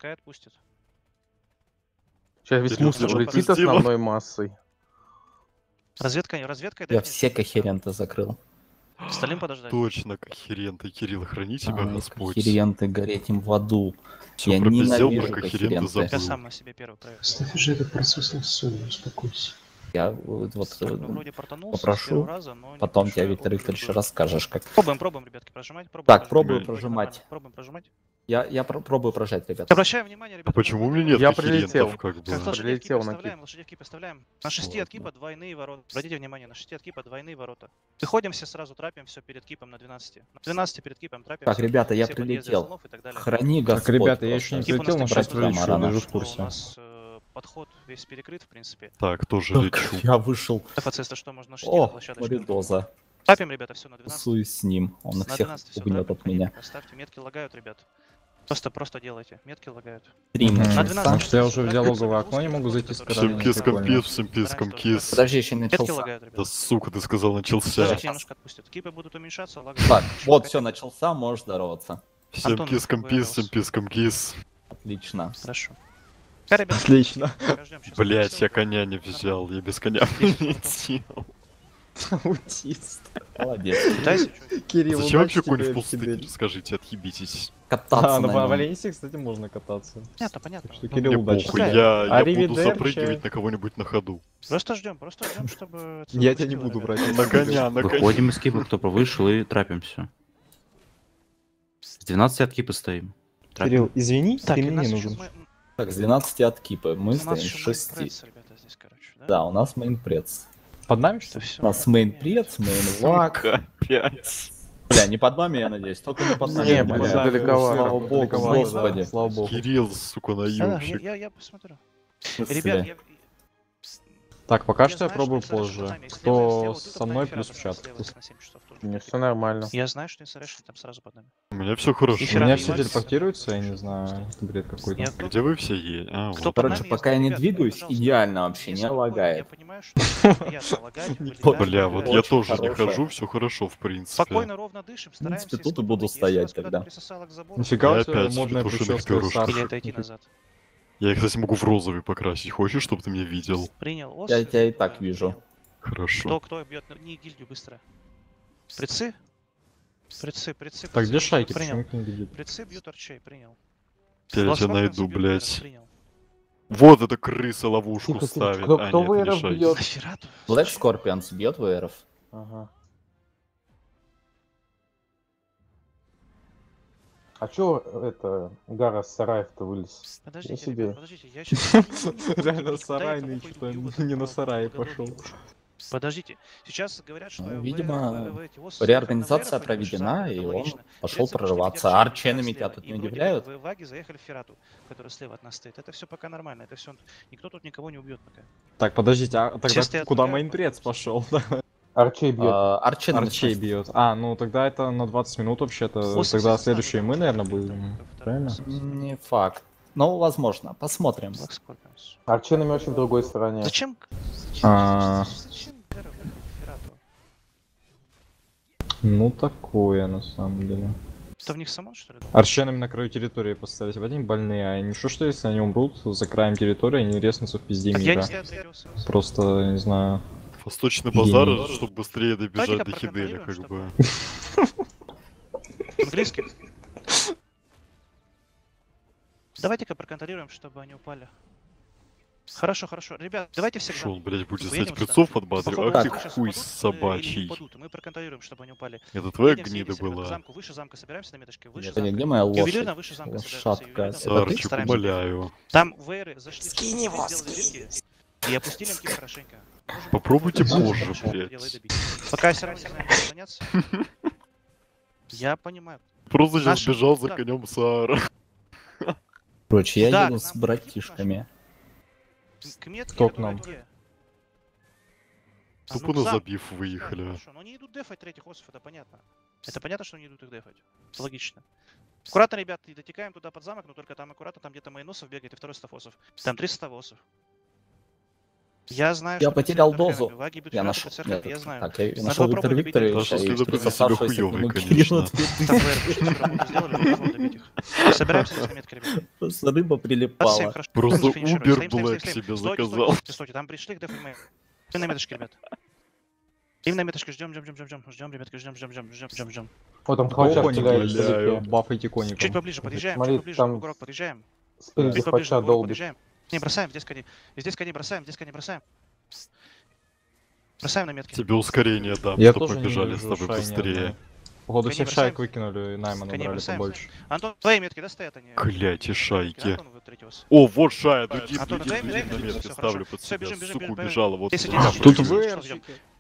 пускай отпустит. Сейчас весь мусор уже улетит попустила. основной массой. Разведка. Я все кохеренты закрыл. Сталин подождать. Точно, кохеренты. Кирилл, храни тебя Ай, Господь. кохеренты, гореть им в аду. Всё Я пропиздел, ненавижу про кохеренты кохеренты. Я забыл. сам на себе первый проверил. Ставь уже этот процесс на соль, успокойся. Я вот Вроде портанулся с попрошу, первого раза, но потом тебе, небольшой Виктор опыт Викторович, был. расскажешь, как. Пробуем, ребятки, прожимать. Так, пробую Вроде прожимать. нормально. Пробуем прожимать. Я пробую прожать, ребят. Обращаем внимание, ребята. А почему у меня нет Я кохерентов, прилетел. как бы? Прилетел на Лошадей в кип оставляем. На 6 Ладно. от кипа двойные ворота. Обратите внимание, на 6 от кипа двойные ворота. Выходим все сразу, трапим все перед кипом на 12. На 12 перед кипом трапим. Так, всё. ребята, я Все подъезды прилетел. залов и так далее. Храни Господь. Так, ребята, я просто. еще не Кип у нас прилетел, но так сейчас сейчас прилечу, прилечу, рано. даже в что курсе. У нас подход весь перекрыт, в принципе. Так, тоже Так, лечу. я вышел. ФЦС, то что можно на 6 О, площадочку. Моридоза. Трапим, ребята, все на 12. Суй с ним. Он На всех 12 всё, угнет трапим, от меня. Поставьте, метки лагают, ребят. Просто делайте. Метки лагают. Три Мгм. минуты. На 12 Потому что я уже в трапим, диалоговое трапим, окно не могу зайти с которые- стороны. Всем кис, прикольно. всем писком кис. Подожди, еще не Метки начался. лагают, ребят. Да сука, ты сказал начался. Подождите, немножко отпустят. Кипы будут уменьшаться, лагают. Так, вот Хотя- все, начался, можешь здороваться. Всем Антон, киском как пис, всем вырвался. писком кис. Отлично. Хорошо. Ребят, Отлично. ждем, щас Блять, я все. коня не взял, я без коня летел. Аутист. Молодец. Пытайся, чё. Кирилл, Зачем вообще удачи конь тебе в пустыне? теперь. Скажите, отъебитесь. Кататься А, на на нем. Валенсии, кстати, можно кататься. Понятно. Так что, Ну, Кирилл, Мне удачи. похуй, тебе. я буду Аривидерчи. запрыгивать на кого-нибудь на ходу. Просто ждем, чтобы... это Я тебя не запустило, буду ребят. брать. На коня, на коня. Выходим из кипа, кто повышел, и трапимся. С 12 от кипа стоим. Трапим. Кирилл, извини, Так, ты и мне нас не ещё нужен. мы- Так, с 12 от кипа. Мы у нас стоим с ещё 6. мейнпресс, ребята, здесь, короче, да? Да, у нас мейнпресс. Под нами, что Это ли? всё. У нас мейнпресс, мейнлаг. Опять. Бля, не под вами, я надеюсь. Только не под нами. Не, бля. мы далековато. Слава богу, Далековато, господи. да, слава богу. Кирилл, сука, Да, наемщик. я посмотрю. В смысле? Ребят, я... Так, пока я что я знаю, пробую что Инсарашин позже. за нами. Если Кто сделал, ты со там мной, на плюс в Эфиратор чат. слева на 7 часов тоже. Мне все нормально. Я знаю, что Инсарашин там сразу под нами. У меня все хорошо. У Эфиратор меня не все валится. телепортируются, я не знаю, это бред какой-то. Я Где вы все есть? А, Кто вот. под Короче, нами, пока я не ребят, двигаюсь, пожалуйста, идеально вообще, если не я лагает. понимаю, что приятно лагать, вылетать, Бля, вот я Очень тоже не хорошая. хожу, все хорошо, в принципе. Спокойно, ровно дышим, стараемся. принципе, тут если и буду подойти. Если стоять вас куда-то тогда. присосало к забору, Нифига у Я тебя опять модная петушиных прическа перышков. или Саш. отойти назад. Я, кстати, могу в розовый покрасить. Хочешь, чтобы ты меня видел? Принял ос. Я тебя и так вижу. Хорошо. Кто бьет? Не гильдию, быстро. Прицы? Прицы. Так, где шайки? Принял. Почему их не видит? Прицы бьют арчей, принял. Я тебя Лоскотницы найду, бьют блядь. Вейров, принял. Вот эта крыса ловушку Тихо, тихо. ставит. Кто- А, кто нет, не Вейров шайки. бьет? Нахера тут? Black Scorpions бьет ВРов. Ага. А чё это Гара с сараев-то вылез? Подождите, Я себе. ребят, подождите, я сейчас... Реально сарайный, что не на сарае пошел. Подождите, сейчас говорят, что... Ну, видимо, эти осы реорганизация заехали на Вейров, проведена, это и он логично. пошел Говорится, что прорываться. где-то Арченами слева, тебя тут и не вроде удивляют? бы Ваги заехали в Ферату, который слева от нас стоит. Это все пока нормально, это все... Никто тут никого не убьет пока. Так, подождите, а Все тогда стоят куда на Вейров, мейнпресс пошел? Арчей бьет. Арченами Арчей бьет. А, ну тогда это на 20 минут вообще-то. Осы Тогда все следующие сразу мы, наверное, второй будем. второй Правильно? осы. Не факт. Но возможно. Посмотрим. Black Scorpions. Арченами очень в другой стороне. Зачем? А. Зачем Вейров в Ферату? Ну такое, на самом деле. Это в них самон, что ли? Арченами на краю территории поставить. Вот они больные, а ничего, что если они умрут за краем территории, они резнутся в пизде Так я не мира. знаю, третий осы. Просто, не знаю. Восточный базар, Гений. чтобы быстрее добежать Давайте-ка до Хиделя, как проконтролируем, бы. Английский? Давайте-ка проконтролируем, чтобы они упали. Хорошо. Ребят, давайте все к Шел, замку. блядь, будет Выедем стать сюда. прицов подбадривать. Попробуем, Ах ты что сейчас хуй упадут, или собачий. не упадут. Мы проконтролируем, чтобы они упали. Это твоя Едемся, гнида едемся, ребят, к была. замку. Выше замка собираемся на меточке. Выше Где замка. моя Ювелирно лошадь? выше замка собираемся. Лошадка. ювелирно. Это ты? Сарчик, Стараемся. умоляю. Там ВРы зашли. Скинь его! И опустили МК хорошенько. Можем Попробуйте попробовать позже, хорошо это блядь. дело и добить. Пока я все равно не знаю, чем заняться. Я понимаю. Просто сейчас Наши- бежал за да. конем Саара. Короче, я Да, еду к с нам братишками. К метке Кто я к говорю, нам? где? Тупо ну, на к замку. забив выехали. Хорошо, но они идут дефать третьих осов, это понятно. Это понятно, что они идут их дефать. Это логично. Аккуратно, ребят, и дотекаем туда под замок, но только там аккуратно, там где-то мейносов бегает и второй став осов. Там 300 осов. Я знаю, Я что потерял Пиццерхами, дозу. Ваги бьют Я Ваги нашел. Пиццерхами, я знаю. Так, я Надо нашел Виктора попробовать добить Викторовича Потому что и ты до присосавшийся к хуёвый, нему конечно. Кирилла Там ВР, что работу сделали, попробуем добить их. Собираемся на метки, ребят. с рыба Всем прилипала. хорошо. Просто Кто финиширует? Uber Стоим, стоим, Black стоим, себе стоим. Стойте, заказал. стойте, стойте, там пришли к дефульме. Стоим на меточке, ребят. Стоим на меточке, ждем, ребятки, ждем. Вот там Кого хвача коник, стреляет блядь, вдалеке. бафайте коником. Чуть поближе подъезжаем, Смотри, чуть поближе, там бугорок подъезжаем. Спереди Чуть поближе, хвача бугорок долбит. подъезжаем. Не, бросаем, здесь коней бросаем, Бросаем на метки. Тебе ускорение дам, Я что тоже не побежали с вижу тобой шайни быстрее. одной. Походу Коней всех бросаем. шайк выкинули и найма Коней набрали бросаем. побольше. Антон, твои метки, да, стоят они? Клять, и шайки. Антон, вы третий вас. О, вот шая, дудит, Антон, дудит, дай дудит, мне, на метке всё, ставлю хорошо. под Всё, себя. бежим, бежим, Сука, бежим, убежала, вот 10, сюда. 10, Тут Всё, вы, ждём.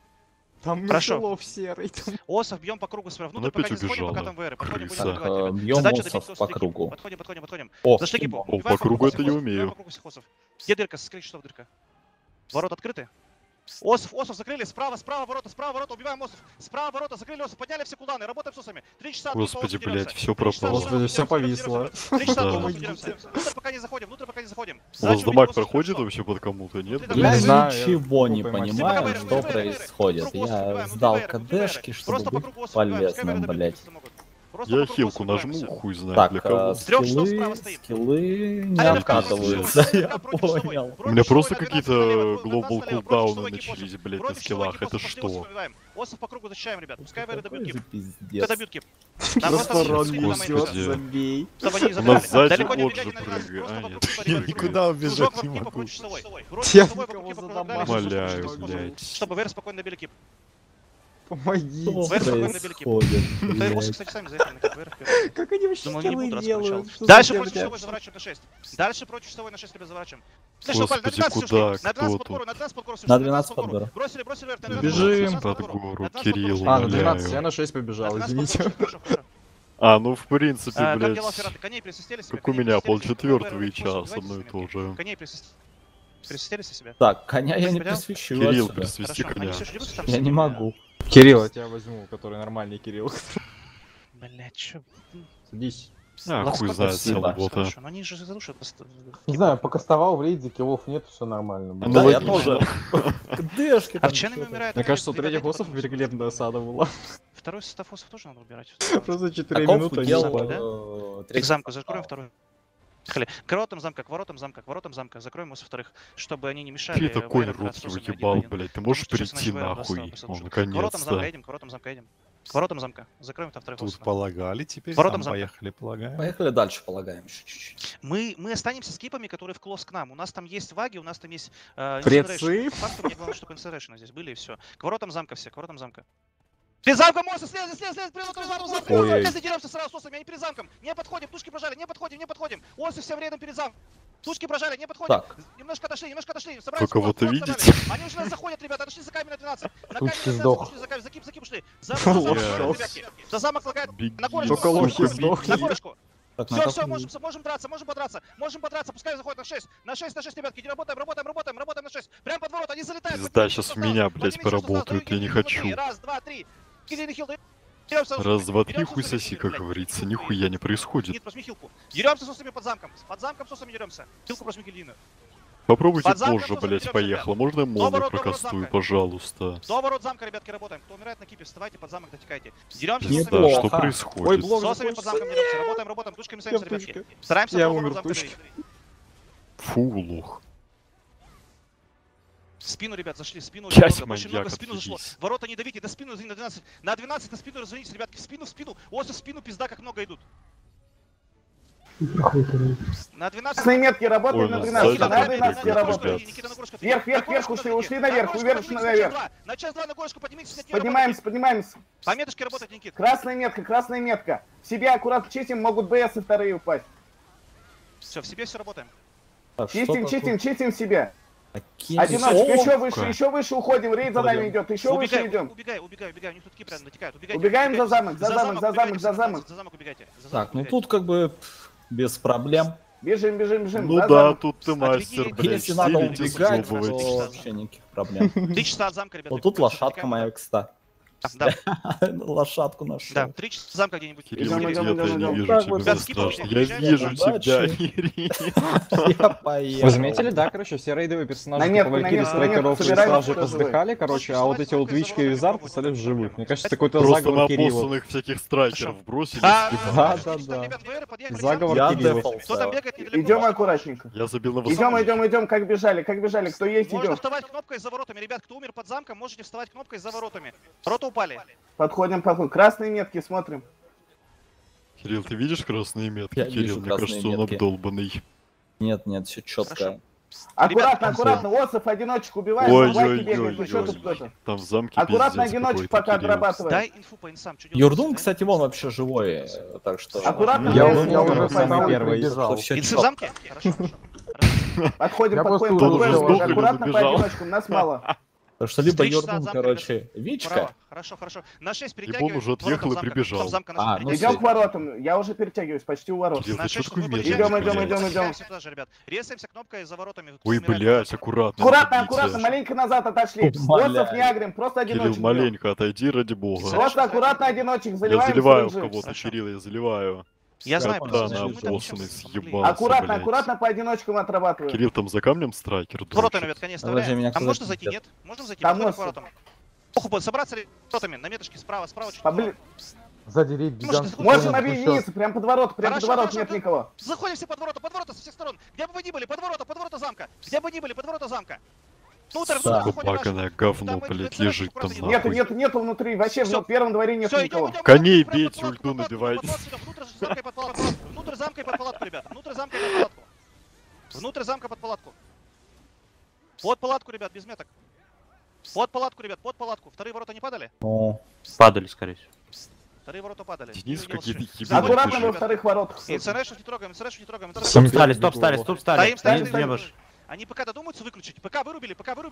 там Хорошо. Михайлов серый. Осов, бьем по кругу справа. Внутрь Она пока опять не заходим, пока убежала. там ВР. Подходим, Крыса. будем добивать тебя. Бьем Задача осов добить по осов экипу. кругу. Подходим. О, Зашли гипу. О, по кругу это я умею. По кругу всех осов. Где дырка? Скрыть, что дырка? Ворот открыты? Осов закрыли, справа ворота, убиваем осов. Справа ворота, закрыли осов, подняли все кулданы, работаем с осами. 3 часа. Господи, блядь, все пропало. Господи, всё повисло. 3 часа Да. внутрь пока не заходим. У вас Задача дамаг убить осов, проходит что? вообще под кому-то, нет? Я блядь? Я Не знаю, ничего не попой мастер. понимаю, Ты что пока происходит. Круг осов Я убиваем, сдал убиваем, КДшки, Просто чтобы по быть кругу осов убиваем, пускай полезным, ВР добьют, блять. если могут. Просто Я по кругу осов хилку убиваем, нажму, всё. хуй знает Так, для кого. С трёх штов справа стоим. скиллы не Алина, обкатываются, я понял. У меня просто какие-то глобал кулдауны начались, блядь, на скиллах. Это что? Осов по кругу защищаем, ребят. Пускай ВР добьют Какой кип. же Кто пиздец. добьют кип? Нам просто Господи. скиллы там Господи. эти, Забей. чтобы они не У забрали. нас сзади Далеко не Оджи убегайте на 12, прыгает. просто А, по нет. кругу Я ребят, никуда кружок убежать в не кипа могу. будет часовой. Я Часовой никого вокруг кипа задамажу. кругом, Умоляю, чтобы- блядь. Чтобы ВР спокойно добили кип. Помогите. Что ВР спокойно добили кип. происходит, Осы, блядь? кстати, сами заехали на кип. ВР вперед. Как они вообще Думаю, они не будут скиллы драться делают? поначалу. Что Дальше за против херня? часовой заворачиваем на 6. Дальше против часовой на 6 тебя заворачиваем. Господи, куда? Кто тут? На 12 под гору. На 12 под гору. Бросили ВР. на 12 Бежим. Под гору, На 12 Кирилл, под А, гору. на 12, я умоляю. на 6 побежал, На 12 под извините. гору, хорошо, хорошо. А, ну в принципе, Как дела, блядь. Ферраты? Коней присостели себе? Как у коней меня, присостели себе? полчетвертого и Круг час, ВР, одно и убивайте то себе. же. Коней присостели себе? Так, коня я не Потерял? присвящу Кирилл, отсюда. присвисти Хорошо, коня. они все ждут там Я себе? не могу. Кирилл, я тебя возьму, который нормальный Кирилл. Блять, чё? Садись. А, Ладно, хуй сколько знает, спасибо. работа. Хорошо, но они же задушат просто. Не знаю, покастовал в рейде, киллов нет, все нормально. блин. Да, Ну, я логично. тоже. КДшки А там в Ченами что-то. умирает. Мне опять кажется, у ребята, третьих давайте осов потом великолепная осада была. Второй состав осов тоже надо убирать. Просто 4 Таков минуты удел, они спали. К третий замку состав. закроем второй. Поехали. К воротам замка. Закроем осов вторых, чтобы они не мешали. Ты такой ВР рот драться с свой осами ебал, один на один. блядь. Ты можешь Потому что сейчас прийти наш ВР нахуй? достал, Ну, к воротам замка наконец-то. едем, к воротам замка. Закроем там вторых Тут осов. полагали теперь, Воротам там замка. поехали, полагаем. Поехали дальше, полагаем, еще чуть-чуть. Мы останемся с кипами, которые в клосс к нам. У нас там есть ваги, у нас там есть Предсы. Incineration. По факту мне главное, что Incineration здесь были и все. К воротам замка все, к воротам замка. Перед замком Мойса, слез, перед замком, Ой-ой. Сейчас деремся сразу с осами, они перед замком. Не подходим, тушки прожали, не подходим. Осы всем рядом перед замком. Тушки прожали, не подходим. Так. Немножко отошли. Вы кого-то видите? Они уже нас заходят, ребята, отошли за камень на 12. На Тушки камень на 12, сдох. отошли за камень, за кип ушли. Лошадь. За замок лагает. Беги, На горочку, Только лохи сдохли. на горочку. Так, на Все, какую? можем подраться, пускай заходит на 6. На 6, ребятки, работаем на 6. Прям под ворот, они залетают. Пизда, поднимите щас состав, в меня, блядь, поднимите состав, поработают, давайте я не внутри. хочу. Раз, два, три. Кирилл хил, деремся с Раз, осами, два, три, деремся хуй с осами, соси, как блядь. говорится. Нихуя не происходит. Нет, просми хилку. Деремся с осами под замком с осами деремся. Хилку просми Кириллину. Попробуйте Под замком позже, просто блядь, берёмся, поехало. Можно я До молнию ворот прокастую, замка. пожалуйста? До ворот замка, ребятки, работаем. Кто умирает на кипе, вставайте под замок, дотекайте. Деремся с Пизда, осами. что Неплохо. Ой, происходит? блок С осами под закончился. замком деремся. Работаем, тушками Я садимся, в ребятки. тушке. Стараемся Я до ворот умер в замка тушке. давить. Фу, лох. В спину, ребят, зашли, в спину. Часть очень много, очень маньяка, много в спину зашло. отъебись. Ворота не давите, до спину разверните, на 12. На 12 на спину разверните, ребятки, в спину. Осы в спину, пизда, как много идут. На 12. Красные метки работают Ой, на ну, 12, сзади на прям 12 ребят. работают. Никита, на горушку. Вверх, вверх, На вверх, горушку ушли наверх, поднимитесь, вверх, на наверх. час 2. На час 2 на горушку поднимитесь, нет, не Поднимаемся, поднимаемся. По меточке работает, Никит. Красная метка. В себе аккуратно чистим, могут БС и вторые упасть. Все, в себе все работаем. Так, что Чистим, такое? чистим в себе. Такие Одиночка, О, еще выше уходим, рейд за нами идет, еще выше идем. Убегай, у них тут кип рядом дотекает. Убегайте, Убегаем убегайте. за замок, за замок. За замок убегайте. За замок Так, ну убегайте. тут как бы без проблем. Бежим, Ну за да, замок. тут ты мастер, блядь. Если надо Стилите убегать, то съёбывать. вообще никаких проблем. 3 часа от замка, ребята. Вот тут лошадка моя, кстати. Да, Лошадку нашел. да. 3 часа замка где-нибудь. Кирилл, Идем, где идем, ты? Я идем, не идем. вижу Так тебя, вот, мне скидывайте, страшно. Я приезжайте, вижу удачи. тебя, Ири. Я поехал. Вы заметили, да, короче, все рейдовые персонажи, На типа метку, на Валькирии, метку, на метку, Страйкеров и собираем, Стражи кто живой. поздыхали, короче, а вот эти вот Вичка и Визард остались в живых. Мне кажется, это какой-то Просто заговор мы Кирилла. обоссанных всяких страйкеров бросили. Да, Да, да. Заговор Я Кирилла. дефал. Кто там бегает недалеко? Идем аккуратненько. Я забил на Идем, высоту. идем, как бежали, кто есть, Можно идем. вставать кнопкой за воротами. Ребят, кто умер под замком, можете вставать кнопкой за воротами. Ворота упали. Подходим. Красные метки смотрим. Кирилл, ты видишь красные метки? Я Кирилл, вижу мне красные кажется, он метки. обдолбанный. Нет, все четко. Аккуратно, Осов, одиночек убиваем, Ваки бегает, еще тут кто-то. Там в замке Аккуратно, пиздец одиночек какой-то, пока Кирилл. отрабатываем. Дай инфу по инсам. Что Юрдун, делать? кстати, вон вообще живой, так что... Аккуратно, Я Лесик, уже Лесик, самый Лесик. первый что бежал. все Инсы в замке? Хорошо, хорошо. Подходим, Я просто подходим, уже подходим. сдох или Аккуратно по забежал. одиночкам, нас мало. Так что либо 3 часа Юрдун, замка, короче, Вичка. Право. Хорошо, хорошо. На 6 Ибо он перетягиваем. уже отъехал и прибежал. А, ну Идем к воротам, я уже перетягиваюсь, почти у ворот. Кирилл, На ты 6, чё такой чтобы медленный, Идем, блядь? идем. Туда же, ребят. Резаемся кнопкой за воротами. Ой, Умирает. блядь, аккуратно. Аккуратно, не аккуратно, бейте. маленько назад отошли. Умоляю. Осов не агрим, просто Кирилл, одиночек. маленько отойди, ради бога. Просто аккуратно одиночек Я заливаем. заливаю в стрижи. кого-то, Хорошо. Кирилл, я заливаю. Я знаю, Да, просто на мы там обоссанный ничем съебал. помогли. Аккуратно, блядь. аккуратно по одиночкам отрабатываем. Кирилл, там за камнем страйкер С воротами, дрочит. ребят, конец Подожди, вставляем. меня Там кто-то можно зайти, пиздец. нет? Можно зайти? Там Подходим к мост. воротам. Похуй, собраться воротами, на меточке справа чуть Побли- Сзади рейд гигантский. Можем тоже объединиться, прям под ворот Хорошо, нет хорошо, никого. Заходим все под ворота со всех сторон. Где бы вы ни были, под ворота замка. Где бы ни были, под ворота замка. Внутрь, Да. заходим Купаканное наши. говно, Там блядь, эти лежит там аккуратно нахуй. Нету внутри, вообще Всё. в первом дворе нет Все, никого. идем. Коней бейте, ульту набивайте. Внутрь замка и под палатку, ребят. Внутрь замка и под палатку. Внутрь замка под палатку. Под палатку, ребят, без меток. Под палатку, ребят, под палатку. Вторые ворота не падали? Ну, Падали, скорее всего. Вторые ворота падали. Денис, Что делать какие-то еще? ебаные Аккуратно бежит. во вторых воротах. Инсерейшн не трогаем, инсерейшн не трогаем. Стоп, Сам встали, бегу. стоп, встали, стоп, встали. Стоим, Не стоим. башь. Они ПК додумаются выключить. ПК вырубили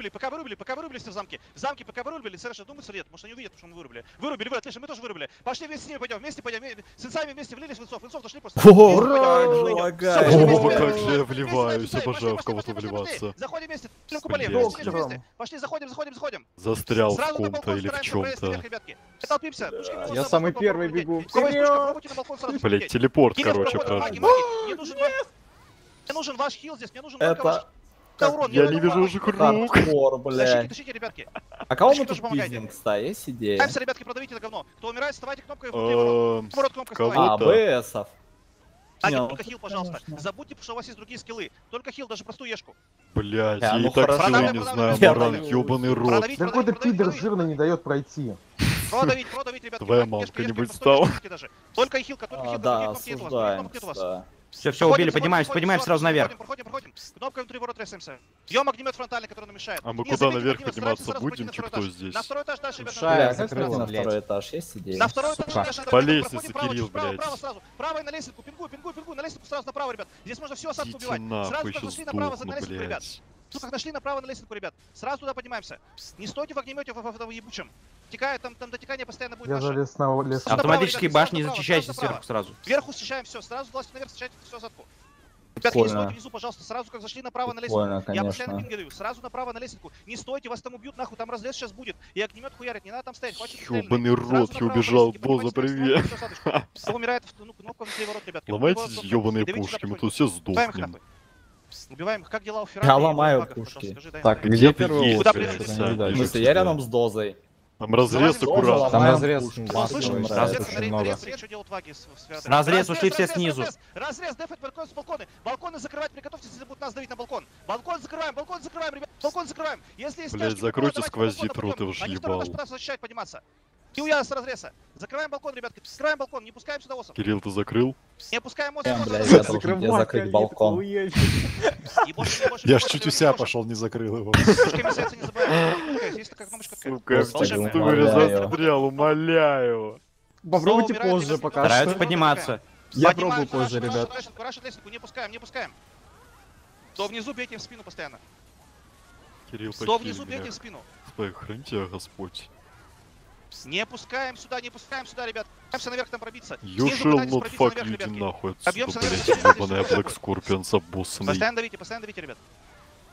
все в замке. В замке ПК вырубили, инсерейшн думается или нет? Может они увидят, потому что мы вырубили. Вырубили, отлично, мы тоже вырубили. Пошли вместе с ними пойдем, вместе пойдем. С инсами вместе влились в инцов дошли просто. О, Вместе пойдем, ура, идем. лагает. Всё, пошли О, вместе. как же я Вместе, вливаюсь, вместе, обожаю в пошли, кого-то пошли, вливаться. Заходим вместе, купали, Блядь. вместе. Пошли, заходим. Застрял в Сразу на ком-то балкон или в стараемся проезд чем-то. наверх, ребятки. Толпимся. Пушки на Я балкон, самый балкон, первый балкон, бегу. балкон. Девочки, попробуйте на балкон сразу Блять, полететь. телепорт, Кирилл, короче, проходим, праздник. маги. Мне нужен ваш хил здесь, мне нужен только ваш Это... урон. Я не вижу уже круг. Хардкор, Тащите, блядь. тащите, ребятки. А кого мы Тащите, тут тоже помогайте. пиздим, кстати? Есть идея? Таймся, ребятки, продавите это говно. Кто умирает, вставайте кнопкой внутри ворот. Ворот кнопкой кого? вставайте. А, БСов. Аги, Не, только ну, хил, пожалуйста. конечно. Забудьте, что у вас есть другие скиллы. Только хил, даже простую ешку. Блять, А, я ну и так хорошо. силы не Продавим, знаю, продавим. Маран, ёбаный рот. Продавить, Да какой-то пидор жирный не дает пройти. Продавить, ребятки. Твоя Ешка, мамка-нибудь ешка, стала. ешка даже. Только хилка, только хилка, Да, других кнопок нет у вас, других осуждаем, кнопок нет у вас. да. Все, все, убили, поднимаемся сразу наверх. Проходим. Кнопкой внутри ворот трясемся. Бьем огнемет фронтальный, который нам мешает. А мы Не, куда заметьте, наверх огнемет, подниматься старайтесь сразу будем, пойти на типа, второй кто этаж. здесь? На второй этаж дальше, ребята. Шая, на закрыл, На блядь. второй этаж есть идея? На второй этаж Сука. дальше, По проходим лестнице, право, Кирилл, чуть право, блядь. право сразу. Право и на лестницу, пингуй, на лестницу сразу направо, ребят. Здесь можно всю осадку Идите убивать. Сразу нахуй, как сейчас зашли направо, на сдохну, лестницу, ребят. блядь. Сука, нашли направо на лестницу, ребят. Сразу туда поднимаемся. Не стойте в огнемете в ебучем. Текает, там дотекание постоянно будет Я наше. залез на лес. Автоматические Направо, башни ребята, зачищайте сразу сверху сразу. Вверху счищаем все, сразу властью наверх счищайте всю осадку. Ребятки, не Прикольно. стойте внизу, пожалуйста, сразу как зашли направо на лестницу. Прикольно, Я постоянно конечно. пингаю, сразу направо на лестницу. Не стойте, вас там убьют, нахуй, там разлез сейчас будет. И огнемет хуярит, не надо там стоять, хватит стрельный. Ёбаный Сразу рот, я направо убежал, на лестнице, Боза, поднимайте привет. всю осадочку. Кто умирает, ну, кнопка внутри ворот, ребятки. Ломайте Внутри ворот, ёбаные давите пушки, мы туда тут все Убиваем их сдохнем. нахуй. Убиваем их. Как дела у Феррари? Я и ломаю Багов, пушки. пожалуйста, скажи, дай Так, нам. где ты первый есть, лук? блядь, Я что-то Сань? не В видать. смысле, я рядом с дозой. Там разрез Залазим, аккуратно. Там Ломаем разрез пушки. О, массовый, слышишь, нравится разрез, очень много. смотри, что делают ваги с Феррари. Разрез, ушли все снизу. Разрез, дефать, балкон с балконы. Балконы закрывать, приготовьтесь, если будут нас давить на балкон. Балкон закрываем, ребят. Балкон закрываем. Если есть Блядь, тяжкие, закройте давайте сквозит, по балкону рот, я пойдем. уж Они второй ебал. наш пытаются защищать, подниматься. И уяз с разреса. Закрываем балкон, ребятки. Закрываем балкон, не пускаем сюда осов. Кирилл, ты закрыл? Не пускаем осов. Прям, блядь, я должен тебе закрыть балкон. Я ж чуть у себя пошел, не закрыл его. Пушками сердца не забываем. Есть такая кнопочка такая. Сука, в Волшебная. текстуре Умоляю. застрял, умоляю. Попробуйте Снова позже умирает, пока Стараются что. подниматься. Я Поднимаем, пробую позже, рашит, ребят. рашит лестницу, не пускаем. Кто внизу, бейте им в спину постоянно. Кирилл, Кто покинь внизу, бейте меня. в спину. Господи, храни тебя, Господь. Не пускаем сюда, ребят. Пытаемся наверх там пробиться. You Снизу shall пытайтесь not пробиться fuck, наверх, люди ребятки. нахуй Объемся отсюда, наверх, блядь, наверх, ебаная наверх. Black Scorpion обоссанный. Постоянно давите, ребят.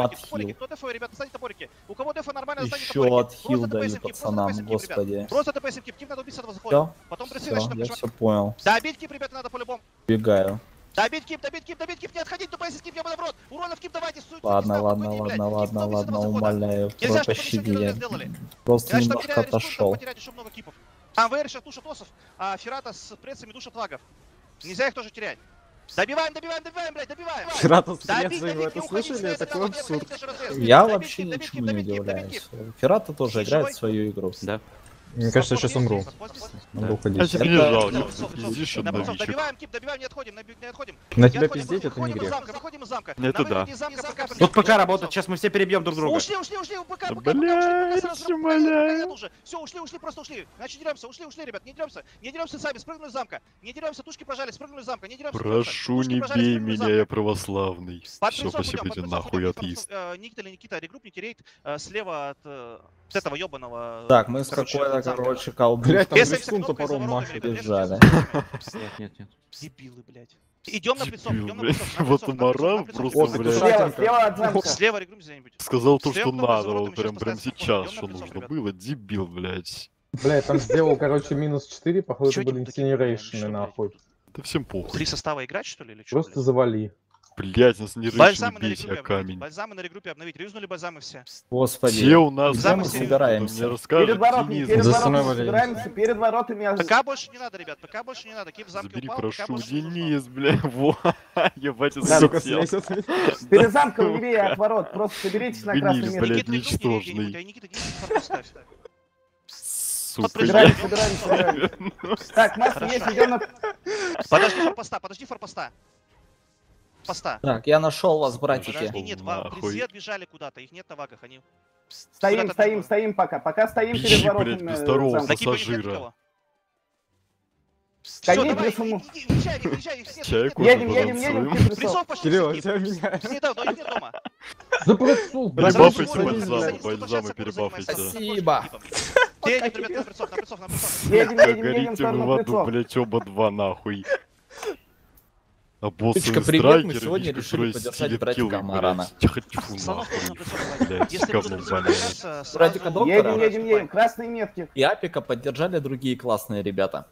отхил. Кто ДФ, ребят, достаньте топорики. У кого ДФ нормально, достаньте Еще топорики. отхил Просто даю ДПСим кип, пацанам, просто ДПСим кип, ребят. господи. Просто ДПСим кип, кип надо убить с этого захода. Все, Потом прессы все, начнем я нажимать. все понял. Добить кип, ребят, надо по-любому. Бегаю. Добить кип, не отходить, тупо кип, ебаный в рот. Уронов кип давайте, суйте. Ладно, умоляю. Нельзя, чтобы Пощади. ничего не сделали. Просто Иначе там немножко теряли ресурсы, отошел. потерять еще много кипов. АВР сейчас тушат осов, а Ферата с прецами душат лагов. Нельзя их тоже терять. Добиваем, блядь, добиваем. Ферата с Добить, Грецией, вы добить, это не уходить, слышали? это Такой абсурд. Я Добить вообще кип, добить ничему кип, не добить кип, добить удивляюсь. кип. Ферата тоже Живой? играет свою игру. Да. Мне кажется, я сейчас умру. Надо Да. уходить. тебе не Это- жалко. Добиваем, Сидишь, добиваем, обновичек. добиваем кип, добиваем, не отходим, не отходим. На Не тебя отходим, пиздеть это не выходим из грех. замка, выходим из замка. Это На да. выходе из замка пока Тут ПК работает, сейчас мы все перебьем друг друга. Ушли, у ПК, Блядь, умоляю. Все, ушли, просто ушли. Значит, не деремся, ушли, ребят, не деремся сами, спрыгнули из замка. Не деремся, тушки пожали, спрыгнули из замка, не деремся. Прошу, Тушки не пожали, бей спрыгнули из меня, замка. я православный. Под Все, плюсом спасибо идем, тебе под нахуй, плюсом атеист. идем. Никита или Никита, регрупп, не рейд слева от этого ебаного. Так, мы с короче, какой-то, замка. короче, колбу Блядь, там Если Грифун кнопкой топором за воротами, машет. ребят, Держали. Нет. Дебилы, блядь. Идем на плюсом, Дебил, идем на блядь. плюсом. Вот уморал просто, Вот, блядь. Слева от замка. Слева регрупп где-нибудь. Сказал то, Слева что кнопкой за надо, воротами, вот прям сейчас сейчас, поставим что кнопку, нужно идем на было. Дебил, блядь. Бля, я там сделал, короче, минус 4, походу, Чё это были они такие, блядь, инсинерейшны, что, блядь? нахуй. Да всем похуй. 3 состава играть, что ли, или что? Просто завали. Блядь, нас не рычь, не Бальзамы на бейся, регруппе а обновить. камень. Бальзамы на регруппе обновить. Рюзнули бальзамы все. Господи. Все у нас Когда мы тут, собираемся? Мне Перед расскажет воротами, Денис. перед воротами Застанавливались. собираемся, перед воротами. ПК больше не надо, ребят, ПК больше не надо. Кип в замке Забери, упал, ПК прошу, больше не нужно. Денис, бля, во, ебать, я Сука, залетел. слезет. Перед замком левее от ворот, просто соберитесь на красном Гниль, месте. блядь. Никита, регрупп ничтожный. где-нибудь, а Никита, иди форпост ставь. Сука, Подпрыгивай. Собираемся. Так, масса есть, идем на... Подожди форпоста. Поста. Так, я нашел вас, братики. Подожди, нет, Нахуй. друзья отбежали куда-то, их нет на вагах, они... Стоим пока. Пока стоим перед Бежи, воротами. блядь, без второго замка. На Кипре нет пассажира. никого. Да Всё, нет, давай, Лесуму. въезжай, их нет, Чайку нет. Едем, потанцуем. Присов пошли, Кирилл, Кип. тебя меня... Не, да, но их нет дома. За прицел, Перебафайте блядь. Разрушили бальзам, город, бальзам и занимайся, перебафайте, да. Спасибо. Едем, ребят, на прицов. Едем в Горите в сторону аду, прицов. блять, оба два нахуй. А боссы Птичка, привет, мы сегодня решили поддержать братика Амарана. Я хочу Обстановка нахуй. на прицов. Блять, Если говно будут баня. прицепляться, Братика сразу- доктора? Едем. Красные метки. И Апика поддержали другие классные ребята.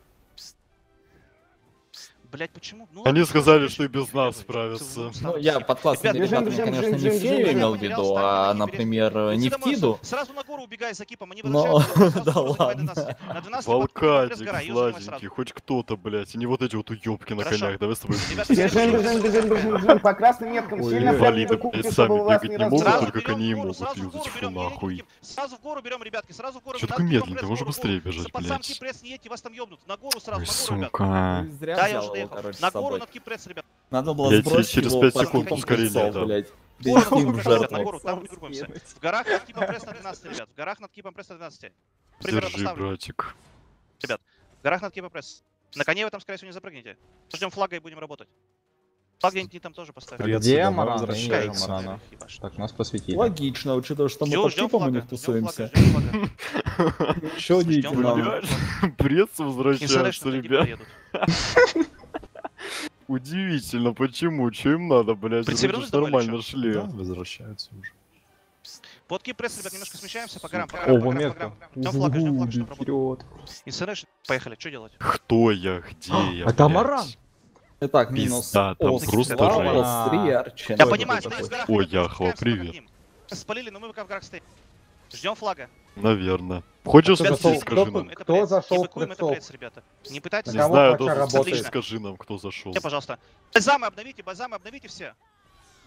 Блять, почему? Ну, Они ладно, сказали, всё, что и без нас справятся. Ну, я под классными Ребят, ребятами, бежим, конечно, не бежим, Фею бежим, имел в бежим. виду, а, например, Иди домой, Нефтиду. Сразу на гору убегай за кипом, они Но- возвращаются. да сразу ладно. на 12. На 12 Волкатик, гора, её занимай сладенький, сразу. хоть кто-то, блять, и не вот эти вот уёбки на Хорошо. конях, давай с тобой Ребята, Бежим. По красным меткам. Ой, Сильно инвалиды, прям не блядь, докупите, сами чтобы вас бегать не не могут, разорвало. только берем они гору, могут, сразу в Лиза, гору тьфу, берем, не нахуй. едем, сразу в гору берем, ребятки, сразу в гору. Чё Надо такой кипом медленный, пресс, ты можешь гору, быстрее гору. бежать, Под сам блядь. кипресс не едьте, вас там ёбнут. На гору сразу, Ой, на гору, ребят. сука. Зря Да, я взял уже его, доехал. короче, с На гору собой. над кипресс, ребят. Надо было Я тебе сбросить через его 5 под секунд типом ускорения прицел, дам. блядь. Гору Десять на им гору, в ребят, на жертву. гору, там группаемся. В горах над кипом пресс на 12, ребят. В горах над кипом пресс на 12. Примерно Держи, поставлю. братик. В горах над кипом пресс. На коне вы там, скорее всего, не запрыгнете. Ждем флага и будем работать. Флаг где-нибудь там тоже поставим. Где домой Амаран? Я не возвращается. вижу Амарана. Ебашь. Так, нас посвятили. Логично, учитывая, что мы под Ждем типом у флага, них ждем тусуемся. флага, ждем флага. Еще удивительно. флага. Пресс Инсайдершн возвращается, туда не ребят. поедут. Удивительно, почему? Че им надо, блядь? Вроде Прицепились ж домой или нормально Да, шли. возвращаются уже. Под кипресс, ребят, немножко смещаемся по горам. Ого, метка. Ждем флага, чтобы работать. Вперед. Инсайдершн, поехали, что делать? Кто я? Где я? Это блядь? Амаран. Итак, минус Пизда, там Ос, просто Слава, жесть. Стриарчин. Я Ой, понимаю, такой. стоим в горах. Ой, ребят, Яхва, спускаемся привет. под ним. Спалили, но мы пока в горах стоим. Ждем флага. Наверное. Хочешь, Кто статистику зашел? скажи Кто- нам? Это кто пресс. зашел в Эвакуем, это прицел? пресс, ребята. Не пытайтесь. На Не кого знаю, пока даже работает? статистику скажи нам, кто зашел. Пожалуйста. Бальзамы обновите все.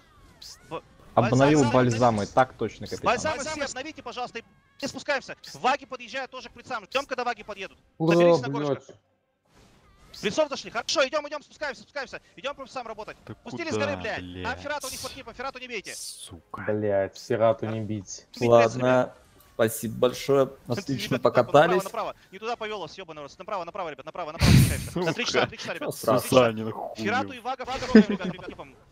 Обновил Бальзам, бальзамы, так точно, капитан. Бальзамы все обновите, пожалуйста, и не спускаемся. Ваги подъезжают тоже к прицам. Ждем, когда ваги подъедут. Ура, Соберись на горошко. блядь. Прицов зашли. Хорошо, идем, спускаемся. Идем по сам работать. Да Пустили с куда, горы, блядь. блядь? Там Феррату у них под кипом, Феррату не бейте. Сука. Блять, сирату не бить. Ладно, спасибо большое. Отлично покатались. Направо. Не туда повело, съебаный рот. Направо, ребят, направо, спускаемся. На 3 часа, ребят. Страшно. Сусанин, хуй. Феррату и вага ровно, ребят, кипом.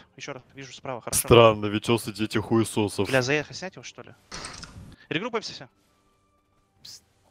Еще раз, вижу справа, хорошо. Странно, вечосы дети хуесосов. Бля, заехать снять его, что ли? Регруппаемся все.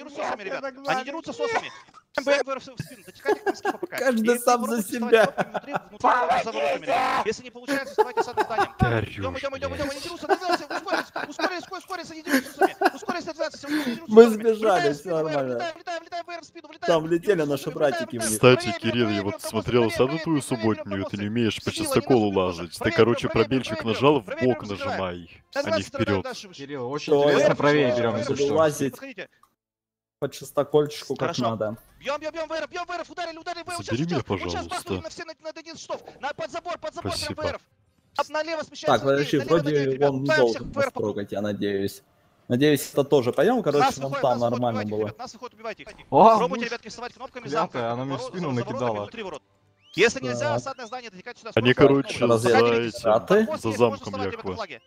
дерутся с осами, ребят. Они дерутся с осами. БМВР в спину, дотекайте к скипа пока. Каждый И сам ворота за вставать себя. кнопками внутри за воротами. Если не получается, вставайте с одним зданием. Ты орёшь, Идем, блядь. они дерутся, ускорились, они дерутся с нами. Ускорились, 12, они дерутся Мы с нами. сбежали, Влетаем в всё спину, нормально. влетаем ВР в спину, влетаем. Там летели Дерутся наши с нами, братики влетаем, в них. Кстати, Правее, Кирилл, я правее, вот правее, смотрел правее, саду твою правее, субботнюю, ты не умеешь по Сила, частоколу не надо лазать. Ты, правее, короче, правее, пробельчик правее, нажал, в правее, бок правее, нажимай, На а не 12 стреляем вперед. дальше выше. Кирилл, очень Всё, интересно я правее пошёл, берем, ВР, если буду что. лазить. Подходите. По частокольчику как Хорошо. надо. Бьем, ВР, ударили, ВР, Забери меня, сейчас пожалуйста. бахнули на все на 11 штов. Под забор, прям Спасибо. ВР. Налево смещаемся. Так, на 9, подожди, налево на 9, вроде ребят. он не Пытаем всех должен в ВР нас трогать, я надеюсь. Надеюсь, это тоже пойдем, короче, Нас вон выходит, там нас выходит, нормально убивайте их, было. ребят, нас выходит, убивайте их. О, Пробуйте, ну, ребятки, вставать кнопками клятая, замка. она мне в ворот- спину за воротами, накидала. внутри ворот. Если нельзя, Так. осадное здание, дотекать сюда. Они, скорость короче, новая. за Пока этим, делитесь. а ты? Пост за есть, замком можно вставать, ребята, Якова. флаги.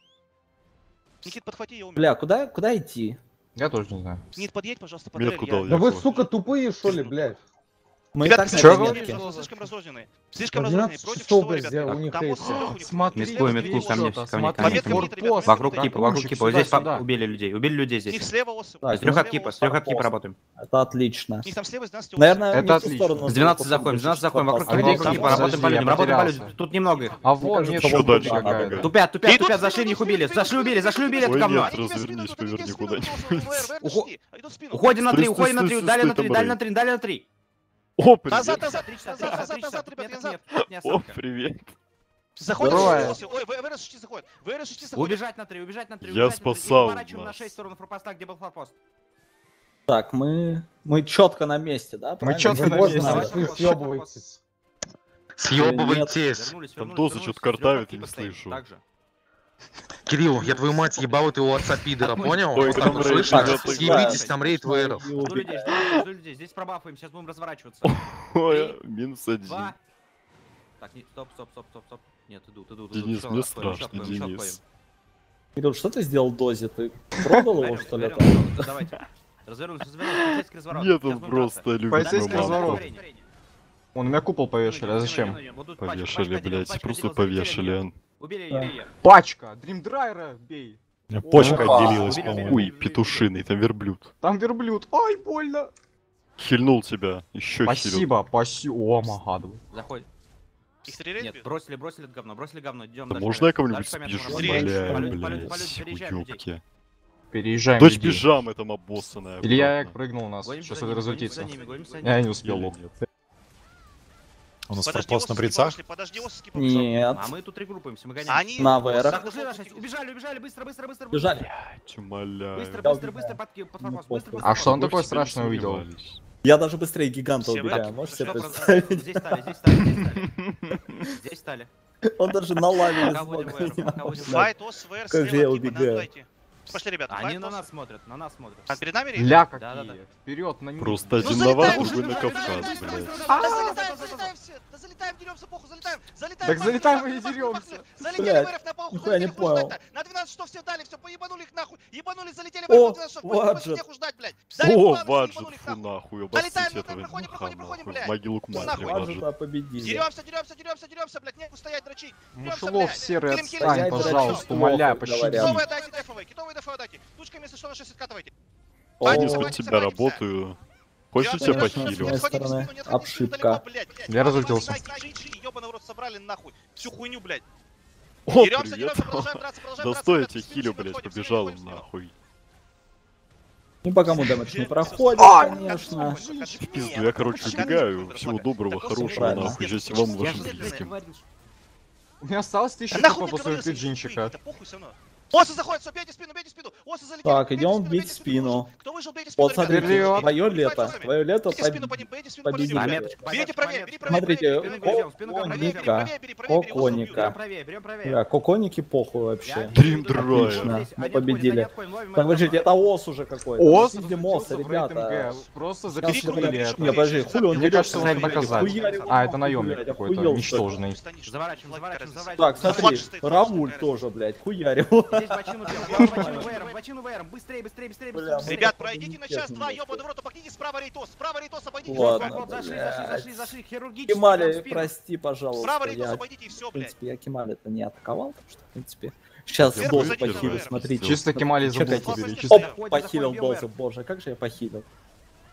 Никит, подхвати ее, умер. Бля, куда идти? Я тоже не знаю. Никит, подъедь, пожалуйста, под Метку дрель, дал Да вы, Якова. сука, тупые, что ли, блядь? Мы и Ребята, так на чё этой говоришь? метке. слишком разрозненные. Слишком Да разрозненные. 12 Против часов, чего, блядь, ребята? у них Там есть. босс у них. Смотри, Метку, метку, ко мне, что-то, ко мне, ко смотри, мне. Форпост, Вокруг ребята, типа, вокруг Капунчик, типа. Вот здесь сюда. убили людей У них здесь. слева осы. Так, С трех Слева от осы. типа работаем. Это отлично. У них там слева с 12 осы. Наверное, Это не в ту отлично. сторону. С 12 заходим, вокруг А где типа, Кипа? работаем по Подожди, людям, я работаем по людям. потерялся. Тут немного их. А вот кажется, нет, что что дальше какая-то. предлагаю? Тупят, Идут зашли в них убили, зашли убили Ой, это говно. нет, развернись, поверни куда-нибудь. Идут в спину. Уходим на 3, Стой, уходим на стой, 3, стой, дали на стой, 3, там, дали на Рэй. 3, дали на 3. О, привет. Назад, ребят, я назад. О, привет. Заходим Здорово. в осы. Ой, ВР-6 заходит. ВР-6 заходит. Убежать на 3, убежать на 3. Я спасал Поворачиваем на вас. 6 сторону форпоста, где был форпост. Так, мы четко на месте, да? правильно? чётко на Можно месте. надо. Вы съебываетесь. Съебывайтесь. Там доза чё-то картавит, я не слышу. Кирилл, я твою мать ебал этого отца пидора, понял? Ой, Вот там так рейд, слышно? ребята, Съебитесь, там рейд ВРов. Жду людей, здесь пробафаем, сейчас будем разворачиваться. Ой, минус 1. 2. Так, нет, стоп. Нет, идут. Денис, Всё, мне отходим, страшно, отходим, Денис. отходим. Кирилл, что ты сделал дозе? Ты продал его, Берём, что ли? берём, там? берём, давайте. Развернулись, полицейский разворот. Нет, Сейчас он будем просто драться. любит Полицейский мою мамку. разворот. Он у меня купол повешали, а зачем? Повешали, блядь, просто повешали. Убили Да. ее. Пачка! Дримдрайвера бей! Почка Опа. отделилась, Убили, по-моему. Хуй петушиный, там верблюд. Там верблюд! Ай, больно! Хильнул тебя, еще хилил. Спасибо! О, магадл. Заходит. Их 3 рейд Нет, бьют. бросили это говно, идем Да дальше. можно я кого-нибудь Дальше по спижу, меткам Полет, умоляю, полет, блядь, переезжаем людей. уёбки. Переезжаем, Дочь людей. пижам это обоссанная. Илья аккуратно. прыгнул у нас, Гонимся сейчас за это ними, разлетится. гонимся за ними, гонимся за Я ними. не успел Или лоб. нет? У нас Подожди, форпост на осы брицах. пошли, подожди, осы скипа пошли. Нет. А мы тут регруппаемся, мы гоняем. Они... На ВРах. Заглуши на 6, убежали, быстро. Бежали. Блядь, умоляю. Быстро, под форпост, быстро. А что он Мы такое в себе не страшное увидел? сомневались. Я даже быстрее гиганта Все убегаю, враги. можете себе Всё, представить? Здесь стали. Он даже на лаве не Пока смог будем ВР, меня пока будем убить. Файт, ос, ВР, Как же слева, я типа, убегаю. надо дойти. Пошли, ребята, Они файт, на ос. нас смотрят. А перед нами рейд? Ля Да-да-да. какие! Вперед, на них! Просто один залетай, на вас, уже, другой на залетай, Кавказ, залетай, блядь. залетаем все, да залетаем, деремся, похуй, залетаем. Так залетаем и деремся. Залетели Блядь, ВРФ на похуй, нихуя не залетели, хуй ждать-то. понял. На 12 штов все дали, все, поебанули их нахуй. Ебанули, залетели О, ВРФ на 12 штов, Ваджет. всех ждать, блядь. Дали О, плавно, Ваджет, ебанули их фу нахуй. нахуй, Залетаем, обоссите этого проходим, муха нахуй. блядь. В могилу к матери, нахуй. Ваджет. Ваджета победили. Деремся, блядь, не стоять, дрочить. Мышелов серый, Килим, килим, отстань, килим, пожалуйста, килим. умоляю, Плохо пощади. говорят. Китовые дайте дефовые, китовые дефовые дайте. Тучками, если что, на 6 откатывайте. О, Денис, под тебя работаю. Хочешь, я тебя Конечно, похилю? с моей стороны ошибка. Я разлетелся. Ёбаный в рот собрали нахуй. Всю хуйню, блядь. О, Деремся, привет. продолжаем драться, Да стой, я ребят. тебя Спину, хилю, спину, блядь, отходим, побежал спину, он спину. нахуй. Ни по кому дэмэдж не проходит, А, конечно. В пизду, я, короче, убегаю. Всего доброго, хорошего, правильно. нахуй. Счастья вам, вашим близким. У меня осталось 1000 Да нахуй хп мне после говорили, пиджинчика. да похуй всё равно. Осы заходят, все, бейте спину, бейте спину. Осы залетели. Так, бейте идем спину, бить бейте спину. Кто выжил, бейте спину, Вот смотрите, Вперед. твое лето, Бейте спину по ним, бейте спину по победили. ним. Меточка, Берите правее, бери правее. Смотрите, правее, Коконика. бери правее, Коконика. Берем правее, берем правее. Бля, коконики похуй вообще. Дримдрайвер. Отлично, мы победили. Так, подождите, это ос уже какой-то. Ос Пиздим оса, ребята. Просто Сейчас записывали я это. Не, подожди, хули он Мне дерётся, кажется, надо блядь, доказать. хуярь его А, это нахуй, наемник блядь, какой-то, охуел, ничтожный. Заворачиваем. Так, смотри, Рауль тоже, блядь, хуярь его. Здесь бочину бьем, бочину ВР, быстрее. Бля, Ребят, пройдите на час-два, ёбаный в рот, обогните справа рейтос, обойдите. Ладно, Зашли, хирургически. Кемали, прости, пожалуйста. Справа рейтос, Я, обойдите и все, в блядь. принципе, я Кемали-то не атаковал, так что, в принципе. Сейчас Сверху дозу задерживай, похилю, Вэр. смотрите. Чисто Кемали Чекайте. заблок убери. Чисто. Оп, похилил дозу, боже, как же я похилил.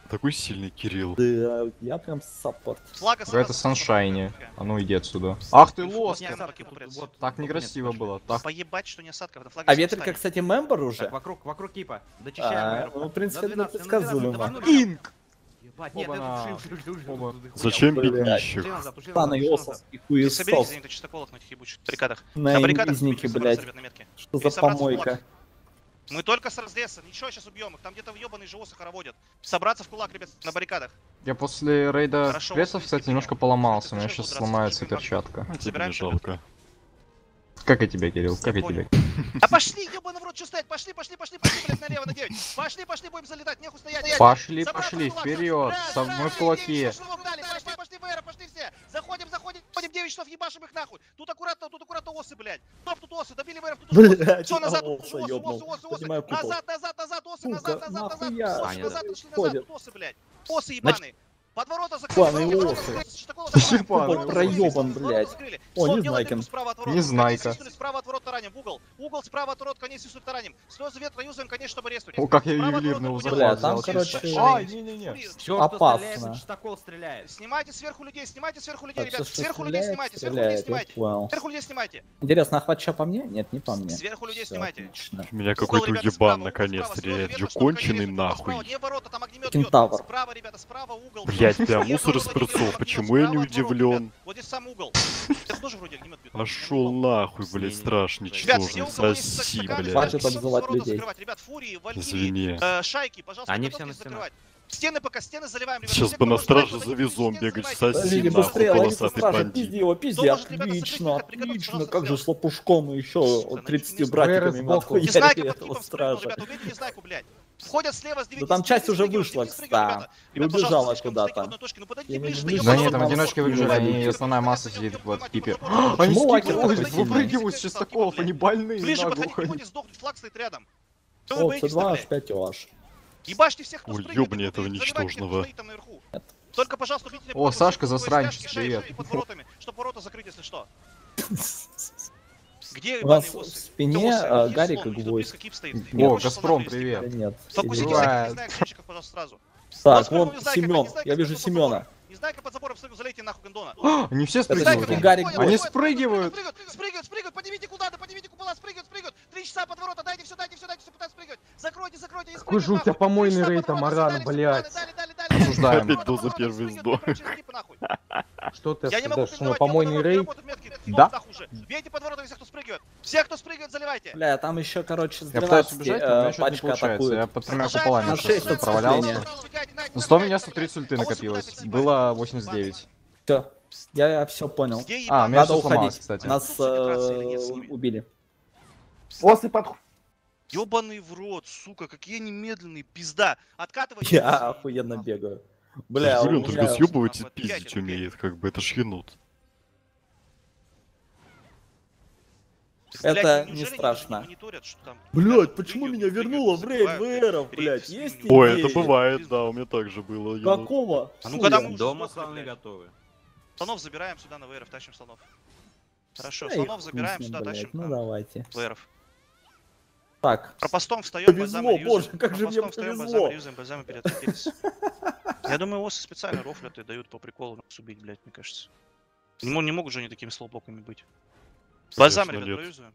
Такой сильный Кирилл. Да, я прям саппорт. Флага Какая-то сразу, саншайне. сразу. А ну иди отсюда. Ах ты лос! Не осадки, пресс. Так некрасиво было. Так. Поебать, что не осадков. на флаге А всем ветрика, встанет. кстати, мембер уже? Вокруг кипа. А, Дочищаем. ну, в принципе, На это 12, предсказуемо. Инк! Ебать, нет, Оба-на. Оба. Зачем Блядь. беднищих? Пан Иосос и И соберитесь хуесос. за-нибудь чистоколов на этих ебучих баррикадах. На баррикадах инвизники, собраться, блядь. ребят, на метке. Что И за собраться в помойка? кулак. Мы только с разлеса, ничего, сейчас убьем их. Там где-то ебаные живосы хороводят. Собраться в кулак, ребят, на баррикадах. Я после рейда Хорошо, прессов, вот кстати, видите, немножко принял. поломался. У меня Слушай, сейчас тут сломается раз, перчатка. Тебе не Собираемся, жалко. Как и тебя, Кирилл? Как и понял. тебя? А пошли, ебаный в рот, что стоять? Пошли, блядь, налево, на 9. Пошли, будем залетать, нехуй стоять. Пошли, Собраться пошли, в кулак, вперед! раз, Со раз, мной в девять, кулаки! девять, шлемов дали. Пошли, ВР, пошли все. Заходим, 9 часов, ебашим их нахуй. Тут аккуратно осы, блядь. Стоп, тут осы, добили ВР, тут осы. Блядь, Все, назад, я осы ёбнул. Поднимаю купол. Назад, осы, Сука, назад. нахуя? Осы, Саня, назад, да. ушли назад, Ходят. тут осы, блядь. Осы ебаные. Под ворота Паны закрыли. осы. Купол проёбан, блядь. О, Незнайкин. Незнайка. Справа от ворот тараним, в угол. Угол справа от ворот, конец сисут тараним. Слезы ветра юзаем, конечно, чтобы резнуть. О, как я Справа от ювелирный ворот его будем- Бля, захват там, взял. короче, Ай, не-не-не. Все, Опасно. Чистокол стреляет. Снимайте сверху людей, Так, ребят. всё, Сверху что людей стреляет, снимайте, сверху людей стреляет, я снимайте. понял. Сверху людей снимайте. Интересно, охват чё по мне? Нет, не по мне. Сверху людей Всё, снимайте. отлично. Меня Угол, какой-то ребята, уебан справа, угол наконец справа, стреляет. слева, Чё видно, что конченый конец, справа, нахуй? не ворота, там огнемет Кентавр. бьет. Справа, ребята, справа угол. Блять, бля, Нет мусор из ворота, огнемет, перцов. огнемет, Почему я не справа от ворот, удивлен? ребят. Вот здесь сам угол. Это тоже вроде огнемет бьет. Пошел нахуй, блять, страж Ребят, все ничтожный. у кого есть Соси, стаканы, блядь. Хватит стаканы, обзывать ворота людей. закрывать. Ребят, фурии, валькирии, Извини. шайки, пожалуйста, Они готовьтесь все на закрывать. Стены пока, стены заливаем, ребят. Сейчас Все, бы кто на может стражу закрывать, за визом стены бегать, заливайте. соси Лили, нахуй, быстрее, ловите полосатый стража, бандит. пизди его, пизди, Кто может, ребята, отлично, закрыть, приготовьтесь, отлично, пожалуйста, как же всё. с лопушком и еще Сука, 30 найдите братиками место. мы отхуярили Незнайка под этого кипом спрыгнул, стража. ребята, убейте Незнайку, блядь. Входят слева с 9. Да там часть уже вышла, кстати, и убежала куда-то. Ну, Я не ближе, вижу. Да Ёбаный нет, там рот. одиночки выбежали, они основная масса сидит в типе. Они Почему лакер скидывают, такой сильный? выпрыгивают с чистоколов, они больные, Ближе подходите, наглухо. не будете сдохнуть, флаг стоит рядом. Что вы О, боитесь, C2 блядь? H5 OH. Ебашьте всех, кто Ой, спрыгнет, ёбни и этого заливайте тех, кто ничтожного. стоит там наверху. Только, пожалуйста, убейте О, Сашка, засранец, привет. Под воротами, чтобы ворота закрыть, если что. Где У нас ебаные в осы? спине Где осы? Где Гарик слон? и Кто гвоздь. близко кип стоит? О, Я больше Газпром, слона привет. Да нет. Фокуситесь Иди. на Незнайке, встречниках, пожалуйста, сразу. Так, Вот вон Незнайка, Семен, Незнайка, я вижу под забором. Семена. Незнайка под забором, сразу залейте нахуй гондона. Они все Это Незнайка, спрыгивают. Гарик ходит, Они ходит, спрыгивают. Спрыгивают, поднимите кулада, спрыгивают. 3 часа под ворота, дайте все, пытаются спрыгивать. Закройте, не Какой же у спрыгивают, тебя нахуй. помойный 3 часа рейд, под ворота, Амаран, дали, блядь. дали. Осуждаем. Опять дал за первый вздох. Что ты Я не могу сказал, что признавать, помойный рейд? Да. Бейте под ворота, всех, кто спрыгивает, заливайте. Бля, там еще, короче, с Я пытаюсь 12 убежать, но у меня что-то не пачка получается. Я атакует. под тремя куполами На сейчас 6 провалялся. отступления. На 100 у меня 130 ульты накопилось. Было 89. Все, я все понял. А, у меня Надо все сломалось, уходить. кстати. Нас убили. Осы под... Ёбаный в рот, сука, какие они медленные, пизда. Откатывайте. Я охуенно бегаю. Бля, Блин, у он только меня... съебывать и Отпускайте, пиздить отпускайте. умеет, как бы это ж енот. Это не страшно. Блять, почему меня вернуло в рейд ВРов, блять? Есть Ой, идеи? это бывает, да, у меня также было. енот. Какого? А ну когда мы Хуя? уже Дома сдохли, слоны блядь. готовы. Слонов забираем сюда на ВРов, тащим слонов. Хорошо, Да и слонов хуй забираем с ним, сюда, блядь, тащим ну на давайте. ВРов. Так, Пропостом встаем, Повезло, боже, как же мне повезло. бальзамы переоткатились. Я думаю, осы специально рофлят и дают по приколу нас убить, блядь, мне кажется. Не могут же они такими слоублоками быть. Бальзам, Конечно, ребят, нет. проюзаем.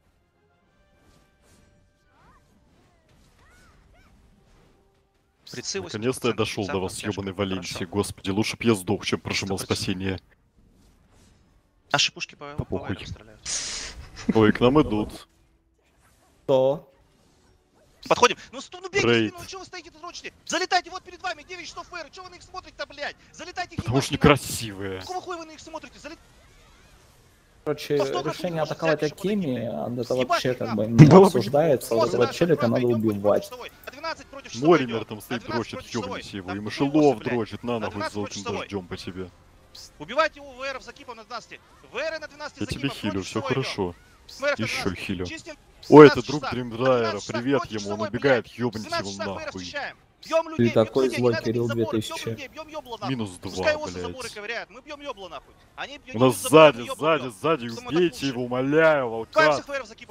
Прицы 80%, Наконец-то я дошел до десятка, вас, тяжко. ебаной Валенсии. Хорошо. Господи, лучше б я сдох, чем прожимал Спасибо. спасение. Наши пушки по похуй. ВРам стреляют. Ой, к нам идут. то. Подходим. Ну бейте в Рейд. спину, чего вы стоите тут рочите? Залетайте вот перед вами, 9 часов ВР, чего вы на них смотрите-то, блядь? Залетайте их Потому что ебать, нахуй. некрасивые. Какого хуя вы на них смотрите? Короче, Автограф решение не может атаковать взять, чтобы Акими, подойти, это Ебать вообще их как нахуй. бы не Было бы обсуждается. Вот этого челика надо убивать. 12 против часовой Моример идёт. там стоит, 12 дрочит, против часовой. ёбнись его. Там И хуй мышелов осы, блядь. дрочит, на нахуй 12 золотым часовой. дождем по тебе. Убивайте его ВР за кипом на 12. ВР на 12 Я за тебе кипом, хилю, против все часовой идёт. хорошо. ВР на Еще 12. хилю. Чистим Ой, 12 это друг часа. Дримдрайера, 12 часа привет против ему, он часовой, убегает, блядь. ёбните 12 его часов ВР нахуй. встречаем. Бьем людей, такой бьем людей, злой, не надо Кирилл, бить заборы, 2000. бьем людей, бьем ёбло нахуй. Минус 2, Пускай осы заборы блядь. ковыряют, мы бьем ёбло нахуй. Они У нас бьют заборы, сзади, мы ёбло сзади, бьем. сзади, Что мы убейте так его, умоляю, Убиваем волкат. всех ВРов за кипом.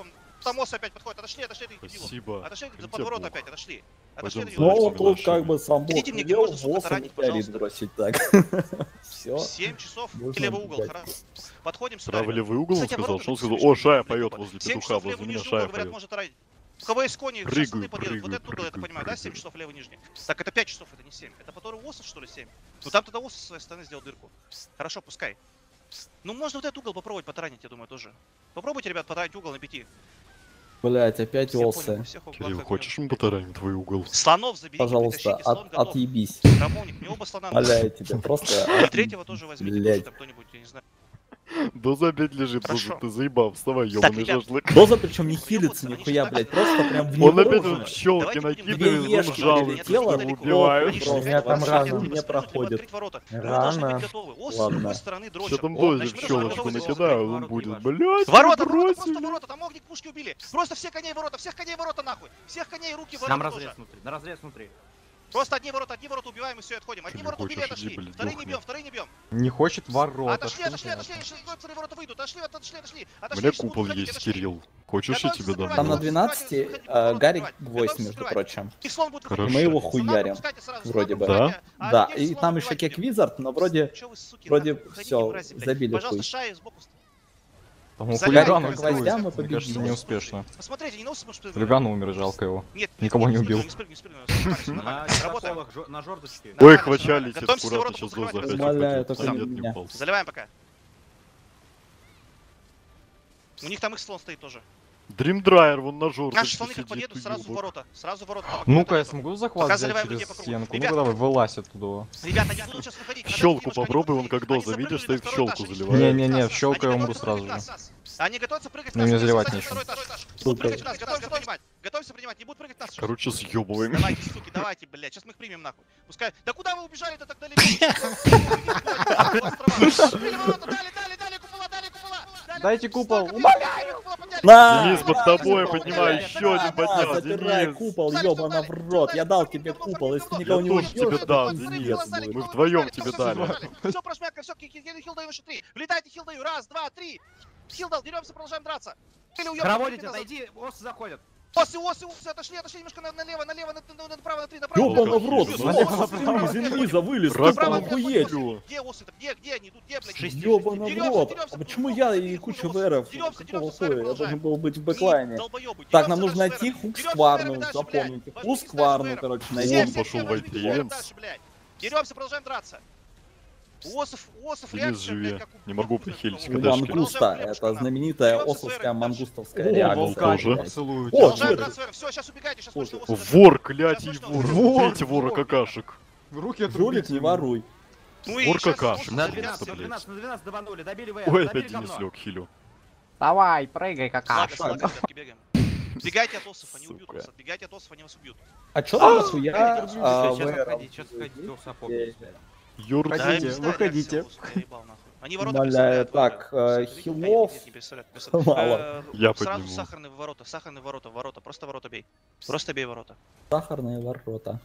Там осы опять подходят, отошли, отошли, Спасибо. отошли, за Хотя подворот бы. опять, отошли. Пойдем Отошли, за Ну, этими вот тут нашими. как бы сам бог Идите мне, велел, можно, сука, босса таранить, не тянет пожалуйста. бросить так. Все. 7 часов, Можно левый угол, убегать. хорошо. Подходим сюда, Правый ребят. левый угол он Кстати, сказал, ворота что он все сказал, еще о, Шая блядь, поет тупо. возле 7 петуха, часов левый возле меня нижний угол, Шая говорят, поет. может таранить. У кого есть кони, сейчас Прыгаю, сны подъедут. Вот прыгаю, этот угол, это прыгаю, понимаю, да, 7 прыгаю. часов левый нижний. Так, это 5 часов, это не 7. Это который ОСов, что ли, 7? Ну там тогда ОСов с своей стороны сделал дырку. Хорошо, пускай. Ну можно вот этот угол попробовать потаранить, я думаю, тоже. Попробуйте, ребят, потаранить угол на 5. Блять, опять Все поняли, осы. во всех углах Кирилл, огнем. хочешь мы потараним твой угол? Слонов заберите, Пожалуйста, притащите, слон готов. отъебись. Рамоник, мне оба слона Валяю тебя, просто... И третьего тоже возьмите, тоже Блядь. там кто-нибудь, я не знаю. Доза опять лежит, Хорошо. Доза, ты заебал, вставай, Так, ёбаный ребят, шашлык. Доза причем не Ёбаться, хилится они нихуя, же блядь, так- просто прям в Он него опять уже. в щелки Давайте будем накидывает, Две он ешки жалуется, прилетело, что далеко. убивают. Они же У меня стреляют, там они рано. стреляют, Не либо проходит. открыть ворота. Мы должны Рано. быть готовы. Ос с Ладно. другой стороны Что дрочат. там О, Дозе значит, в мы щелочку должны быть накидаю, готовы. он будет, ебашь. блядь, Ворота, бросили. просто ворота, там огник пушки убили. Просто все коней ворота, всех коней ворота нахуй. Всех коней руки Нам ворота разрез тоже. внутри, на разрез внутри. Просто одни ворота убиваем и все, отходим. Одни Ты не ворота убили, хочешь, отошли. иди, блядь, Вторые не сдохни. бьем, вторые не бьем. Не хочет ворота. Отошли, что отошли, непонятно. отошли, вторые ворота выйдут. Отошли, отошли, отошли. У Отошли, меня сейчас будут купол выходить, есть, отошли. Кирилл. Хочешь, я Готовься тебе дам? закрывать Там на ворота, 12 выходите, ворота Гарик закрывать. гвоздь, Готовься между закрывать. прочим. И слон будет Хорошо. выходить. Мы его Слона хуярим. выпускайте сразу, Вроде бы. слона Да? выпускайте, а Да, людей и слона там еще убивать кек будем. Визард, но вроде... Чё вы, суки, вроде нахуй, выходите, всё, мрази, блядь. забили Пожалуйста, хуй. шая сбоку. Там у Заляли хулигана как гвоздь. гвоздя, мы Мне победили. кажется, неуспешно. Посмотрите, не носим, что Хулиган умер, жалко его. Нет, Никого не убил. Не спрыгни, не спрыгни. На Работаем. чистоколах, на жордочке. Ой, Нормально, хвачали, нормально. Готовимся аккуратно, ворота сейчас закрывать, Доза опять Умоляю, упадет. только Да не нет, меня. не упал. Заливаем пока. У них там их слон стоит тоже. Дримдрайер, вон на жорке Наши слоны как сидит, подъедут, сразу в уёбок. ворота. Сразу в ворота. там Ну-ка, я нету. смогу захват Пока взять заливаем через людей по кругу. стенку? Ну Ребят. давай, вылазь оттуда. Ребята, они будут сейчас выходить. В щелку попробуй, он как Доза, Они видишь, запрыгнули стоит на в второй щелку этаж, заливает. Не-не-не, в щелку я Они умру готовятся сразу прыгать же. в нас. Они готовятся прыгать в Ну, нас. не Готовься заливать на нечего. второй этаж. Будут прыгать в нас, готовься принимать. Готовься принимать, не будут прыгать в нас. Короче, съебываем. Давайте, суки, давайте, блядь, сейчас мы их примем нахуй. Пускай. Да куда вы убежали-то так далеко? Дали, купола, дали, купола. Дайте купол, На! Денис, под тобой На! поднимай, еще один поднял, Забирай Денис. купол, ёбана в рот. Я дал тебе купол, если ты никого не Я тоже убьешь, тебе дам, то Денис. пиздец будет. Мы вдвоем тебе дали. Все, прошмяка, все, хил даю еще 3. Влетайте, хил даю. Раз, два, три. Хил дал, деремся, продолжаем драться. Или уёбок, Проводите, назад. отойди, осы заходят. Осы, отошли немножко направо, направо, на 3, направо. Ёбана в рот, Налево, ос из инвиза вылез, ты Направо, охуеть. Где осы-то? Где они идут? Где, блядь? Ёбана в Деремся, рот. деремся, А почему я и куча ВРов? Деремся, Какого с вами хуя? Я должен продолжаем. был быть в бэклайне. Долбоёбы, Так, деремся нам нужно дальше, найти Вера. Хускварну, Деремся дальше, запомните. блядь. Возьмите Хускварну, дальше, короче, Вера. найдем. Вот пошел Возьмите Вайпиенс. дальше, блядь. Деремся, продолжаем драться. Осов Денис, реакция, живи. блядь, как у- Не могу похилить, У кадешки. Мангуста, это знаменитая Деремся с осовская Вэром мангустовская дальше. реакция. Вулкане блядь. поцелую О, тебя. Продолжаем Вера. драться, Вера. Все, сейчас убегайте, сейчас можно осы забрать. Вор, клятий Сейчас вор. можно- Убейте вора какашек. Руки Жулик, отрубите не ему. воруй. Ну и Вор щас какашек. осы На заберут. 12, на блядь. 12, на 12 добанули, добили ВР, Ой, добили опять Денис говно. лег, хилю. Давай, прыгай, Слага, какашка. слага, ребятки, бегаем. Бегайте от осов, они убьют Сука. вас. Бегайте от осов, они вас убьют. А чё там нахуя? Сейчас ВР? отходить, сейчас отходить, ос опомнись. Юр, Да, Выходите, пизда, выходите. я всё, осов, я ебал, нахуй. Они ворота Умоляю, представляют, так, ворота. хилов Не представляют. мало. Я Сразу подниму. сахарные ворота, просто ворота бей. Просто бей ворота. Сахарные ворота.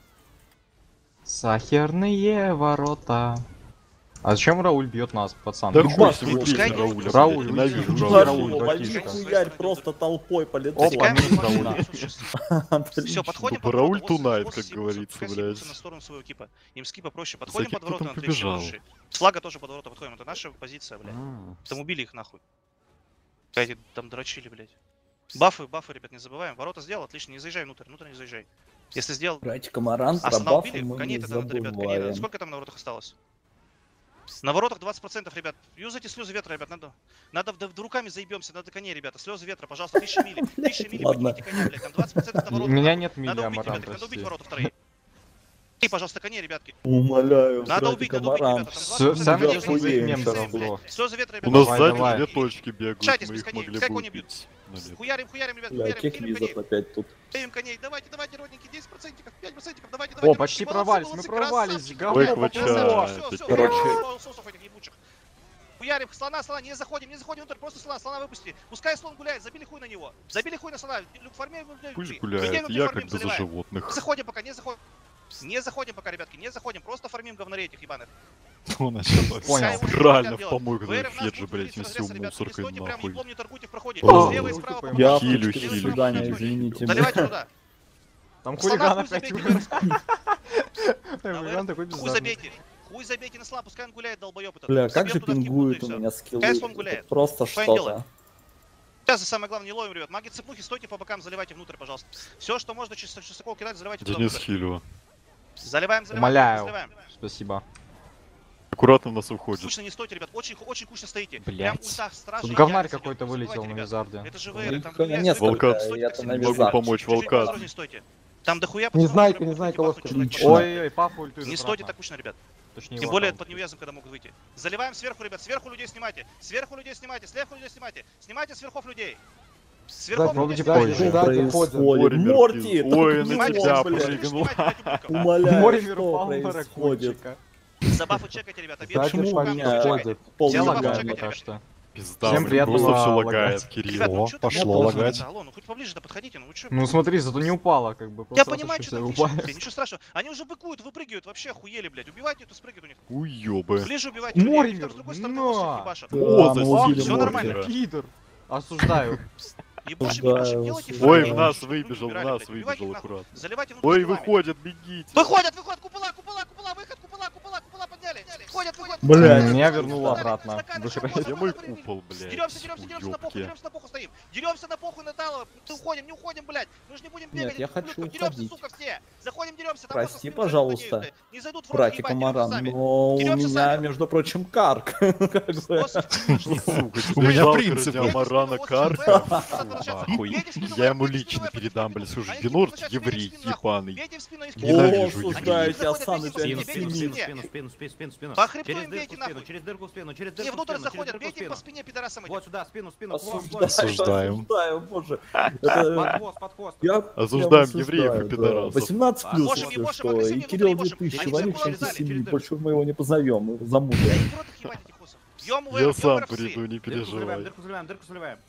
Сахарные ворота. А зачем Рауль бьет нас, пацан? Да Ну, хуй башни, с ним, пускай убейте Рауля. Рауль, блядь, ненавижу уйди, Рауля. Рауль, Возьми братишка. хуярь просто толпой по лицу. Опа, Засекаем, минус Рауль, Рауль. Все, подходим Тупо под Рауль ворота, тунает, осы как съебутся, говорится, пускай блядь. съебутся на сторону своего кипа. Им скипа проще. Подходим Кстати, под кто ворота там на 3, все побежал? лучшие. Слага тоже под ворота подходим, это наша позиция, блядь. А, Там убили их нахуй. Эти там дрочили, блядь. Бафы, ребят, не забываем. Ворота сделал, отлично, не заезжай внутрь не заезжай. Если сделал... Братик Амарант, А, про слона бафы убили? мы Коней не тогда надо, ребят, коней надо. забываем. Сколько там на воротах осталось? На воротах 20%, ребят. Юзайте слезы ветра, ребят, надо руками заебемся, надо коней, ребята. Слезы ветра, пожалуйста, 1000 мили. 1000 мили, Ладно. поднимите коня, блядь. Там 20% на У воротах. меня нет мили, Надо убить, Амаран, ребята, надо убить прости. ворота вторые. И, пожалуйста, коней, ребятки. Умоляю, Надо убить, братик ребята. Амарант. Там Сами 20% я коней, хуею. блядь. мемберов было. Слезы ветра, У ребята. нас Давай, сзади давай. две точки бегают, Шайтесь мы без их коней, могли пускай бы кони убить. Налево. Хуярим, ребят, Бля, хуярим, кек кинем визов коней. опять тут. Даем коней, давайте, родненькие, 10%, 5%, давайте. О, почти Молодцы, провались, мы молодцы, провались, красавчики. говно Ой, поплыло. хвачай. Все, Короче. сосов этих ебучих. Хуярим, слона, не заходим внутрь, просто слона выпусти. Пускай слон гуляет, забили хуй на него. Забили хуй на слона, люк формируем. Пусть гуляет, я как бы за Не животных. заходим пока, не заходим. Не заходим пока, ребятки, не заходим, просто фармим говнорей этих ебаных. Что началось? Понял. Правильно, в помойку Феджи, блядь, всю мусоркой Стойте прям, нахуй. еблом не торгуйте в проходе. О, Слева и справа по Я бокам. Хилю, Слева и хилю. справа по свидания, бокам. извините. Заливайте туда. Там Пацана, хулиган хуй опять забейте, умер. Наверх. Хулиган такой Хуй бездарный. забейте. Хуй забейте на слаб, пускай он гуляет, долбоёб этот. Бля, как Забьем же туда в кибу, пингует и у всё. меня скиллы. Пускай слон гуляет. Это просто Что они что-то. Сейчас самое главное не ловим, ребят. Маги цепнухи, стойте по бокам, заливайте внутрь, пожалуйста. Все, что можно через часокол кидать, заливайте туда Денис внутрь. Хилю. Заливаем, Умоляю. заливаем. Спасибо. Аккуратно в нас уходит. Кучно не стойте, ребят, очень кучно стоите. Блять. Прям ульта, стражи, Тут идеально говнарь сойдёт. какой-то Не вылетел забывайте, на ребят. Визарде. Это же Их ВР, там несколько, Волкат. это на Не могу визах. помочь, Чуть-чуть Волкат. поосторожнее стойте. Там дохуя Не пацанов, знайка, которые не знайка, могут ловко. ебахнуть человека. Ой-ой, паф ультует Не обратно. стойте так кучно, ребят. Точнее, Тем его более там. под неуязом, когда могут выйти. Заливаем сверху, ребят, сверху людей снимайте. Сверху людей снимайте, сверху людей снимайте. Снимайте сверхов людей. Сверхов Пробуйте людей снимайте. позже. Да, Происходит? Морти, Ой, так на не тебя он, блядь. прыгнул. Умоляю, Моример что упал на происходит? ракунчика. Забафы чекайте, ребята. Сзади Объект по руками мне чекайте. ходит. Все Забавно, лагает чекайте, пока ребят. что. Пизда, Всем блин, приятного просто все лагать. лагает, Ребят, Кирилл. ну что Пошло лагать. Алло, ну хоть поближе-то подходите, ну вы чё? Ну смотри, зато не упала, как бы. Я просто понимаю, всё что там упали. пишут, ничего страшного. Они уже быкуют, выпрыгивают, вообще охуели, блядь. Убивайте, то спрыгивает у них. Уёбы. Ближе убивайте людей, они там Моример, с другой стороны на! лошадь ебашат. О, мы засили убили всё нормально. Морримера. Пидор. Осуждаю. Ебашим, Да, ебашим, делайте ой, флаг. Ой, в нас Чтобы люди выбежал, в убирали, нас блядь. Убивайте выбежал их нахуй. аккуратно. Заливайте внутрь Ой, килами. выходят, бегите. Выходят, купола, выход, купола подняли. Входят. Блядь. Меня вернуло обратно. Где мой купол, блядь? Деремся на похуй стоим. Деремся на похуй на Талова. Не уходим, блядь. Мы же не будем Нет, бегать. я хочу Деремся, уходить. сука, все. Заходим, деремся. там Прости, просто спину пожалуйста, зайдут, не зайдут в рот, братик ебать, Амаран, деремся сами. но у Деремся меня, сами. между прочим, карк. Как бы. Сука, У меня жалко принцип. ради Амарана карка. Нахуй. Я ему лично передам, блядь. Слушай, Генор еврей ебаный. Бейте в спину, и Ненавижу О, евреев. осуждаю тебя, Заходят, Сан, бейте это в спину, бейте в антисемит. спину. По хребту Через им бейте, дырку в спину, нахуй. через дырку в спину, через Не, дырку в внутрь спину, через заходят, дырку в бейте по спину. спине пидорасам этим. Вот сюда, спину, Осуждаем. Осуждаю, боже. Это- Под хвост. Я Осуждаем прям евреев и осуждаю, да. пидорасов. 18 плюс, Ебошим, если ебошим, что. агрессивнее И Кирилл внутри, 2000, ебошим. Валерий Они все 67, половины больше мы его не позовем, мы его Да замутим. и в рот их ебать этих хусов. Бьем Я ВР, сам бьем РФС. приду, не переживай. Дырку заливаем.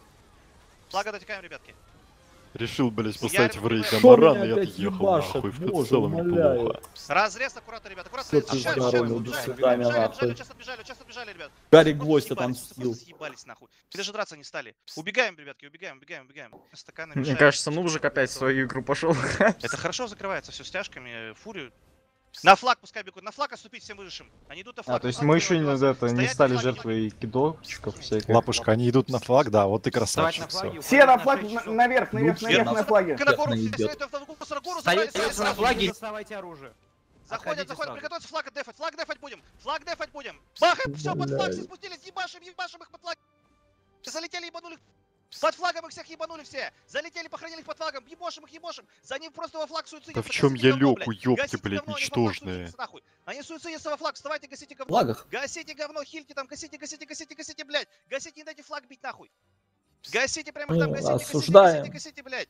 Флага дотекаем, ребятки. Решил, блядь, поставить в рейд Что Амарана меня и опять отъехал ебашат? нахуй. В Боже, целом умоляю. неплохо. Разрез аккуратно, ребят, аккуратно. Всё, ты Отбежали, здоровый, отбежали, до отбежали, свидания, отбежали, нахуй. сейчас отбежали, ребят. Гарри Просто Гвоздь съебались, отомстил. просто съебались, нахуй. И даже драться не стали. Убегаем, ребятки, убегаем. Стаканами Мне мешаем. кажется, Нубжик опять в свою игру пошел. Это хорошо закрывается, все стяжками, фурию. На флаг пускай бегут, на флаг отступить всем выжившим. Они идут на флаг. А, то есть флаг мы еще стоит, не стоять стали на флаге, жертвой кидовчиков всяких. Лапушка, они идут на флаг, да, вот ты Вставать красавчик. на флаге, всё. Все на уходить флаг, 6 часов. наверх, на флаге. На гору, Идёт. все стоят в гору, Стоите на сразу. флаге, доставайте оружие. Заходят, Отходите сразу. приготовьтесь флаг дефать будем. Флаг дефать будем. Бахаем, все, под флаг все спустились, ебашим их под флаг. Залетели, ебанули. Под флагом их всех ебанули все. Залетели, похоронили их под флагом. Ебошим. За ним просто во флаг суицидятся. Да в чем Гасите я говно, лёг, блядь. уёбки, Гасите блядь, говно, они по флагу ничтожные. суицидятся, нахуй. Они суицидятся во флаг, вставайте, гасите говно. Флагах? Гасите говно, хильте там, гасите, блядь. Гасите, не дайте флаг бить, нахуй. Гасите прямо их там, Осуждаем. гасите, блядь.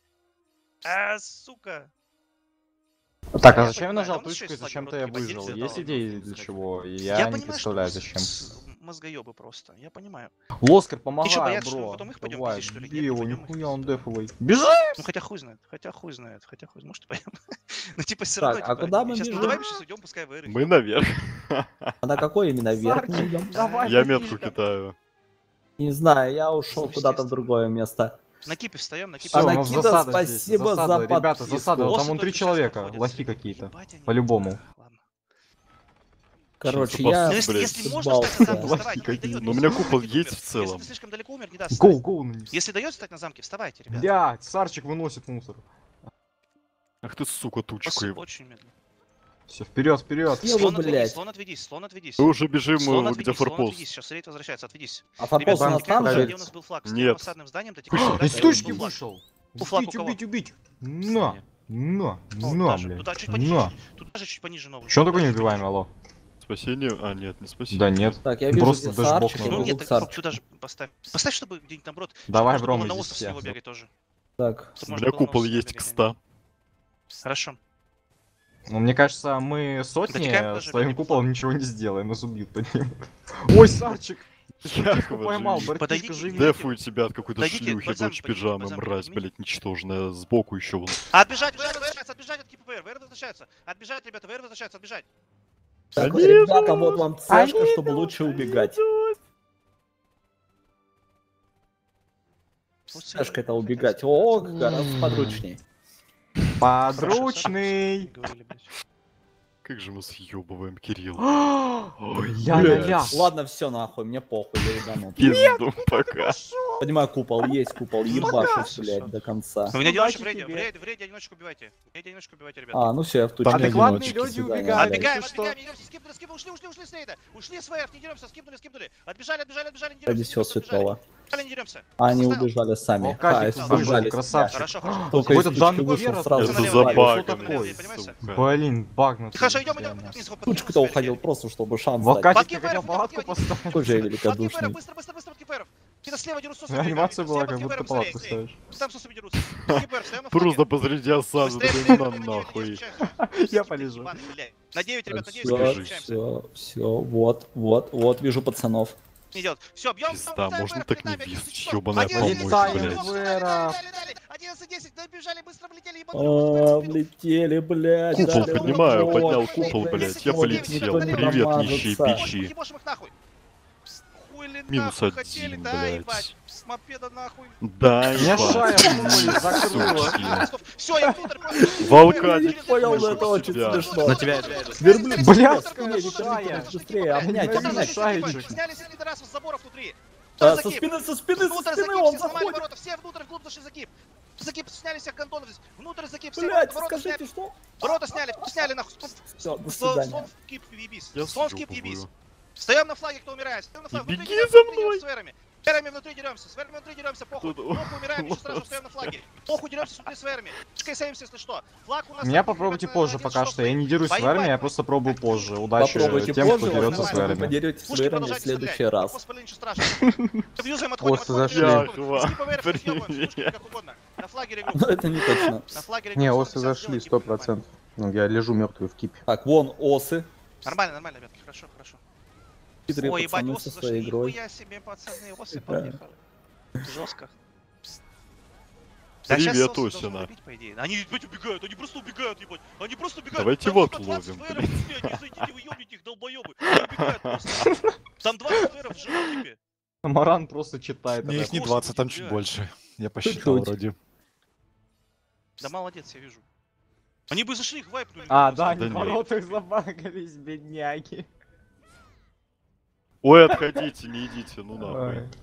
Сука. Так, а Я зачем я понимаю, нажал да, у нас точку и еще есть зачем-то флаги, я вроде выжил? бы, Есть да, идеи для чего? Я не понимаю, представляю что зачем. мозгоёбы просто, я понимаю. Лоскар, Ты чё, помогай, боятся, что мы бро. потом их пойдем Давай, пиздить, что ли? бей Нет, не его, пойдем их нихуя он пиздить. дефовый. Бежи! Ну хотя хуй знает, может и пойдем. Ну типа все Так, равно. а куда мы сейчас, бежим? давай мы сейчас уйдем, пускай в эры. Мы наверх. А на какой именно верх мы идем? Давай. Я метку кидаю. Не знаю, я ушел Ну, куда-то в естественно. другое место. На кипе встаем, на кипе. Всё, А у на нас Накида засада спасибо здесь. за Засада, ребята, подписку. засада. Боссы Там вон 3 только сейчас человека, подходят. лохи какие-то. Ебать, они- По-любому. Ладно. Короче, Сейчас я... Ну если можно съебался. встать на замке, Лохи вставайте, не какие. дает. Но у Если меня купол умер, есть умер. в целом. Если ты слишком далеко умер, не даст. Гоу, встать. гоу на них. Если дает встать на замке, вставайте, ребят. Блядь, Сарчик выносит мусор. Ах ты, сука, тучка. Очень медленно. Все, вперед, вперед. Съел, блядь. Слон отведись. Мы уже бежим, Слон где отведись, форпост. Сейчас рейд возвращается, отведись. А форпост у Ребята, нас там где же? у нас был флаг? Нет. С фасадным зданием до Из точки вышел. Флаг у Убить, кого? убить. На, на, Даже, блядь. туда чуть пониже. На. Тут даже чуть пониже новый. Че он такой неубиваемый, алло? Спасение? А, нет, не спасение. Да нет. Так, я вижу, Просто где даже бог Сарчик, на я Ну руку. бегу нет, к так Сарчику. туда же поставь. Поставь, чтобы где-нибудь наоборот. Давай, чтобы можно Бром, было на здесь остров с него все. бегать тоже. Так, Чтобы У можно меня было на купол остров есть бегать. к 100. Хорошо. Ну, мне кажется, мы сотни Дотекаем даже, с твоим люди, куполом ничего не сделаем, нас убьют под ним. Ой, Сарчик! Я Птичку поймал, живи. братишка, Подойдите. живи. Дефую тебя от какой-то Дойдите, шлюхи, бальзам дочь поднимите, пижамы, бальзам мразь, поднимите. блять, ничтожная, сбоку еще вон. Отбежать, ВР возвращается, отбежать от КПВР, ВР возвращается. Отбежать, ребята, ВР возвращается, отбежать. Так, ребята, вот вам цешка, чтобы лучше убегать. Цешка это убегать. О, гораздо подручней. Подручный. Как же мы съебываем Кирилл. Я-я-я. Ладно, все нахуй, мне похуй, я ебану. Пизду пока. Понимаю, купол есть, купол, ебашишь, блядь, до конца. У меня одиночку в Удачи рейде, тебе. в рейде одиночку убивайте. В рейде одиночку убивайте, ребят. А, ну все, я в туче. Адекватные одиночки, люди свидания, убегают. блядь. Отбегаем, что? отбегаем, идемся, скипнули, ушли с рейда. Ушли с ВР, не деремся, скипнули. Отбежали, не Ради деремся. всего святого. Не деремся. А, они убежали сами. Волкатик А, выжил, сбежали. красавчик. Хорошо. Только Какой-то из Дан тучки вышел Вера сразу. Это Налево, же налево, забагано, что такое, понимаете? сука. Блин, багнутый. Хорошо, идем. Тучку-то уходил просто, чтобы шанс дать. Волкатик хотел палатку поставить. Какой же я великодушный. Быстро, киперов. Где-то слева дерутся. Анимация была, как будто палатку ставишь. Там сосами дерутся. Кипер, стоим на флаге. Просто посреди осады, Быстрее, такой, быстрее, на нахуй. Я полежу. На 9, ребят, на 9. Все, вот, вижу пацанов. Не делать. Все, бьем. Пизда, можно так не визжить, ёбаная помощь, блядь. 11-10, добежали, быстро влетели, Влетели, блядь. Купол дали поднимаю, вот, поднял вот, купол, вот, блядь, я вот, полетел. никто не Привет, промажется. нищие бичи. Ебошим их нахуй. Хули Минус нахуй один, хотели, да, блядь. ебать. С мопеда нахуй. Да, Меня шая ебать. пули закрыла. Все, я внутрь просто. Волкатик, Понял, слышал это очень тебя. смешно. На тебя. Верблюд, Блядская быстрее, быстрее, обнять, Блядь, обнять. шаечек. Сняли с пидорасов с заборов внутри. Со спины, со спины Внутрь он закип, все сломали заходит. ворота, все внутрь, вглубь зашли закип. Закип, сняли всех гандонов здесь. Внутрь закип, все Блядь, ворота скажите, сняли. что? Ворота сняли нахуй. Все, до Слон свидания. в кип, ебись. Я Слон в кип, съёбываю. ебись. Встаем на флаге, кто умирает. Встаем на И флаге. беги за мной. С вэрами. С вэрами внутри деремся, похуй. Тут- Похуй, умираем, ничего страшного, встаем на флаге. Похуй, деремся внутри с вэрами. Чекайся, если что. Флаг у нас... Меня попробуйте позже пока что. Я не дерусь с вами, я просто пробую позже. Удачи Попробуйте тем, кто позже, дерется с возможно, вы вами. подеретесь с Пушки вэрами в продолжайте следующий стрелять. раз. Господи, ничего страшного. Юзаем, отходим, Яхва, привет. Как угодно. На флагере Но группы. это не точно. На флагере Не, группы. осы зашли 100%. Ну, я лежу мертвый в кипе. Так, вон осы. Нормально, ребят, хорошо. Хитрые Ой, ебать, пацаны осы со своей зашли. игрой. Нихуя себе, пацаны, осы Да. подъехали. Жестко. Привет, Осина. Они, ебать, убегают, они просто убегают, ебать. Они просто убегают. Давайте Там вот типа 20 ловим, фэров, блядь, не зайдите, вы ёбнете их, долбоёбы. Они убегают просто. Там 20 фэров в живом типе. Маран просто читает. Не, их не Господи, 20, там чуть блядь. больше. Я посчитал Чуть-чуть. вроде. Да молодец, я вижу. Они бы зашли, их вайпнули. А, да, они Да в нет. воротах забагались, бедняги. Ой, отходите, не идите, ну нахуй. Ой.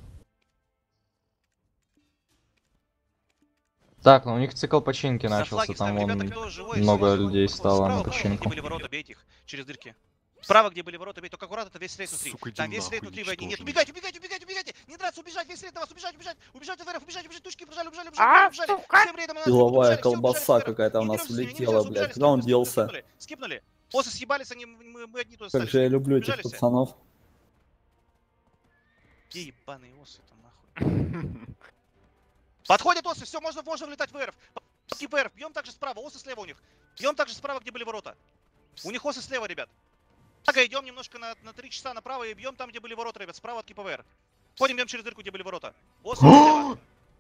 Так, ну у них цикл починки На начался, флаге там ставим, вон ребята, кто живой, много если живой, людей подходит. стало на Справа, починку. где были ворота, бейте их через дырки. Справа, где были ворота, бейте, только аккуратно, это весь рейд внутри. Сука, иди Там весь рейд нахуй, внутри войны. Нет, ничтожный. убегайте! Не драться, убежать, весь рейд на вас, убежать, ВРФ, убежать, тучки, убежали. Всем рейдом на нас, Силовая убежали, все колбаса убежали, какая-то у не нас деремся с ними, влетела, убежали, блядь. Куда он делся? Скипнули. Осы съебались, мы одни тут Как остались. же я люблю этих Убежали все. пацанов. Ебаные осы там нахуй. Подходят осы, все, можно влетать в ВРФ. ВРФ, бьем также справа, осы слева у них. Бьем также справа, где были ворота. У них осы слева, ребят. Так, идем немножко на 3 часа направо и бьем там, где были ворота, ребят, справа от КПВР. Ходим, бьем через дырку, где были ворота. Осы слева.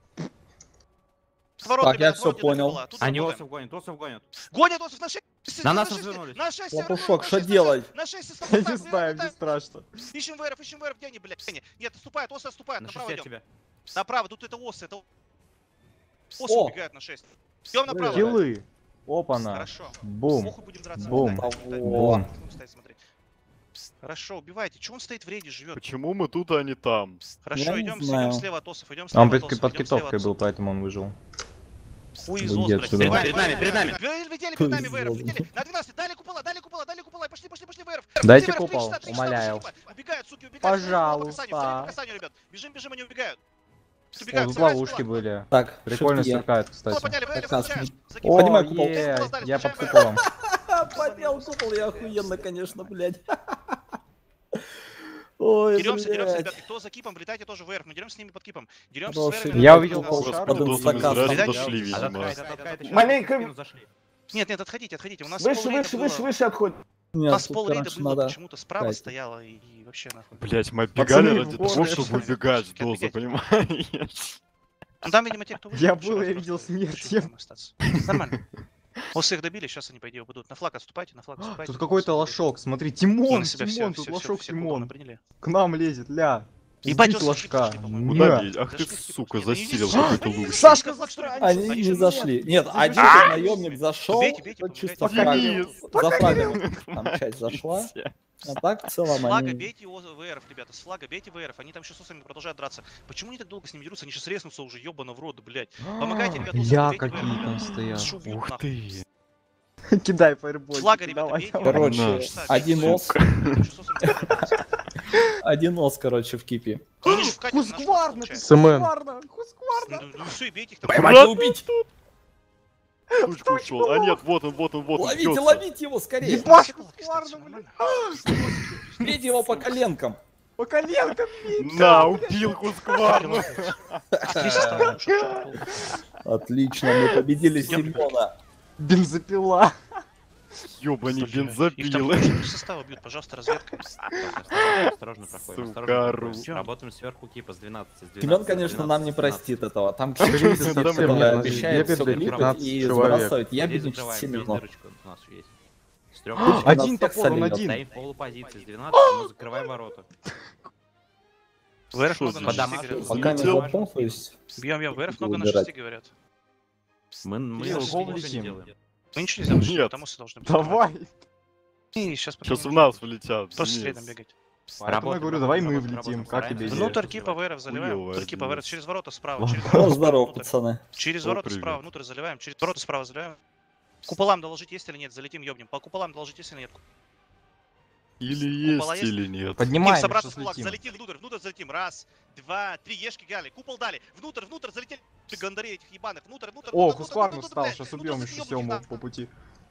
Так, я всё понял. Они осов гонят, Гонят осов на 6. На нас развернулись. На 6. Лопушок, что делать? На 6. Я не знаю, мне страшно. Ищем ВРФ, где они, блядь. Нет, отступают, осы отступают, На направо 6 идем. тебя. Направо, тут это осы, это... Осы О! убегают на 6. Идем направо. Хилы. Опа-на. Хорошо. Бум. Похуй будем драться. Бум. Вот, Бум. стоять, смотри. Хорошо, убивайте. Че он стоит в рейде, живет? Почему мы тут, а не там? Хорошо, Я не идем знаю. слева от осов, идем Он слева под от осов. под идем слева китовкой от был, осов. поэтому он выжил. Хуй Уйди из ос, блядь. отсюда. Давай, Перед давай, нами, перед давай. нами. Летели перед нами, Хуй из ВРФ, ос. летели. На 12, дали купола, пошли, ВРФ. Дайте ВРФ, купол, 3 часа, умоляю. Убегают, суки, убегают. Пожалуйста. По касанию, ребят. Бежим, они убегают. О, Убегают, тут собираются ловушки кулак. были. Так, Прикольно шипки. сверкают, Купола кстати. подняли, ВРФ, Показ. встречаешь. О, Поднимай купол. Я под куполом. Поднял купол, я охуенно, конечно, блядь. Ой, Деремся, блядь. ребятки. Кто за кипом, влетайте тоже ВРФ. Мы деремся с ними под кипом. Деремся с Хороший. ВРФ. Я увидел Купол полшара. под инстакасом. Зря Передайте. зашли, видимо. Маленько- Нет, отходите. У нас Выше отходит. У Нет, нас тут, пол рейда короче, было, надо. почему-то справа кать. стояло и вообще нахуй. Блять, мы Пацаны, бегали ради того, боже. чтобы убегать с дозы, Отбегайте. понимаешь? Ну там, видимо, те, кто вышел. Я вообще был, я просто видел смерть. живым остаться. Нормально. Осы их добили, сейчас они, по идее, будут. На флаг отступайте, на флаг отступайте. Тут какой-то лошок, смотри, Ну, Тимон, на себя Тимон, все, тут лошок Тимон. приняли. К нам лезет, ля. Ебать, Убить осы лошка. шли, по-моему. Куда Не. лезть? Ах ты, Зашли, сука, типа, засилил они какой-то не- луч. Сашка, Они не же зашли. Нет, один А! наемник зашел, Бейте, бейте, вот помогайте. чисто Денис, за фрагами. Там часть зашла. А так в С целом флага они... бейте ВРов, ребята, с флага бейте ВРов. Они там еще с усами продолжают драться. Почему они так долго с ними дерутся? Они сейчас резнутся уже, ёбано в рот, блядь. Помогайте, ребята, усам, Я бейте какие ВРов, там ребят. стоят. Шу, бьют Ух нахуй. ты. Кидай фаербол. С флага, ребята, бейте. Короче, На, один ос, Еще с усами драться. один ос, короче, в кипе. Ну, они же в кате на что Хускварна, получается. Хускварна, Хускварна. Ну все, и бейте их там. Поймать и убить! Тучку ушел. А нет, вот он, Ловите, бьется. ловите его скорее! Ебать, Всё было, кстати, Хускварна, всё блин. нормально. Бейте его по коленкам! По коленкам. На, убил Хускварну. Актриса стала, ушел. Отлично, мы победили Симона. Бензопила. Ёбани Их там бензопилы. очень состава бьют, пожалуйста, разведка. Осторожно проходим, Сука, осторожно ру. проходим. Работаем сверху кипа с 12. Семен, конечно, нам не простит этого. Там Совсем нет, обещает бегает все для клипать 15 и человек. сбрасывать. Я Здесь бегу закрываем, Семену. здесь дырочка у нас есть. С трех Один всех топор, он сольёт. один. стоим в полупозиции с 12, мы закрываем ворота. ВРФ Что много за на По 6 говорят. Пока не Улетел. запомнились. Бьем, ВРФ много на Убирать. 6 говорят. Мы Кирилл, ничего гол не летим. делаем. Мы ничего не сделаем, Нет. потому что должны быть. Давай. И сейчас Сейчас в нас влетят. Просто Денис. следом бегать. Поэтому я Работаем, говорю, давай мы работаем, влетим, работаем, как стараемся. тебе Внутрь идея? кипа ВРФ заливаем. Хуёво, Внутрь кипа ВРФ Денис. через ворота справа. Ладно. Через Ну, ворота здорово, внутрь. пацаны. Через О, ворота привет. справа внутрь заливаем. Через ворота справа заливаем. Куполам доложить есть или нет? Залетим, ёбнем. По куполам доложить есть или нет? Или Купола есть, есть? или нет. Кип, Поднимаем, собраться сейчас в кулак. летим. Залети внутрь залетим. Раз, два, три, ешки гали. Купол дали. Внутрь, залетели. Гандарей этих ебаных. Внутрь. О, внутрь, Хускварна внутрь, встал, блядь. сейчас Внутрь убьем зайти, еще ёбнуть, Сему да. по пути.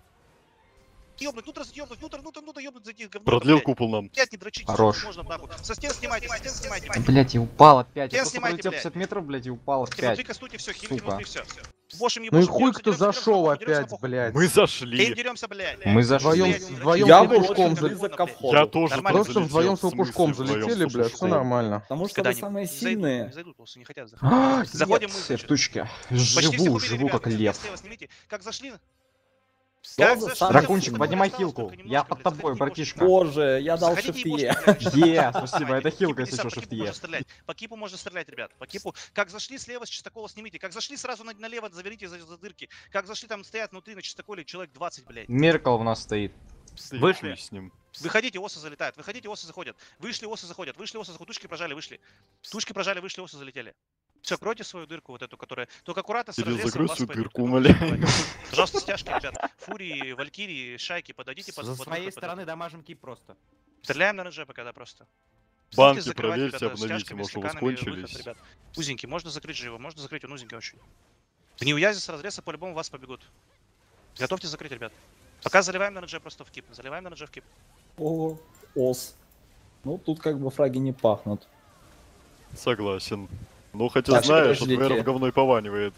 Ёбнуть, внутрь, ёбнуть, зайти. говно, Продлил блядь. купол нам. Блядь, не дрочите, Хорош. сколько можно нахуй. Со стен снимайте, Блять, и упал опять. Я Стен просто снимайте, пролетел блядь. 50 метров, блять, и упал Внутри опять. кастуйте все, хилите Сука. внутри все. Бошем Ну и ебошим, хуй, деремся, кто деремся, зашел деремся, опять, деремся, блядь. Мы зашли. Деремся, блядь. Мы зашли. Вдвоем Я с был пушком очень за- близок ко входу. Я тоже Нормально. так Просто залетел, вдвоем в с пушком смысле, вдвоем залетели, с блядь, все пушком? нормально. Потому что Когда вы они самые не зайдут, сильные. не зайдут, просто не хотят А, заходить. Заходим мы, все в значит. тучке. Почти всех Живу, убили, живу ребят. как лев. Слева снимите. Как зашли? Тоже самое Дракончик, сильное. поднимай хилку. Я под тобой, братишка. Боже, я дал Заходите и шифте. бошки, Спасибо, это хилка, если что, по кипу шифте. можно стрелять. По кипу можно стрелять, ребят. По кипу. Как зашли слева с чистокола снимите. Как зашли сразу налево заверните за дырки. Как зашли там стоят внутри на чистоколе человек 20, блядь. Меркл у нас стоит. Вышли. Хуй с ним. Выходите, осы залетают. Выходите, осы заходят. Вышли, осы заходят. Вышли, осы заходят. Тучки прожали, вышли. Тучки прожали, вышли, осы залетели. Все, кройте свою дырку вот эту, которая... Только аккуратно с Кирилл, разрезом закрой вас свою пойдут. дырку, умоляю. Пожалуйста, стяжки, ребят. Фурии, валькирии, шайки, подойдите под За под своей выход, стороны дамажим кип просто. Стреляем на РНЖ пока, да, просто. Банки Будете закрывать, проверьте, ребята, обновите, стяжками, может, у вас стаканами выход, кончились. ребят. Узенький, можно закрыть живо, можно закрыть, он узенький очень. В неуязе с разреза по-любому вас побегут. Готовьте закрыть, ребят. Пока заливаем на РНЖ просто в кип. Заливаем на РНЖ в кип. О, ос. Ну, тут как бы фраги не пахнут. Согласен. Ну, хотя Так, знаешь, от подождите. ВР говно и пованивает.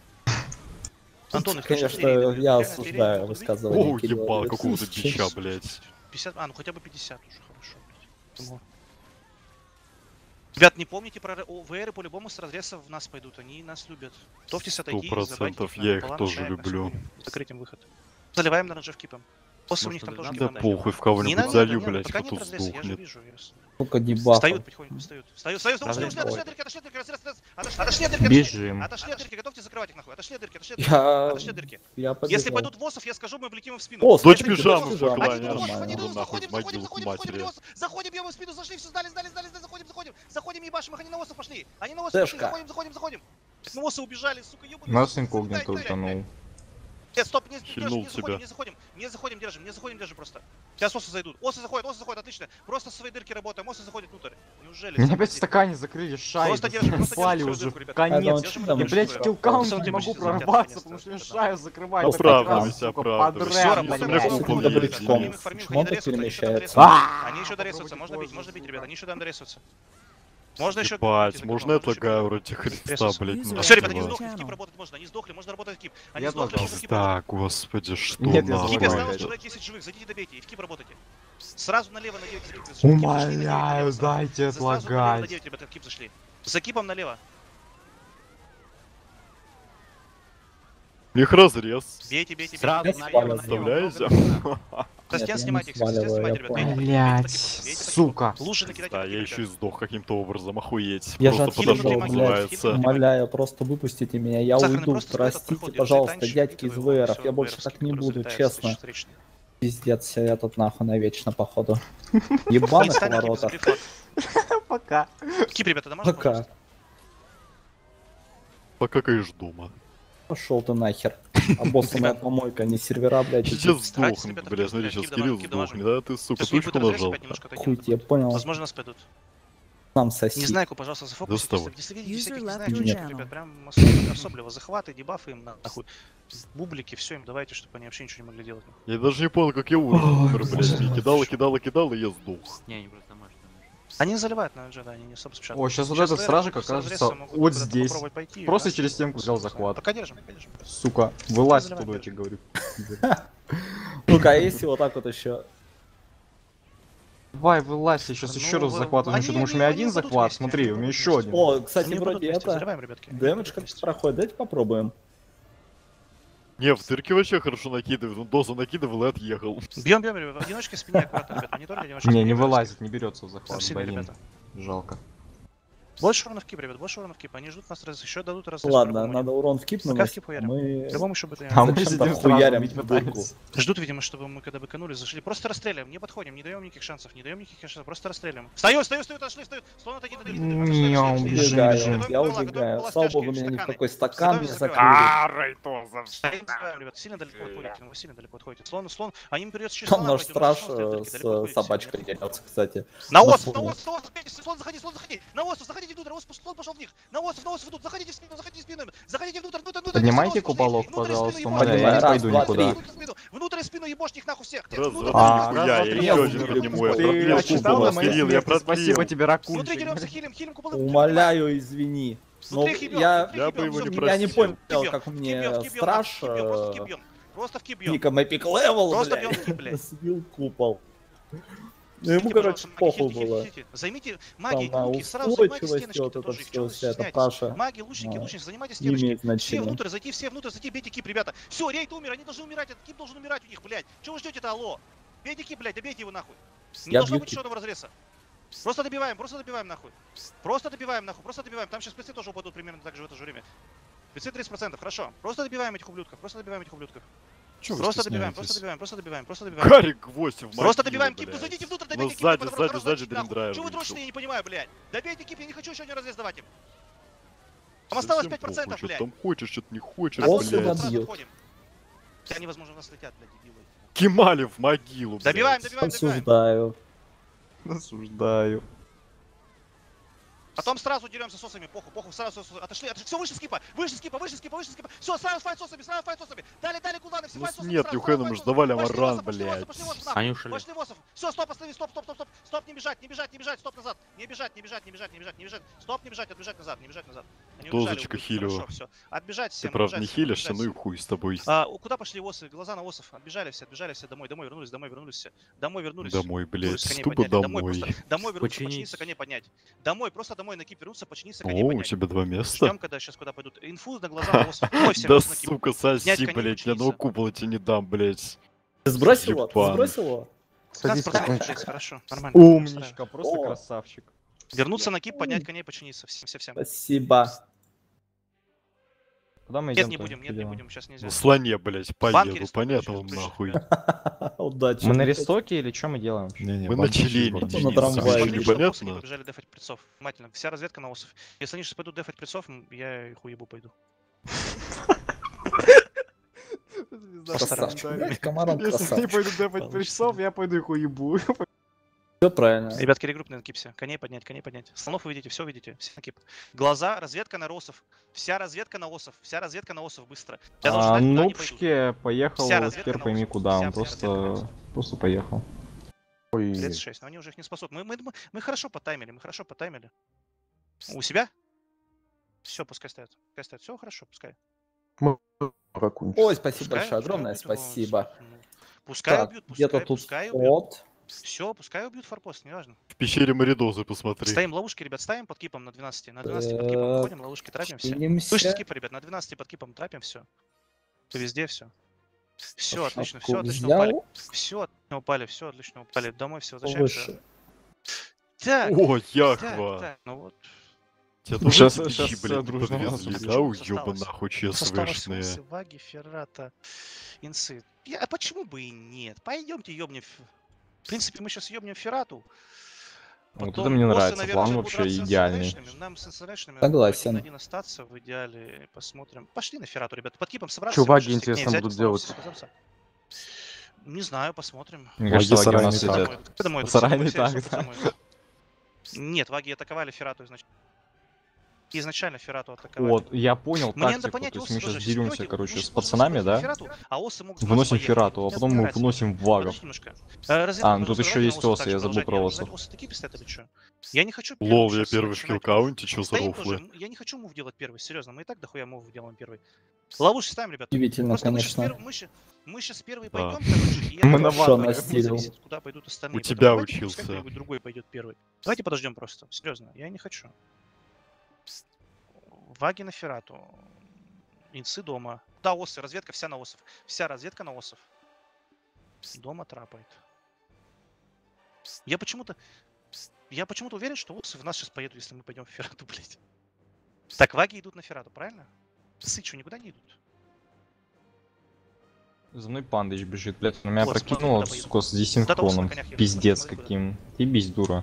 Антон, их лишь Конечно, артиллерия, я реально осуждаю артиллерия, высказывание О, Кирилла ебал, какого-то Алексеевича. бича, блядь. 50, ну хотя бы 50 уже хорошо, блядь. Думаю. Ребят, не помните про ВРы по-любому с разреза в нас пойдут, они нас любят. Готовьтесь отойти, 100%, я их тоже люблю. Закрыть им выход. Заливаем на ранжев кипом. После у них там тоже Да кипом похуй, в Не кого-нибудь надо, залью, не надо, блядь, пока кто нет тут разреза, я же сдохнет. вижу. Только дебафа. Встают потихоньку, встают. Встают, отошли от дырки, отошли от дырки. Бежим. Отошли от дырки, готовьте закрывать их нахуй. Отошли от дырки, отошли от дырки. Я... Отошли от дырки. Я побежал. Если пойдут восов, я скажу, мы влетим им в спину. Ос, Дочь если пижамы пойдут в пижамы, баклане. Они идут, нормально. они идут, Нахуй, заходим, могилу к матери. заходим, бьем в спину, зашли, все, сдали, заходим, ебашим их, они на осов пошли. Они на осов пошли, Тэшка. заходим. Ну осы убежали, сука, ебаные. Нас инкогнито утонул. Нет, стоп, Хильнул тебя. не заходим, держим просто. Сейчас осы зайдут. Осы заходят, отлично. Просто со своей дырки работаем, осы заходят внутрь. Неужели? Меня опять в стакане закрыли, шаю. Просто держим Упали свою уже дырку, в ребята. конец. Держим Я, там блядь, еще. в киллкаунте Просто не могу держите, прорваться, держите, потому что держите, шаю закрывает. Оправдывайся, Сука, оправдывайся. подряд, Всё, блядь. у меня купол Секунда, есть. бричком. Шмоток перемещается. Они еще дорезаются, можно бить, ребята, они еще там дорезаются. Можно еще... Ебать, можно это лагаю ради Христа, блядь, Все, ребята, они нахуй. сдохли, в кип работать можно, они сдохли, можно работать в кип. Они Я сдохли, тоже. можно в кип Да, господи, что Нет, я В кипе Нормально. осталось человек 10 живых, зайдите добейте и в кип работайте. Сразу налево на 9 за кип зашли. Умоляю, дайте Сразу налево на отлагать. 9, ребята, в кип зашли. За кипом налево. У них разрез. Бейте, бейте, Сразу бейте. налево, Представляете? Со стен снимайте их, со Нет, стен я не снимайте, ребят. Бейте, Блять, бейте, бейте, сука. лучше накидайте. Да, я еще и сдох каким-то образом, охуеть. Я же Просто подожду, отсюда называется. Умоляю, просто выпустите меня, я Сахарный, уйду, просто этот простите, проход, пожалуйста, держи, дядьки из танчик, ВРов, всё, я больше ВРовский, так не который буду, залетает, честно. слышишь, встречный. Пиздец, я тут нахуй навечно, походу. Ебаных Встань, кип, воротах. забери флаг. Пока. Кип, ребята, домашний, Пока. пожалуйста. Покакаешь дома. Пошел ты нахер. Обоссанная помойка, не сервера, блядь. Сейчас Старайтесь, сдохнет, ребята, блядь, смотри, кип сейчас домашний, Кирилл кип сдохнет, домашний. да? Ты, сука, Сейчас у них точку будет разрез, нажал. опять немножко отойдем. Хуй, я понял. Возможно, нас пойдут. Сам соси. Незнайку, пожалуйста, зафокуситесь. Доставай. Если видите User всяких left незнайчиков, your ребят, channel. прям особливо захваты, дебафы им нахуй. Бублики, все им давайте, чтобы они вообще ничего не могли делать. Я даже не понял, как я умер, блядь. Мне кидало, и я сдох. Не, они просто домашние. Они заливают на джеда, они не особо спешат. О, сейчас вот Сейчас этот VR стражик с разрезом окажется могут вот куда-то здесь. попробовать пойти, Просто раз. через стенку взял захват. Пока держим. Сука, вылазь Заливай, оттуда, я держи. тебе говорю. Ну-ка, а если вот так вот еще? Давай, вылазь, я сейчас Ну, еще раз вы- захватываю. они- Что, думаешь, у они- меня они один будут захват? вместе, Смотри, они у меня будут еще вместе. один. О, кстати, Они будут вроде вместе, это... заливаем, ребятки. Дэмэдж как проходит, давайте попробуем. Не, в цирке вообще хорошо накидывает. Он дозу накидывал и отъехал. Бьем, в одиночке спине аккуратно, ребята, не только одиночке. Не, спине, не ребята. вылазит, не берется в захват, Там сильные блин. ребята. Жалко. Больше уронов кип, ребят, больше уронов кип. Они ждут нас раз, еще дадут раз. Ладно, надо урон в кип Пока в наносить, кип а хуярим. мы... По-любому еще бы это А мы Зачем сидим так сразу хуярим бить в дырку? пытаемся. Ждут, видимо, чтобы мы когда бы канули, зашли. Просто расстреливаем, не подходим, не даем никаких шансов, просто расстреливаем. Встаю, отошли, слон отойди на дырку. Мяу, бежим, Убегаю, бежим. я убегаю. Слава богу, меня ни в какой стакан не закрыли. Ребят, сильно далеко отходите, вы сильно далеко отходите. Слон, а им придется через Там слона наш пойти, страж слон стоит вдалеке, далеко с отходите, собачкой сильно далеко. дерется, кстати. На На остров, фоне. слон, заходи, на остров, заходите внутрь, слон пошел в них. На остров идут, заходите в спину, заходите внутрь. Поднимайте куполок, пожалуйста, умоляю, я не Раз, пойду два, никуда. Внутрь спину ебошь них нахуй всех. Раз, Внутрь два, А, три, раз, нихуя, два, я три, еще один подниму. Я Ты продлил отчитал купол, на моей Кирилл, я смерти, спасибо продлил. тебе, Внутри ракунчик. деремся, хилим куполы. Умоляю, извини. Но Внутри их ебем, я внутри я ебем, бы его всё, не кип я не простил. понял, как мне кип страж просто в кип бьем. ником эпик левел, Просто блядь, бьем кип, блядь. сбил купол. Ну ему, короче, похуй было. Займите маги, Там на луки, сразу занимайте устойчивость, стеночки, вот тут это тоже их, все, чего вы вся эта стесняетесь? Паша Маги, лучники, занимайте не имеет стеночки. значения. Все внутрь, зайти, бейте кип, ребята. Все, рейд умер, они должны умирать, этот кип должен умирать у них, блядь. Чего вы ждете-то, алло? Бейте кип, блядь, добейте его нахуй. Не Я должно бью быть кип. еще одного разреса. Просто добиваем нахуй. Просто добиваем. Там сейчас спецы тоже упадут примерно так же в это же время. Спецы 30%, хорошо. Просто добиваем этих ублюдков. Чё вы Просто добиваем. стесняетесь? Карик гвоздь в могилу, Просто добиваем кип, ну блядь. зайдите внутрь, Ну, добейте кип. сзади, потом сзади, разложите сзади нахуй. Дриндрайвер Чего вы вышел. дрочите, я не понимаю, блядь. Добейте кип, я не хочу еще один разрез давать им. Там осталось Совсем 5%, похуй, что блядь. там хочешь, что-то не хочешь, Вот блядь. сюда Сразу бьют. отходим. Они, возможно, нас летят, блядь, дебилы. Кемали в могилу, блядь. Добиваем. Осуждаю. Осуждаю. Потом сразу деремся с осами, похуй, сразу отошли, все, выше скипа, все, сразу файт с осами, дали куланы, все, Ну, файт с осами, нет, сразу, нихуя, сразу мы файт же с давали осами. Пошли Амаран, в осов, блядь. пошли в осов, Они ушли. Пошли в осов, все, стоп, останови, стоп, не бежать, стоп назад, не бежать, стоп, не бежать, отбежать назад, Они убежали, Дозочка убежали, хилю. хорошо, все, отбежать Ты, всем, правда, не отбежать всем, хилишься, отбежать ну и всем. хуй с тобой. Куда пошли осы? Глаза на осов. Отбежали все, домой вернулись. Домой, блядь, Вернулись, коней тупо подняли. домой. Домой вернуться, Починить. починиться, коней поднять. Просто домой на кип вернуться, починиться, коней О, у поднять. тебя 2 места. Ждем, когда сейчас куда пойдут. Инфу на глаза на осов. Ой, всем Да нужно кип. сука, Снять соси, коней, блядь, я починиться. одного купола тебе не дам, блядь. Ты сбросил его? Ты Ебан. сбросил его? Садись, 15% ракунчик. получается, хорошо, нормально. Умничка, просто О. красавчик. Вернуться на кип, поднять коней, починиться. Всем. Спасибо. Куда мы Нет, идем? не будем, сейчас нельзя. На слоне, блядь, Банки поеду, рисуют, понятно точно, вам точно. нахуй. Удачи. Мы на рестоке или что мы делаем? Мы начали на медийница, трамвае. мне Смотри, чтобы осы не непонятно. побежали дефать прицов. Внимательно, вся разведка на осов. Если они сейчас пойдут дефать прицов, я их уебу пойду. Красавчик. Блядь, Комарон Если они красавчик. пойдут дефать причесов, я пойду их уебу. Все правильно. Ребятки, регруппные на кипсе. Коней поднять. Слонов вы видите, все на кип. Глаза, разведка на осов. Вся разведка на осов, быстро. Я должен знать, куда они пойдут. Нубчики поехал, Вся разведка теперь на пойми остров. куда, он Вся разведка на просто поехал. Ой, 36, но они уже их не спасут. Мы хорошо потаймили, У себя? Все, пускай стоят. Все хорошо, пускай. ракунчик. Ой, спасибо Пускай, большое, огромное пускай убьют его. спасибо. Пускай Так, убьют, где-то тут пускай убьют. спот. Все, пускай убьют форпост, неважно. В пещере Маридозы посмотри. Ставим ловушки, ребят, ставим под кипом на 12. На 12 под кипом выходим, ловушки трапим все. Слышите, Кинемся. скипы, ребят, на 12 под кипом трапим все. Везде все. Все отлично, Шапку все отлично взял. упали. Все отлично упали, все отлично упали. Домой все, возвращаемся. Выше. Так, О, так, Яхва! так, ну вот. Тебя тоже Щас- эти щас бичи, все блядь, дружно подвезли, нас да, убьют. уёба нахуй Осталось ЧСВшные. Усы, Ваги, Феррата, Инсы. А почему бы и нет? Пойдемте ёбнем. В принципе, мы сейчас ёбнем Феррату. Вот Потом это мне боссы, нравится, наверное, план уже будут вообще драться с идеальный. СНСшными. Нам с СНСшными Согласен. один остаться в идеале. Посмотрим. Пошли на Феррату, ребята. Под кипом собраться. Чё всего Ваги, 6 дней интересно, взять, будут устроиться, делать? сказаться. Не знаю, посмотрим. Мне кажется, Ваги ваги у сарай нас не так. сидят. Домой идут, Сарай домой, не все так, идут да. домой. Нет, Ваги атаковали Феррату изначально. Изначально Феррату атаковали. Вот, я понял Мне надо тактику, понять, то есть осы мы сейчас тоже деремся, ждёте, короче, мы с же пацанами, можем да? Феррату, а осы могут Выносим поехать. Феррату, а Мне потом мы нравится. выносим вагов. Подождите немножко. Разведка, А, ну тут пожалуйста, еще давайте есть на осы осы, также я забыл продолжать. про Я осы. уже- осы такие стоят или что? Я не хочу Лол, я щас первый в начинать. килл-каунте, чё за Стоим рофлы? тоже. Я не хочу мув делать первый, серьезно. Мы и так дохуя мув делаем первый. Ловушки ставим, ребята. Удивительно, Просто конечно. мы сейчас первый Да. пойдем, короче, и я Мы думаю, на что ваторе. будет зависеть, куда пойдут остальные. У Поэтому тебя давайте пускай учился. кто-нибудь другой пойдет первый. Давайте подождем просто. Серьезно, я не хочу. Ваги на Феррату. Инсы дома. Да, осы, разведка вся на осов. Вся разведка на осов. Дома трапает. Я почему-то уверен, что осы в нас сейчас поедут, если мы пойдем в Феррату, блядь. Так, Ваги идут на Феррату, правильно? Сы что, никуда не идут? За мной Пандыч бежит, блядь, на меня Вот, смотри, прокинуло, куда сука, с Вот это осы на десинхроном. конях едут, Пиздец смотри, куда. каким. Ты бись, дура.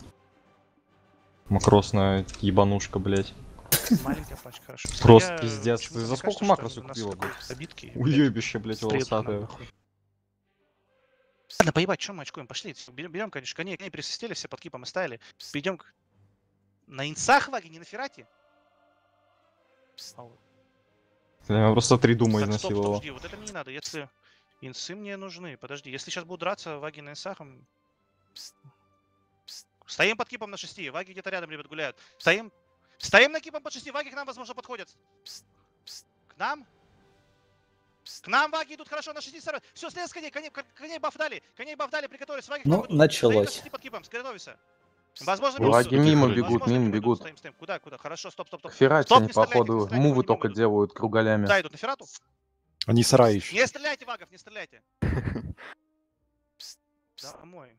Макросная ебанушка, блядь. Маленькая пачка, хорошо. Просто Я пиздец. почему-то Ты за мне сколько кажется, макросу что у нас купила, такой блядь? обидки, блядь, Уебище, блядь, предают нам, волосатое. нахуй. Ладно, поебать, чем мы очкуем? Пошли. Берем, конечно, коней присостели, все под кипом оставили. Перейдем на инсах Ваги, не на Феррате. Я просто 3 дума Так, стоп, изнасиловал. жди, вот это мне не надо. Если инсы мне нужны, подожди. Если сейчас будут драться Ваги на инсах, стоим под кипом на 6. Ваги где-то рядом, ребят, гуляют. Стоим на кипом под 6. Ваги к нам, возможно, подходят. К нам? К нам Ваги идут хорошо на 6 сторон. Все, слез коней баф дали. Коней баф дали, приготовились. Ваги к нам Ну, идут. началось. Стоим на 6 под кипом, сготовься. Возможно, Ваги бегут. мимо Возможно, бегут, мимо бегут. Стоим. Куда? Хорошо, стоп. К Феррате Стоп, они, не стреляйте, походу, не стреляйте, мувы враги только могут. делают кругалями. Да, идут на Феррату. Они сарай ищут. Не стреляйте, Вагов, не стреляйте. Домой.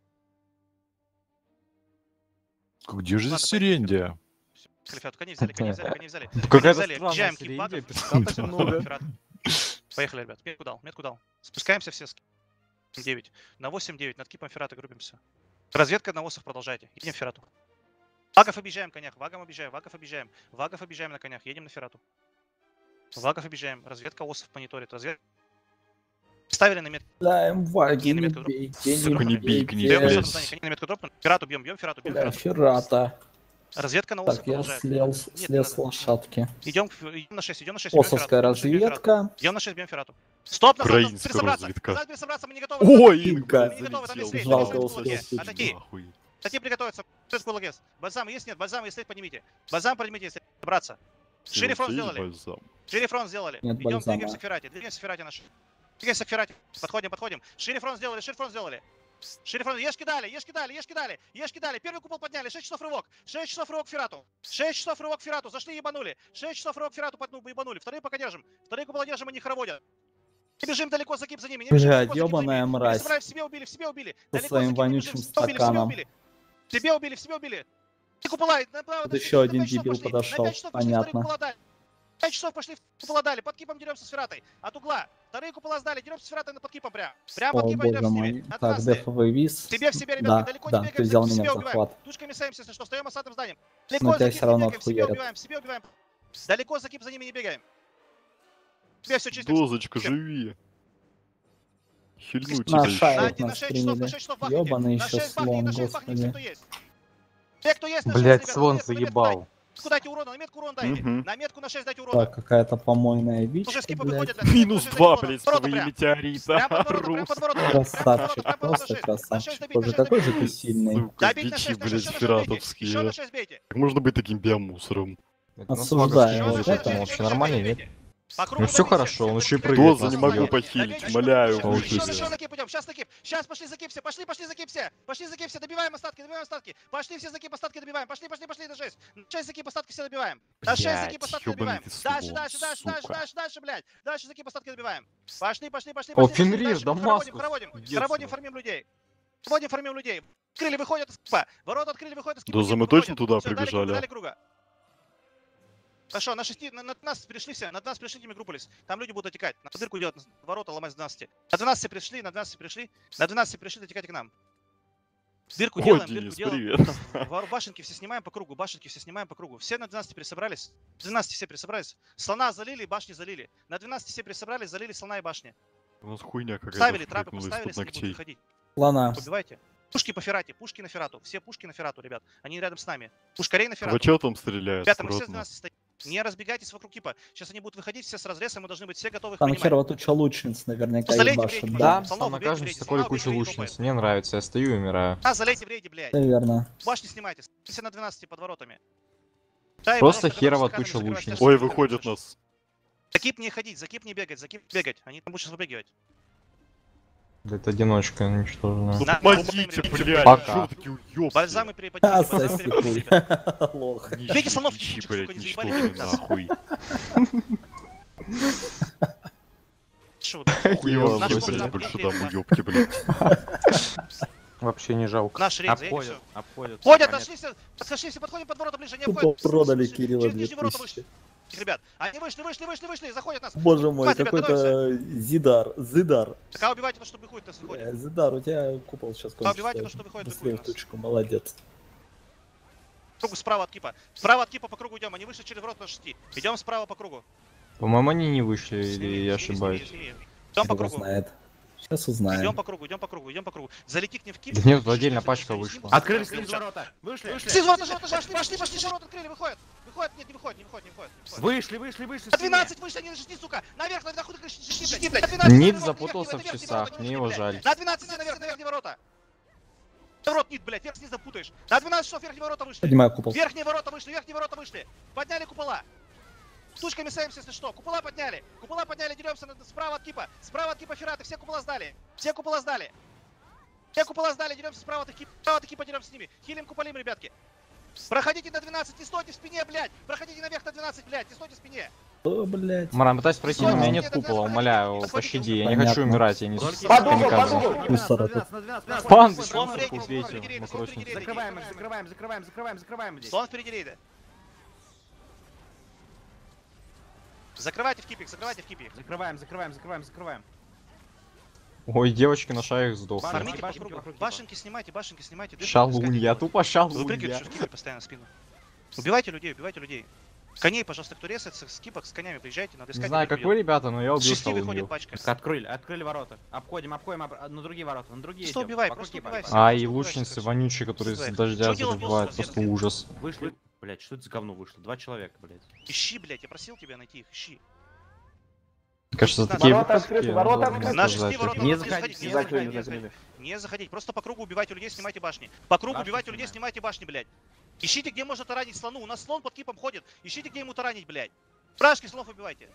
Где же Ладно, здесь Сирендия? Халифат, коней взяли. Какая-то взяли, странная объезжаем сиренья, кип-багов. представьте много. Поехали, ребят. Метку дал. Спускаемся все с 9. На 8-9 над кипом Феррата грубимся. Разведка на осов продолжайте. Едем в Феррату. Вагов объезжаем конях. Вагов объезжаем на конях. Едем на Феррату. Вагов объезжаем. Разведка осов мониторит. Ставили на метку. Да, Ваги, на не метку. бейте, Сука, не бей, бейте. гнида, блядь. Коней на метку дропну. Феррату бьем, Феррату. Бля, Феррата. Разведка на осов Так, я продолжает. слез с лошадки. Идем на 6. Осовская разведка. Идем на 6, бьем Феррату. Стоп, назад, Украинская пересобраться. разведка. Назад пересобраться, мы не готовы. Ой, Инка. Мы не готовы, там есть залетел. рейд, Жалко, там есть успел рейд. вступить. Атаки. Нахуй. Статьи приготовиться. Лагес. Бальзам есть, нет? Бальзам есть, поднимите. Бальзам поднимите, если браться. Шире фронт Есть сделали. бальзам. Шире фронт сделали. Нет Идем, бальзама. двигаемся к Феррате. Двигаемся к Феррате наш. Двигаемся к Феррате. Подходим. Шире фронт сделали. Шире фронт. Ешки дали. Первый купол подняли. 6 часов рывок. 6 часов рывок к Феррату. Зашли, ебанули. 6 часов рывок к Феррату, ебанули. Вторые пока держим. Вторые купола держим, они хороводят. Не бежим далеко, закип за ними. Блядь, ёбаная мразь. В себе убили. Со Далеко своим закип, не вонючим бежим. стаканом. В себе убили. Три купола, направо, Тут на еще на один 5 часов дебил пошли. подошел, На 5 часов пошли, вторые понятно. купола дали. 5 часов пошли, купола дали. Под кипом деремся с Ферратой. От угла. Вторые купола сдали. Деремся с Ферратой под кипом прям. Прямо О, под кипом боже деремся с мой. ними. Так, Отмазали. дефовый виз. В себе, ребятки, Да, далеко да, не ты бегаем, взял в меня себе в убиваем. захват. Тучками саемся, если что, встаем осадным зданием. Но Далеко тебя за всё кип не равно бегаем, в себе отхуярят. убиваем. Далеко за кип за ними не бегаем. В себе все чисто. Дозочка, живи. Хильнуть На тебя шарик еще. нас приняли. Ёбаный еще слон, господи. Кто есть, Блять, слон заебал. Дайте урона, на метку урон дайте. Мгм. На метку на 6 дайте урона. Так, какая-то помойная Уже бичка, скипы блядь. выходят. Минус 2, блядь, Ворота свои прям. метеорита. Прям под ворота, Рус. Красавчик, просто красавчик. Боже, какой же ты сильный. Сука, Добить на бичи, 6, на 6, блядь, еще на 6 бейте. фиратовские. Еще на 6 бейте. Как можно быть таким биомусором? Это нас Осуждаю, вагов вот чуть-чуть, это это вообще нормально, нет? По кругу Ну все добейте, хорошо, он еще и Кто прыгает. Доза нас не могу бьет. похилить, умоляю. Еще за кип идем, сейчас на кип. Сейчас пошли за кип все, пошли за кип все. Пошли за кип все, добиваем остатки. Пошли все за кип остатки добиваем. Пошли на 6. 6 за кип остатки все добиваем. На 6 за кип остатки добиваем. Дальше, блядь. Дальше за кип остатки добиваем. Пошли. О, Фенрир, Дамаскус. Хороводим, фармим людей. Открыли, выходят из кипа. Ворота открыли, выходят из кипа. Доза, мы точно туда прибежали? Дали круга. Хорошо, на 6, над нас пришли все, над нас пришли, группулись. Там люди будут отекать. На дырку идет, ворота ломать с 12. На 12 пришли, дотекайте к нам. Дырку Ой, делаем, Денис, дырку делаем. привет. Башенки все снимаем по кругу, Все на 12 присобрались. 12 все присобрались. Слона залили, башни залили. На 12 все присобрались, залили слона и башни. У нас хуйня какая-то. Ставили трапы, впрыгнула поставили, из-под если не будут ногтей. выходить. Лана. Убивайте. Пушки по феррате, пушки на феррату. Все пушки на феррату, ребят. Они рядом с нами. Пушкарей на феррату. Вы чё там стреляют? Ребята, мы все с аккуратно? 12 стоим. Не разбегайтесь вокруг кипа. Сейчас они будут выходить все с разрезом, мы должны быть все готовы их Там принимать. херова туча лучниц наверняка Залейте ебашит, в рейд, да? Да, Слонов там убейте в окажемся рейде, такой слона кучей убейте в рейде, лучниц. Мне нравится, я стою и умираю. Залейте в рейде, блядь. Наверно. Башни снимайте. Все на 12 под воротами. Просто херово туча лучниц. Ой, выходят нас. За кип не ходить, за кип не бегать, Они там будут сейчас выбегивать. Это одиночка ничтожная. На- Помогите, блядь, Пока. чё вы такие уёбки? Бальзамы переподнимите, бальзамы переподнимите, ребят. Лох. Бейте слонов, Нищие, ебучих, сука, блядь, не заебали, ничтожные, блядь, нас. нахуй. Шо вы, Хуёво, Наши блядь, бомбы больше там, дам, уёбки, блядь. Вообще не жалко. Наш рейд, заедь, всё. Обходят. Ходят, отошли все, подходим под ворота ближе, не Тупо обходят. продали Кирилла Через нижние ворота 2000. вышли. Ребят, они вышли, заходят нас. Боже мой, Хватит, ребят, какой-то Зидар. Так, а убивайте то, что выходит, нас выходит. Зидар, у тебя купол сейчас А убивайте то, что выходит, Быстрее в выходит нас. точку, молодец. Кругу справа от кипа. Справа от кипа по кругу идем, они вышли через ворота на 6. Идем справа по кругу. По-моему, они не вышли, Сними, или я сними, ошибаюсь. сними. Идем по Его кругу. знает. Сейчас Идем узнаем. по кругу. Залети к ним в кип. Да нет, тут отдельная пачка вышла. Открылись снизу ворота. Вышли. Снизу ворота, пошли, ворота открыли, выходят. Нет, не выходит. Вышли. На 12 вышли, они на 6, сука. Наверх, нахуй ты кричишь, блядь. На 12 Нит наверх, запутался в верхние часах, ворота мне вышли, его блядь. жаль. На 12 наверх, на верхние ворота. Рот Нит, блядь, верх снизу запутаешь. На 12 часов верхние ворота вышли. Поднимаю купол. Верхние ворота вышли. Подняли купола. Тучками саемся, если что. Купола подняли, деремся справа от кипа. Ферраты, все купола сдали. Деремся справа от кипа, деремся с ними. Хилим куполим, ребятки. Проходите на 12, не стойте в спине, блядь. Проходите наверх на 12, блядь, не стойте в спине. О, блядь. Маран, пытаюсь пройти, но у меня нет купола, умоляю, пощади, я не Понятно. хочу умирать, я не Под угол, под камикадзе. угол. Мусора тут. Пан, Слон в сука, рейде, убейте, слон в рейде, макросник. Закрываем здесь. Слон впереди рейда. Закрывайте в кипе. Закрываем. Ой, девочки на шаях сдохли. Фармите по Башенки кругу. вокруг Башенки снимайте. дырки Шалунья, пускайте. тупо Выпрыгивайте, шалунья. что в кипе постоянно в спину. Убивайте людей. Коней, пожалуйста, кто резается, с кипок, с конями приезжайте, надо искать. Не знаю, как вы, ребята, но я убил Шести выходит шалунью. пачка. Открыли ворота. Обходим на другие ворота, на другие Просто идем. убивай, Вокруг просто кипа. убивай. А, и Просто лучницы убивай, вонючие, которые с Что дождя делал забивают, босс, просто дед? ужас. Вышли. Блять, что это за говно вышло? 2 человека, блять. Ищи, блядь, я просил тебя найти их, ищи. Кажется, такие Ворота выпуски, открыты, ворота ну, открыты. На сказать, 6 ворота Не не заходить, заходить. Не заходить, просто по кругу убивайте людей, снимайте башни. По кругу Башни убивайте людей, снимаем. снимайте башни, блядь. Ищите, где можно таранить слону. У нас слон под кипом ходит. Ищите, где ему таранить, блядь. Фрашки слонов убивайте.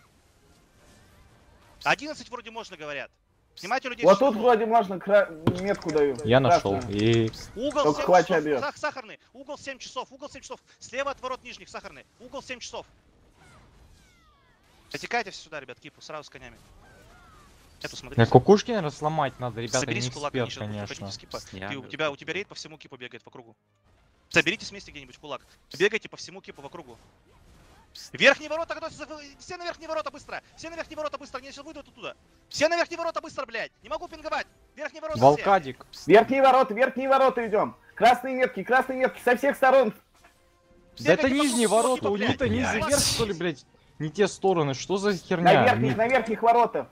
11 вроде можно, говорят. Снимайте людей. Вот с тут слону. вроде можно метку даю. Я нашел. Красную. И Угол Только 7 хватит часов, объект. сахарный. Угол 7 часов. Слева от ворот нижних, сахарный. Угол 7 часов. Отекайте все сюда, ребят, кипу, сразу с конями. Эту смотри. кукушки, наверное, сломать надо, ребята, Соберись не в кулак, они эксперт, сейчас будут конечно. выходить из кипа. Я- У тебя рейд по всему кипу бегает по кругу. Соберитесь вместе где-нибудь в кулак. Бегайте по всему кипу по кругу. Верхние ворота, все на верхние ворота быстро! Все на верхние ворота быстро, они сейчас выйдут оттуда. Все на верхние ворота быстро, блядь! Не могу пинговать! Верхние ворота все! Волкадик. Верхние ворота идем. Красные метки со всех сторон. Да это Бегайте по нижние кругу, ворота, типа, у блядь. Нита низ и Блядь. верх, что ли, блядь? Не те стороны, что за херня? На верхних воротах.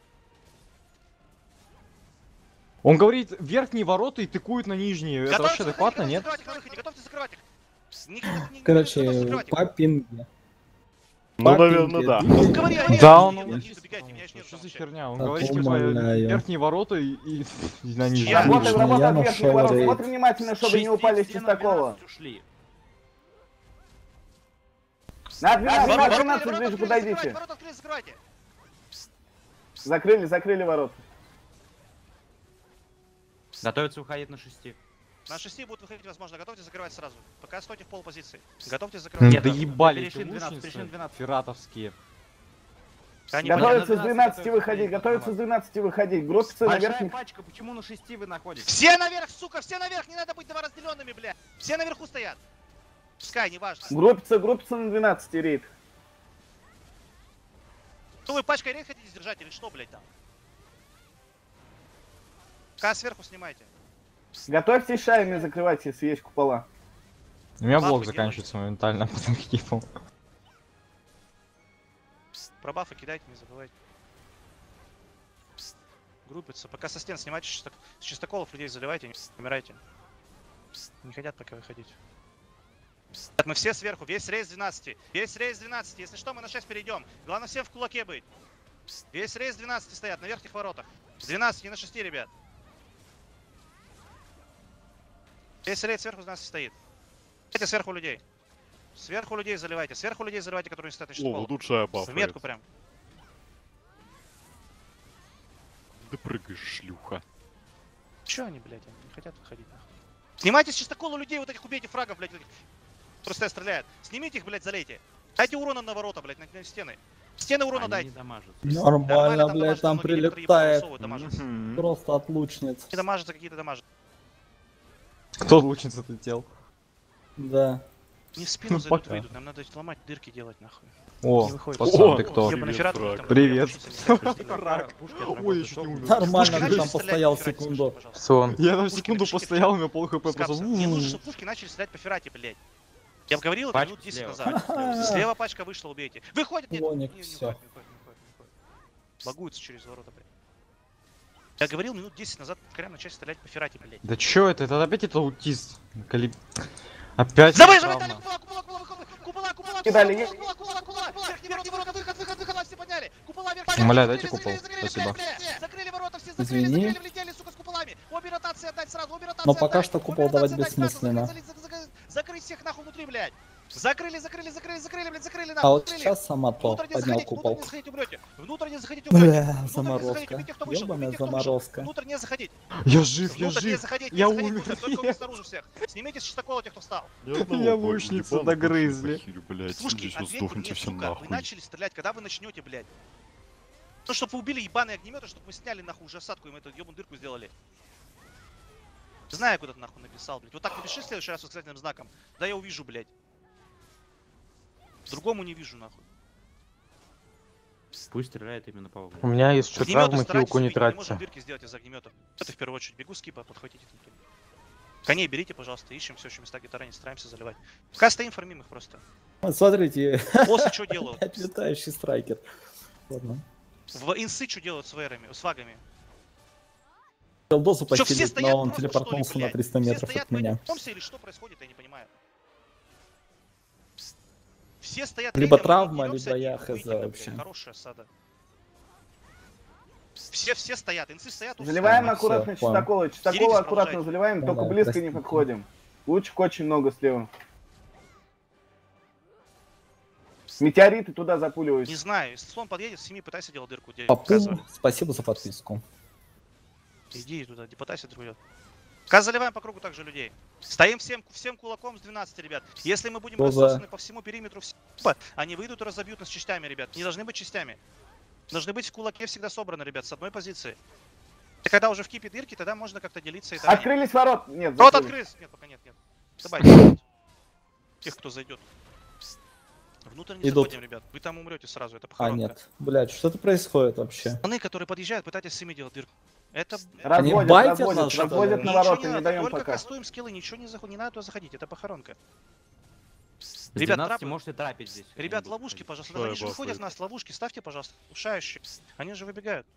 Он говорит, верхние ворота и тыкует на нижние. Это вообще адекватно, нет? Готовьте закрывать их! Короче, по пинге. Ну, наверное, да. Ну, говори, Да, он... Добегайте, меня аж нет Что там за вообще. херня? Он Так, говорит, типа, умоляю. верхние ворота и на нижние. Я Работаем, Отлично, я работаем верхние нашел ворота. рейд. Смотри внимательно, чтобы не упали с чистокола. Ушли. На 12, на Ворота 12 открыли, ближе подойдите. Ворота открыли, закрывайте. Закрыли ворот. Готовится уходить на 6. На 6 будут выходить, возможно. Готовьте закрывать сразу. Пока стойте в полупозиции. Готовьте закрывать. Да ебали эти перешли 12, лучницы перешли 12. пиратовские. Они Готовится с 12 12 готовится выходить, выходить. готовится с 12 выходить. Группицы на Большая верхних. пачка, почему на 6 вы находитесь? Все наверх, сука, все наверх, не надо быть разделенными, бля. Все наверху стоят. Пускай, неважно. Группица на 12 рейд. Ну вы пачкой рейд хотите держать или что, блядь, там? Пока сверху снимайте. Готовьтесь шаями закрывать, если есть купола. У меня Бафы блок делай. заканчивается моментально по таким. Про бафы кидайте, не забывайте. Группится. Пока со стен снимайте, с чистоколов людей заливайте, не умирайте. Не хотят пока выходить. Мы все сверху, весь рейс 12. Весь рейс 12. Если что, мы на 6 перейдем. Главное всем в кулаке быть. Весь рейс 12 стоят на верхних воротах. С 12, не на 6, ребят. Весь рейс сверху 12 стоит. Давайте сверху людей. Сверху людей заливайте. Сверху людей заливайте, которые не стоят на О, чистоколах. тут шая баф. В метку прям. Да прыгаешь, шлюха. Чё они, блядь, они не хотят выходить нахуй. Снимайте с чистокола людей, вот этих убейте фрагов, блядь, этих, которые стоят, стреляют. Снимите их, блядь, залейте. Дайте урона на ворота, блядь, на стены. Стены урона Они дайте. не дамажат. Нормально, блядь, дамажат, там многие некоторые прилетает. ебаные дамажат. Просто от лучниц. Какие-то дамажат, какие-то дамажат. Кто лучница летел? Да. Не в спину Ну, зайдут, пока. выйдут, нам надо ломать дырки делать, нахуй. О, Не выходит. пацан, ты кто? Ёбаный ферат, Привет, там Привет. Фраг. Ой, я чуть не умер. Нормально, Пушки ты там начали постоял стрелять по Феррати, секунду. скажи, пожалуйста. Сон. Я на Пушки секунду начали постоял, у меня пол хп С просто... капсом. Мне нужно, чтобы пушки начали стрелять по Феррати, блядь. Я бы говорил это Пачка минут 10 слева. назад. Слева пачка вышла, убейте. Выходит, нет. Лоник, Не всё. выходит, не выходит. Багуется через ворота, блядь. Я говорил минут 10 назад, прям начать стрелять по Феррати, блядь. Да чё это? Это опять это аутист. Опять... Давай, травма. Виталий, купола, Кидали, верхние ворота, выход, все подняли. Купола, верхние Умоляю, ворота, дайте купол. закрыли, Спасибо. блядь. Закрыли ворота, все Извини. закрыли, влетели, сука, с куполами. Обе ротации отдать сразу, обе ротации Но пока отдать. что Обе купол ротации давать отдать, бессмысленно. Закрыть всех нахуй внутри, блядь. Закрыли, блядь, закрыли А нахуй. вот закрыли. сейчас сама то Внутрь не поднял заходите, купол. внутрь не заходите, умрете. Внутрь не заходите, Бля, умрете. Внутрь не заходите, заморозка. убейте, кто вышел, Ёбаная убейте, кто вышел. заморозка. Внутрь не заходить. Я жив, я Внутрь не жив. заходить, Я не заходить умер. внутрь, только снаружи всех. Снимите с чистокола тех, кто встал. Меня лучницы догрызли. Блять, Слушайте, здесь вот ответьте сдохните мне, все сука, вы нахуй. начали стрелять, когда вы начнете, блядь? Ну, чтобы вы убили ебаные огнеметы, чтобы мы сняли нахуй уже осадку, и мы эту ебаную дырку сделали. Знаю, куда ты нахуй написал, блядь. Вот так напиши в следующий раз восклицательным знаком. Да я увижу, блядь. Другому не вижу, нахуй. Пусть стреляет именно по У углу. меня есть еще Огнеметы травмы, старайтесь хилку не убить, мы не можем тратьте. дырки сделать из огнеметов. Это в первую очередь. Бегу скипа, подхватите там. Коней берите, пожалуйста, ищем все еще места гитары, не стараемся заливать. Пока стоим, фармим их просто. Вот смотрите, Боссы что делают? опять летающий страйкер. Ладно. В инсы что делают с вейрами, с фагами? Дозу Что, все постелить, стоят но он просто, что ли, телепортнулся на блядь? 300 Все метров стоят, от меня. мы или что происходит, я не понимаю. Все стоят... Либо рядом, мы травма, деремся, либо и я выйдем, хз блядь, вообще. Хорошая осада. Все стоят, инсы стоят. Заливаем все. аккуратно Деритесь, чистоколы аккуратно продолжайте. заливаем, только Да, близко не простите. подходим. Лучик очень много слева. Метеориты туда Не запуливаются. знаю, если слон подъедет, сними, пытайся делать дырку, где Папум, показывали. спасибо за подписку. Иди туда, пытайся дырку делать. Пока заливаем по кругу также людей. Стоим всем кулаком с 12, ребят. Если мы будем Что за- рассосаны по всему периметру, они выйдут и разобьют нас частями, ребят. Не должны быть частями. Должны быть в кулаке всегда собраны, ребят, с одной позиции. И когда уже в кипе дырки, тогда можно как-то делиться и таранить. Открылись ворот. Нет, Рот закрыли. открылся. Нет, пока нет. Добавьте. Тех, кто зайдет. Внутрь не Идут. заходим, ребят. Вы там умрете сразу, это А, похоронка. нет. Блядь, что-то происходит вообще? Пацаны, которые подъезжают, пытайтесь сами делать дырку. Это... Разводят, Ничего разводят не на надо, ворота, не даем только пока. кастуем скиллы, ничего не надо туда заходить, это похоронка. С Ребят, 12 трапы- можете трапить здесь. Ребят, Они будут ловушки, ходить. пожалуйста, Что они я же выходят в бафаю? нас, ловушки, ставьте, пожалуйста, ушающие. Они же выбегают.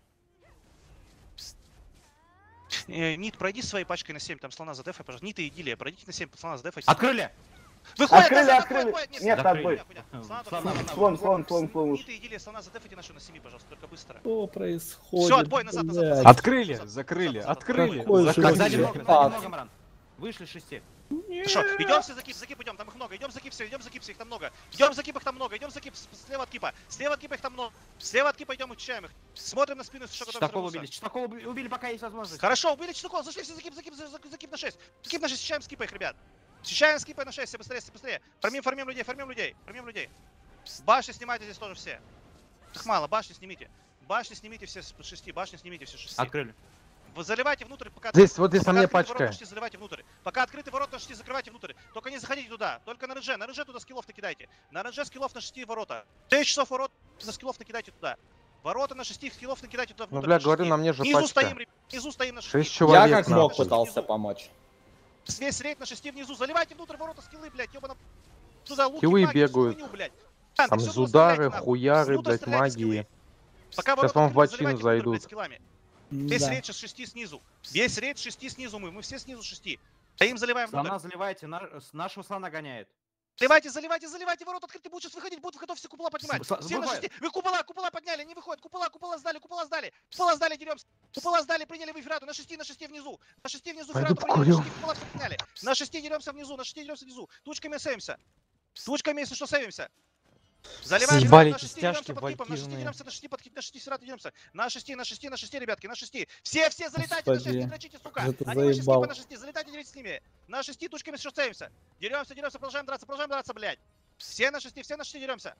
Нит, пройди своей пачкой на 7, там слона за дефай, пожалуйста. Нит и Идилия, пройдите на 7, слона за дефай. Открыли! Выходят, Открыли, назад, открыли. отходят, Нет, закрыли. отбой. Слон. Нит и Идилия, слона за дефайте нашу на 7, пожалуйста, только быстро. Что происходит? Всё, отбой, назад, назад, блядь? назад. Открыли, закрыли, Назад, открыли. Какой Так, же сзади много, ад. Мран. Вышли 6. Хорошо, идем все за кип идем, там их много, идем за кип все, их там много. Идем за кип, их там много, идем за кип слева от кипа их там много. Слева от кипа идем, учащаем их. Смотрим на спину, что Чистакова убили, пока есть возможность. Хорошо, убили Чистакова, зашли все за кип на 6. Кип на 6, считаем с кипа их, ребят. Считаем с кипа на 6, все быстрее. Формим людей. Башни снимайте здесь тоже все. Их мало, башни снимите. Башни снимите все с 6, Открыли. Вы заливайте внутрь, пока... Здесь, вот здесь на мне пачка. Заливайте внутрь. Пока открыты ворота на 6, закрывайте внутрь. Только не заходите туда. Только на РЖ туда скиллов накидайте. На РЖ скиллов на 6 ворота. 6 часов ворот на скиллов накидайте туда. Ворота на 6 скиллов накидайте туда внутрь. Ну, бля, говорю, на мне же внизу пачка. внизу стоим на 6. 6 человек. Я как нахуй. мог пытался помочь. Весь рейд на 6 внизу. Заливайте внутрь ворота скиллы, блядь. Ёбана... Туда луки, Скиллы маги, бегают. хуйню, блядь. Там Всё зудары, стреляйте, нахуй. хуяры, Внутрь блядь, стреляйте магии. скиллы. Пока Сейчас ворота вам в открыты, бочину заливайте внутрь, блядь, зайдут. скиллами. Весь рейд 6 снизу. Весь рейд 6 снизу мы все снизу 6. Стоим, заливаем внутрь. Слона заливайте, нашего слона гоняет. Заливайте, ворот открыты, будут сейчас выходить, будут готовы все купола поднимать. Все на Бывает. 6. Вы купола подняли, не выходят, купола сдали, деремся. Купола сдали, приняли вы ферату, на 6 внизу. На 6 внизу Пойду ферату приняли, покурю. на 6 купола все подняли. На 6 деремся внизу. Тучками сейвимся. Тучками, если что, сейвимся. Заливаем Съебали на эти 6 стяжки деремся под кипом, на 6 валькирные. деремся, на 6 ферату деремся. На 6, ребятки, на 6. Все залетайте на 6, не дрочите, сука. Что ты Они на 6 заебал. на 6, залетайте, деритесь с ними. На 6 тучками что сейвимся. Деремся, продолжаем драться, блядь. Все на 6 деремся.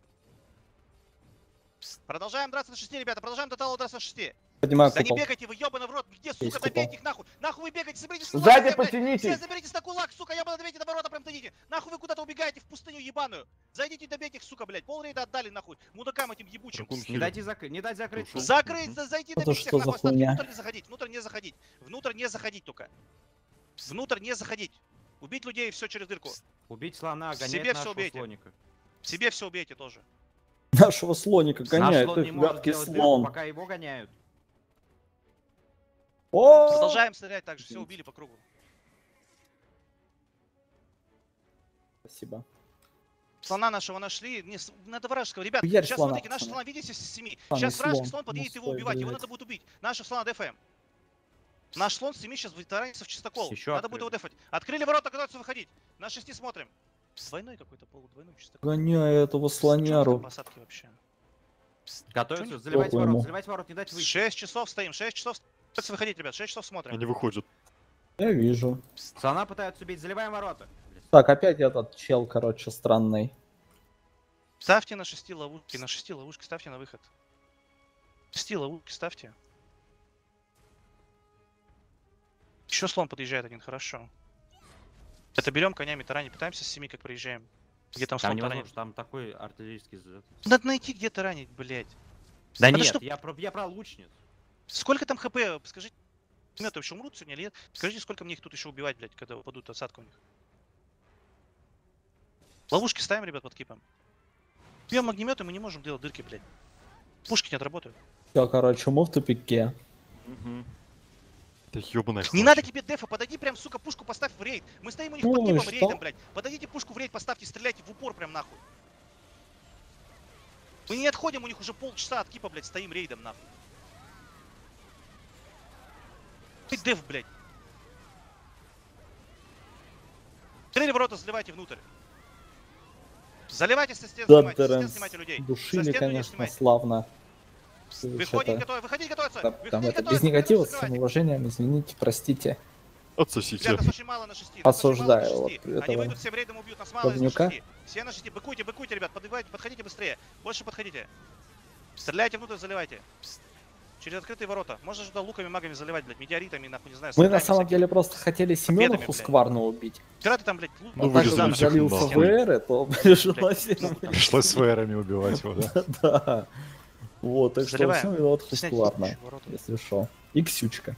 Продолжаем драться на 6, ребята, продолжаем тоталу драться на 6. Поднимаю Да не купол. бегайте вы, ёбаный в рот, где, сука, Есть добейте их нахуй. Нахуй вы бегаете, соберитесь на Сзади кулак, блядь. потянитесь. Все заберитесь на кулак, сука, ёбаный, добейте до ворота, прям дойдите. Нахуй вы куда-то убегаете в пустыню ебаную. Зайдите и добейте их, сука, блядь. Пол рейда отдали, нахуй. Мудакам этим ебучим. Не дать закрыть. Закрыть, зайти, Это добейте что их, за нахуй. хуйня? Внутрь не заходить только. Внутрь не заходить. Убить людей и все через дырку. Убить слона, Себе гонять всё нашего убейте. слоника. Себе все убейте тоже. Нашего слоника Наш гоняет, слон не их может гадкий сделать дырку, слон. пока его гоняют. О! Продолжаем стрелять так же, все убили по кругу. Спасибо. Слона нашего нашли, надо вражеского. Ребят, Хуярь сейчас слона, смотрите, наш пацаны. слона видите с 7. Слон, Сейчас вражеский слон. слон подъедет его Мужской, убивать, его блядь. надо будет убить. Нашего слона дефаем. Наш слон с 7 сейчас ветеранится в чистокол. Еще Надо будет его дефать. Открыли ворота, готовятся выходить. На 6 смотрим. Двойной какой-то, полудвойной чистокол. Гоняю этого слоняру. Посадки вообще. Готовься, Чё заливайте похуй ему. ворот, не дать выйти. 6 часов стоим, 6 часов. Готовятся выходить, ребят, 6 часов смотрим. Они выходят. Я вижу. Слона пытаются убить, заливаем ворота. Так, опять этот чел, короче, странный. Ставьте на 6 ловушки, ставьте на выход. 6 ловушки ставьте. Еще слон подъезжает один, хорошо. Это берем конями тарани, пытаемся с 7 как проезжаем. Где там Там слон невозможно, таранит? там такой артиллерийский заряд. Надо найти, где таранить, блядь. Да Это нет, что? я про лучниц. Сколько там хп? Скажите, огнеметы еще умрут сегодня или нет? Скажите, сколько мне их тут еще убивать, блядь, когда упадут отсадка у них. Ловушки ставим, ребят, под кипом. Бьем огнеметы, мы не можем делать дырки, блядь. Пушки не отработают. Все, короче, мы в тупике. Да ёбаная Не надо тебе дефа, подойди прям, сука, пушку поставь в рейд. Мы стоим у них Ну под и кипом что? рейдом, блядь. Подойдите пушку в рейд, поставьте, стреляйте в упор прям нахуй. Мы не отходим, у них уже полчаса от кипа, блядь, стоим рейдом нахуй. Ты деф, блядь. Открыли ворота, заливайте внутрь. Заливайте со стен, Да, снимайте, со стен Теренс. снимайте людей. Со Душили, стен людей конечно, снимайте. славно. Выходить, выходить, готовиться. Там Выходить, это, готовиться, без негатива, с закрывайте. самоуважением, извините, простите. Отсосите. Ребят, нас очень мало на 6. Осуждаю вот Они этого выйдут всем рейдом, убьют нас мало, говнюка. на 6. Все на 6. Быкуйте, ребят, подходите быстрее. Больше подходите. Стреляйте внутрь, заливайте. Через открытые ворота. Можно же туда луками, магами заливать, блядь, метеоритами, нахуй, не знаю. Мы снайперами на самом всякими. деле просто хотели Семенову блядь. скварно убить. Пираты там, блядь, лук. Ну, А так вырезали как всех залился нахуй. ВР, то пришлось... Пришлось с ВРами убивать его, да? Да. Вот, так что Заливаем. все виноват Снять Хускварна, ворота. если шо. И Ксючка.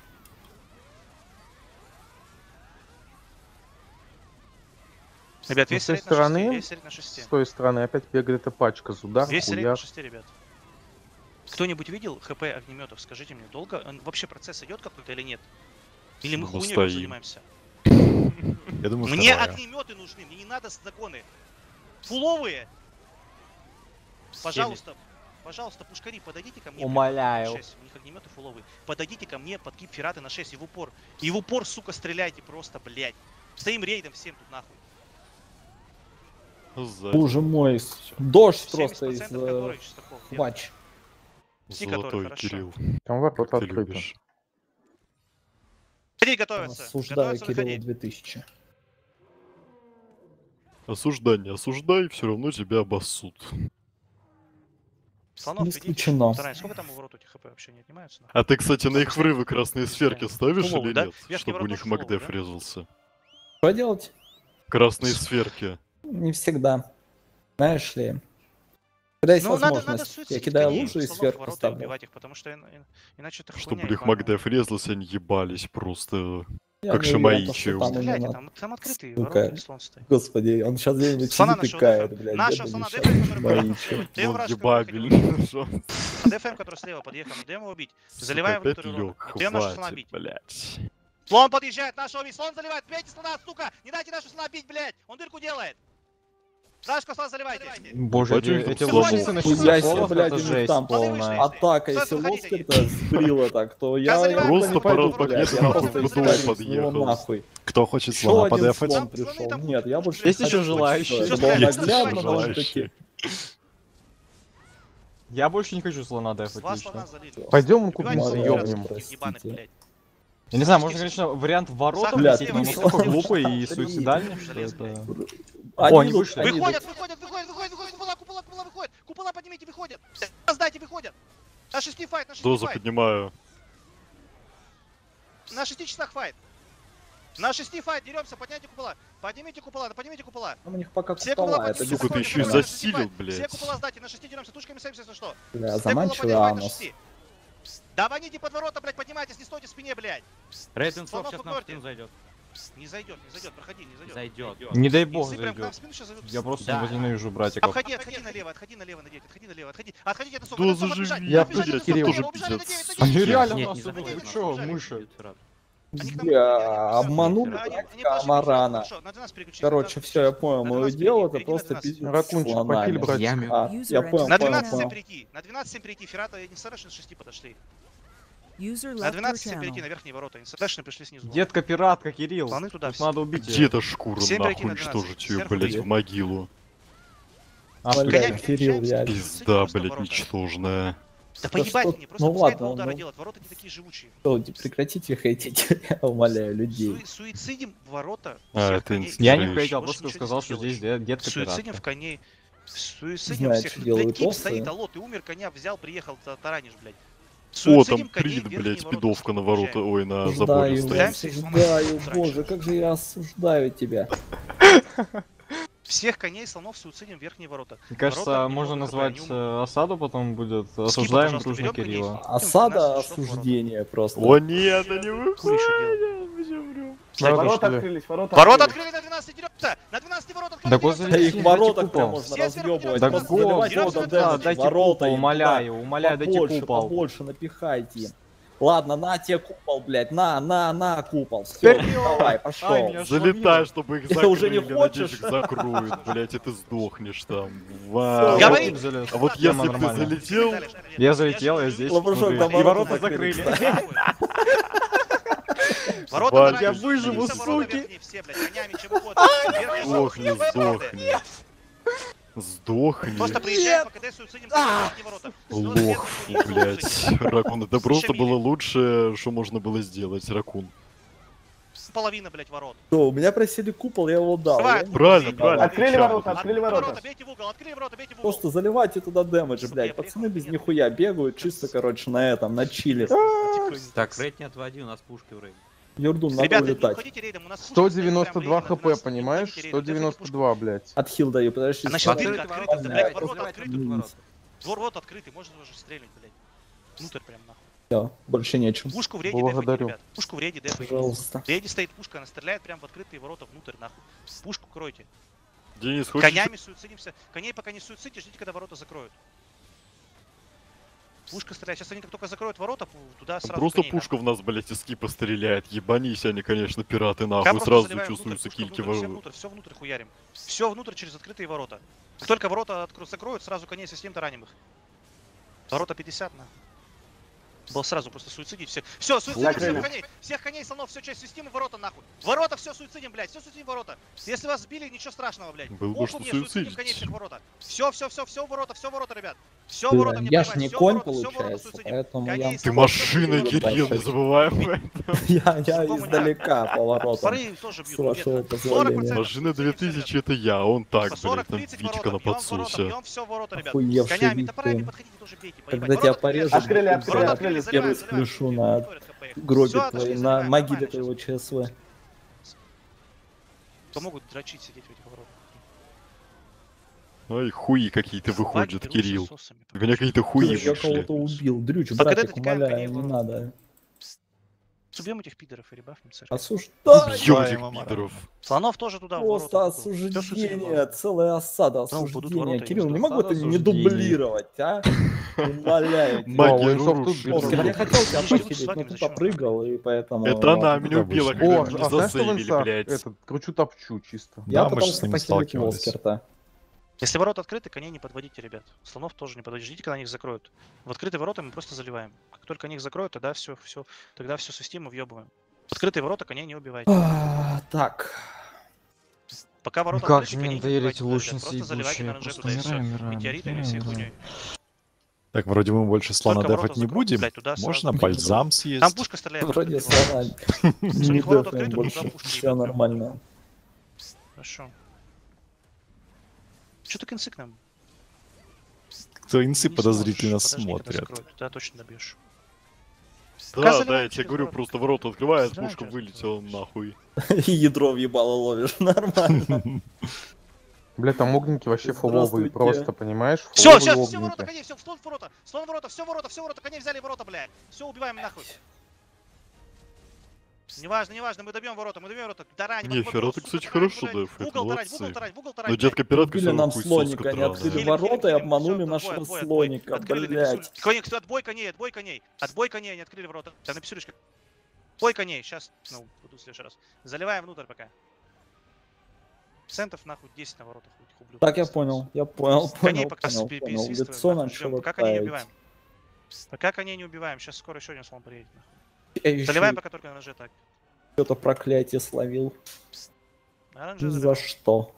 Ребят, Ну, весь с той рейд на 6, стороны, весь рейд на 6. С той стороны опять бегает эта пачка. Зудар, Весь рейд на хуяр. 6, ребят. Кто-нибудь видел ХП огнеметов? Скажите мне, долго? Вообще процесс идет какой-то или нет? Или мы Мы хуйней стоим. занимаемся? Я думаю, Мне второе. огнеметы нужны, мне не надо загоны. Фуловые! Пожалуйста, пожалуйста, пушкари, подойдите ко мне. Умоляю. На 6. У них огнеметы фуловые. Подойдите ко мне под кип ферраты на 6 и в упор. И в упор, сука, стреляйте просто, блядь. Стоим рейдом всем тут нахуй. Сзади. Боже мой, дождь 70% просто из который чистаков. матч. Ти, который Золотой хорошо. Кирилл. Там ворота Как ты открыты. любишь. Три готовятся. Осуждаю Готовятся Кирилла выходить. 2000. Осуждай, не осуждай, все равно тебя обоссут. Слонов, Не идите. исключено. Тарань, сколько там у ворот у этих хп вообще не отнимаются? нахуй? А ты, кстати, на их врывы красные сферки ставишь Фуловый, или да? нет? Верхний Чтобы у ворот них тоже фуловый, Макдеф да? резался. Что делать? Красные сферки. Не всегда. Знаешь ли. Когда есть Ну, надо возможность, я суицидить кидаю коней, лужу и слонов в сверху ворота ставлю. убивать их, потому что иначе это Чтобы хуйня у них ебаная. Макдеф резался, они ебались просто. Я Как не уверен, Шимаичи. что там Стреляйте, именно- там открытые Сука. ворота, и слон стоит. Господи, он сейчас где-нибудь Слона сидит и нашего кает, дефа. блядь. Нашего бедный слона Миша. дефа, который Шимаичи. подъехал. Дэм Он раш, который ебабельный. Жёстко. ДФМ, который слева подъехал, дэм его убить. Заливаем Опять внутрь урона. лёг, Дэм нашего слона хватит, бить. блядь. Слон подъезжает, нашего бить, слон заливает, бейте слона, сука! Не дайте нашего слона бить, блядь! Он дырку делает! Нашего слона заливайте! Боже, Батюнька, эти слава лужицы богу. на Хуя себе, чистоколах, блядь, это у них жесть там полная. Атака, если Стой, подходите. Лоскер-то сбрила так, то я заливаю, Просто не пойду, парад блядь, я Магнитного просто БДУ искать подъехал. его нахуй. Кто хочет Еще слона один подефать? слон Пацаны, пришел. там Нет, я больше Есть не еще хочу, желающие? чтобы было Есть наглядно желающие. довольно-таки. Я больше не хочу слона дефать Два слона лично. залили. Пойдем Убивайте купим слона, ёбнем. блядь, ебаных, блядь. Я не знаю, можно, конечно, вариант ворот Блядь, вносить, но он ты настолько слон. глупый и Залез, суицидальный, что залез, это... Они они идут, вышли. они идут. Выходят, купола, выходят! Купола поднимите, выходят! Раздайте, выходят! На 6 файт, на 6 Дозу файт! поднимаю. На 6 часах файт! На 6 файт, деремся, поднимите купола! Поднимите купола! Там у них пока Все купола, купола это поднимите, Сука, ты выходят, еще и выходят, засилил, на 6 файт. блядь. Все купола сдайте, на 6 деремся, тушками садимся, если что! бля, Все купола заманчивый поднимайте на анус. 6. Да воните под ворота, блядь, поднимайтесь, не стойте в спине, блядь! Рейтинг Слонов сейчас на упорьте. спину зайдет. Не зайдет, проходи, не зайдет. Зайдет. Не дай бог Исы прям к нам в зайдет. спину сейчас зайдут. Я просто Да. возненавижу братиков. Отходи налево, отходи налево на 9, отходи налево, отходи. Отходите от Да заживи, Я побежали блядь, на Кирилл. Кирилл, убежали на 9, Они реально Нет, нас не тут, забудь, вы нас чё, убежали. мыши? Бля, обманули Амарана. Короче, все, я понял, мое дело, это просто пиздец. Ракунчик, слонами. похиль, братик. Ями. А, я понял, На понял, 12 понял. перейти, на 12 перейти, Феррата и Инсарашн с 6 подошли. User На left your 12 перейти на channel. верхние ворота, Инсарашн пришли снизу. Детка пиратка, Кирилл. Слоны туда Тут все. надо убить Где её. эта шкура, Всем перейти нахуй, на 12. уничтожить ее, Сверху блядь, бить. в могилу. А, Блядь, Конями Кирилл, перемещаемся, я... Пизда, просто блядь, ворота. ничтожная. Да поебать что- мне, просто ну пускай ладно, два удара ну. делают, ворота не такие живучие. Прекратите хейтить, я умоляю, людей. Суицидим ворота. А, всех это коней. инс- Я не Знаешь. хейтил, Больше просто ничего не сказал, что сделаешь. здесь детка Суицидим пиратка. в коней. Суицидим Знаю, всех. что Блядь, делают тип осы. стоит, алло, ты умер, коня взял, приехал, таранишь, блядь. О, Суицидим там коней, Крид, верхние блядь, ворота, спидовка на чтобы ворота, уезжаем. ой, на заборе Осуждаю, стоит. осуждаю, боже, как же я осуждаю тебя. Всех коней, слонов суицидим в верхние ворота. Мне кажется, Ворота можно немного назвать КП, они умные. осаду потом будет. Скипа, Осуждаем пожалуйста, дружно берем Кирилла. коней. Осада, 12 шагов осуждение просто. О, нет, они Хуй еще делать. выходят. Ворота открылись, ворота Ворота открылись. открыли на 12, деремся! На 12 ворот Да го Да залезь, их воротах купол. прям можно Все сверху разъебывать. Да просто го, заливайте го, ворота, да, дайте дайте ворота купол, им умоляю, умоляю, дайте побольше, купол. побольше напихайте. Ладно, на тебе купол, блядь, на купол. Все, давай, Ай, пошел. меня Залетай, чтобы их Ты закрыли, уже не надеюсь, хочешь? их закроют, блядь, и ты сдохнешь там. Вау. Говори. Говори! Залез. А вот Тема если бы ты нормально. залетел, Я залетел, я здесь. Лаврушок, смотри. там И ворота ворота закрыли, закрыли. Ворота Валь, на я ранние, выживу, все ворота суки. верхние, все, блядь, конями, чем угодно. Верхние сдохни, ворота, сдохни. Сдохни. Просто приезжаем по КД, суицидим, верхние ворота. Лох, фу, блядь. Ракун, это просто было лучшее, что можно было сделать, Ракун. Половина, блядь, ворот. Что, у меня просили купол, я его дал. Давай, Я не- Правильно, Открыли правильно. Открыли отвечал. ворота, открыли ворота. бейте в угол, открыли ворота, бейте в угол. Просто заливайте туда дэмэджи, Сука, блядь. я Пацаны без приехал, нихуя бегают, чисто, короче, на этом, на чиле. Так, рейд не отводи, у нас пушки в рейде. Юрдун, надо Ребята, не улетать. уходите рейдом, у нас пушка 192 стоит прям хп, рейдом на 12, понимаешь? не уходите рейдом, 192, блядь. Отхил даю, подожди. А на сразу. щитырка Открыты открыты, ворота, блядь, блядь, ворота заливайте открыты. тут ворота. Двор вот открытый, можно уже стрелять, блядь. Внутрь прям нахуй. Всё, больше нечем. Пушку в рейде Благодарю. дефайте, ребят. Пушку в рейде дефайте. Пожалуйста. В рейде стоит пушка, она стреляет прям в открытые ворота внутрь, нахуй. Пушку кройте. Денис, хочешь? Конями суицидимся. Коней пока не суицидите, ждите, когда ворота закроют. Пушка стреляет. Сейчас они как только закроют ворота, туда сразу Просто коней, пушка в нас, блядь, из скипа стреляет. Ебанись они, конечно, пираты, нахуй. нахуй. Просто Сразу заливаем чувствуются внутрь, кильки. пушка все внутрь хуярим. Все внутрь через открытые ворота. Как только ворота закроют, сразу коней со 7 ранимых. Ворота 50 на. Был сразу просто суицидить все. Все, суицидим всех коней, слонов, все, часть системы, ворота нахуй. Ворота, все суицидим, блядь, все суицидим ворота. Если вас сбили, ничего страшного, блядь. Было что суицидим коней всех ворота. Все, ворота, ребят. Все ворота, мне я ж не конь, получается, поэтому я... Ты машина, Кирилл, не забываем. Я издалека поворотом. Пары тоже С бьют. вашего позволения. Машина 2000 это я, он так, блядь, там 40-30 Витька на ворота, подсусе. бьем все ворота, ребят. С Охуевший конями, вид топорами ты. подходите, тоже бейте. Когда тебя порежут, Открыли. спешу на гробе твоей, на могиле твоего ЧСВ. Кто могут дрочить, сидеть в этих воротах. Ой, хуи какие-то выходят, Кирилл. У меня какие-то хуи Я вышли. кого-то убил. Дрюч, А когда братик, ты тыкаем коней умоляю, в не ворота? надо. Убьем этих пидоров и ребафнем, сэр. Осуждай! Бьем этих пидоров. Слонов тоже туда, в Просто ворота. осуждение, целая осада Ну, будут осуждения. ворота, Кирилл, не и могу это не осуждение. дублировать, а? Умоляю тебя. Магия Уинсов тут рушит. бежит. Я хотел тебя Зачем? похилить, но ты Зачем? попрыгал, и поэтому... Это она меня убила, О, когда меня а знаешь, что в засейвили, инсах? блядь. Этот, кручу-топчу чисто. Я Да, мы же с пытался ним похилить сталкивались. Волскерта. Если ворота открыты, коней не подводите, ребят. Слонов тоже не подводите. Ждите, когда они их закроют. В открытые ворота мы просто заливаем. Как только они их закроют, тогда все систему въебываем. Открытые ворота коней не убивайте. Так. Пока ворота Как открыты, же мне коней не надоели убивайте, эти ребят. лучницы Просто заливайте на ебучие. ранжету, Просто да и все. умираем, Метеоритами и всей хуйней. Так, вроде мы больше слона Только ворота дефать не закройте, будем. блядь, туда Можно сразу. бальзам съесть. Там пушка стреляет. Вроде открытые ворота. слона. Если у Не них ворота дефаем открыты, больше. туда пушки Все ебут. нормально. Хорошо. Что ты концы к нам? Кто инсы Не подозрительно сможешь. Подожди, когда смотрят. закроют. Да, точно добьешь. Да, Показывай да, я нам тебе через говорю, ворота. просто ворота открывает, Знаешь, пушка через вылетела нахуй. И ядро в ебало ловишь. Нормально. Бля, там огники вообще фуловые, Здравствуйте. просто, понимаешь? Все, Фуловые сейчас, все огники. ворота, коней, все, слон ворота, все ворота, коней взяли ворота, блядь. Все, убиваем нахуй. Неважно, мы добьем ворота. Тарань, Не, Ферроты, кстати, хорошо дефают, в угол молодцы. тарать, Но детка пиратка Убили нам слоника, они открыли ворота и обманули нашего слоника, блядь. Отбой коней. Отбой коней, они открыли ворота. Да напишу лишь. Отбой коней, сейчас, ну, буду в следующий раз. Заливаем внутрь пока. Центов нахуй 10 на воротах. Ублюдок. Так, я понял. Коней пока Понял. пересвистываем, Лицо нахуй, начало ждем. Пока коней не таять. убиваем. Пока коней не убиваем. Сейчас скоро еще один слон приедет. Нахуй. Я еще Заливаем пока только на ноже так. что-то проклятие словил. Оранжевый Ни за заливаем. что.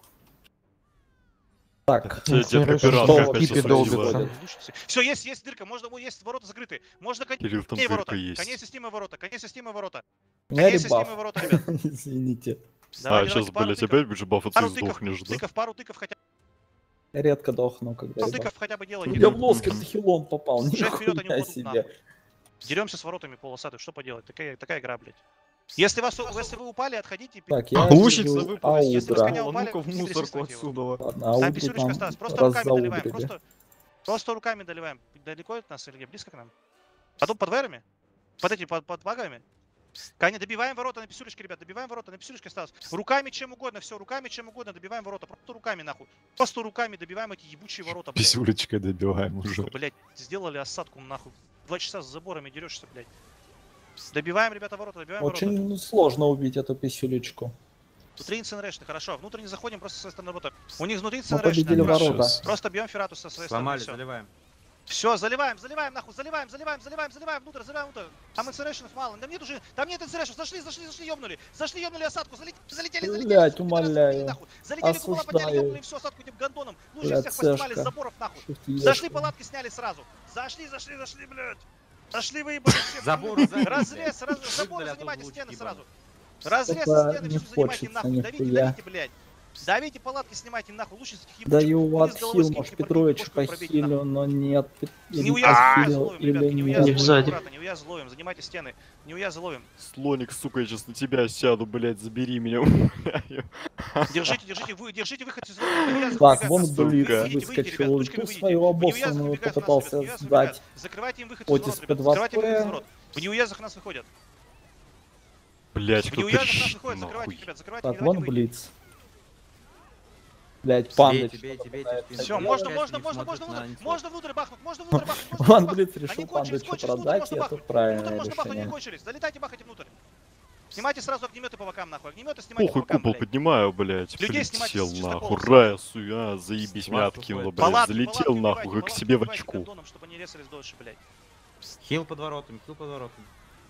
Так, Тебе детка Что пиратка в опять кипе засадила. долбится? Все, есть дырка, можно, есть ворота закрыты. Можно Кирилл, там коней дырка ворота. есть. Коней системы ворота. у меня Коней системы ребаф. ворота, ребят. Извините. Давай, Сейчас, пару блядь, тыков. опять будешь бафаться Пару и сдохнешь, да? пару тыков хотя Я редко дохну, когда пару ребаф. тыков хотя бы делайте. Я в Волскерт хилом попал, Шесть вперед, они нихуя упадут себе. нахуй. Деремся с воротами полосатых, что поделать? Такая игра, блядь. Если вы упали, отходите. Так, я Лучница вижу выпала, если вы с коня Аудра. упали, Ну-ка в не мусорку пересвистывайте его. отсюда. Ладно, Там Аудру писюлечка там осталась. Просто руками доливаем. разаудрили. Просто руками доливаем. Далеко от нас или где? Близко к нам? Потом под вэрами? Под багами? Коня, добиваем ворота на писюлечке, ребят. Добиваем ворота, на писюлечке осталось. Руками чем угодно, все, руками чем угодно добиваем ворота. Просто руками нахуй. Просто руками добиваем эти ебучие ворота, блядь. Писюлечкой добиваем уже. Блядь, сделали осадку нахуй. 2 часа с заборами дерешься, блядь. Добиваем, ребята, ворота, добиваем ворота. Очень сложно убить эту писюлечку. Внутри инцинерейшн, хорошо. Внутренне заходим, просто со своей стороны работаем. У них внутри Мы победили инцинерейшн. ворота. Просто бьем Фератус со своей стороны. Сломали, Все, заливаем. все, заливаем нахуй, заливаем внутрь. Там инцинерейшнов мало. Там нет инцинерейшнов. Зашли, ёбнули осадку. Залетели. Блядь, умоляю. Нахуй. Залетели, купола подняли, Осуждаю. ёбнули всю осадку этим гондоном. Лучше Блядь, всех поснимали с цешка. заборов, нахуй. Шутки Зашли, ешка. палатки сняли сразу. Зашли, блядь. Зашли, выебали все. Забор, Разрез, заборы занимайте стены сразу. Разрез Это стены, не все занимайте хочется нахуй. нихуя. Давите, блядь. Давите палатки, снимайте нахуй. Лучше с этих ебучих. Даю Вниз в головой отхил, скиньте, может, пробейте, Петрович бошку и пробейте похилю, нахуй. но нет. Не Или уязвловим, похилил, или ребятки, не нет. уязвловим, аккуратно, не уязвловим, занимайте стены, не уязвловим. Слоник, сука, я сейчас на тебя сяду, блядь, забери меня, умоляю. Держите выход из зоны. Так, вон сука. Блиц Выйдите, выскочил, ручками ту выйдите. свою Вы не обоссанную уязвите, попытался ребят, не сдать. Закрывайте им выход из Отис ворот, ребят, P2P. закрывайте им выход из ворот. В неуязвах нас выходят. Блядь, В кто неуязвах нас трещит, выходят, закрывайте их, нахуй. ребят, закрывайте, не Так, вон давайте выйти. Блиц. Блять, панда. Бейте, что-то бейте, пытается бейте. Все, делать. можно внутрь бахнуть, можно внутрь бахнуть. Ван Блиц решил Они панду кончились, что продать, и это правильное Внутрь можно бахнуть, они решение. кончились. Залетайте, бахайте внутрь. Снимайте сразу огнеметы по бокам, нахуй. Огнеметы снимайте Похуй, по бокам, купол блядь. поднимаю, блядь. Людей снимать Прилетел, с нахуй. чистокола. Рая, суя, заебись, меня Палатку откинуло, ходит. блядь. Палатки Залетел, убивайте, нахуй, как палатки себе в убивайте очку. гондоном, чтобы они резались дольше, блядь. Хил под воротами, хил под воротами.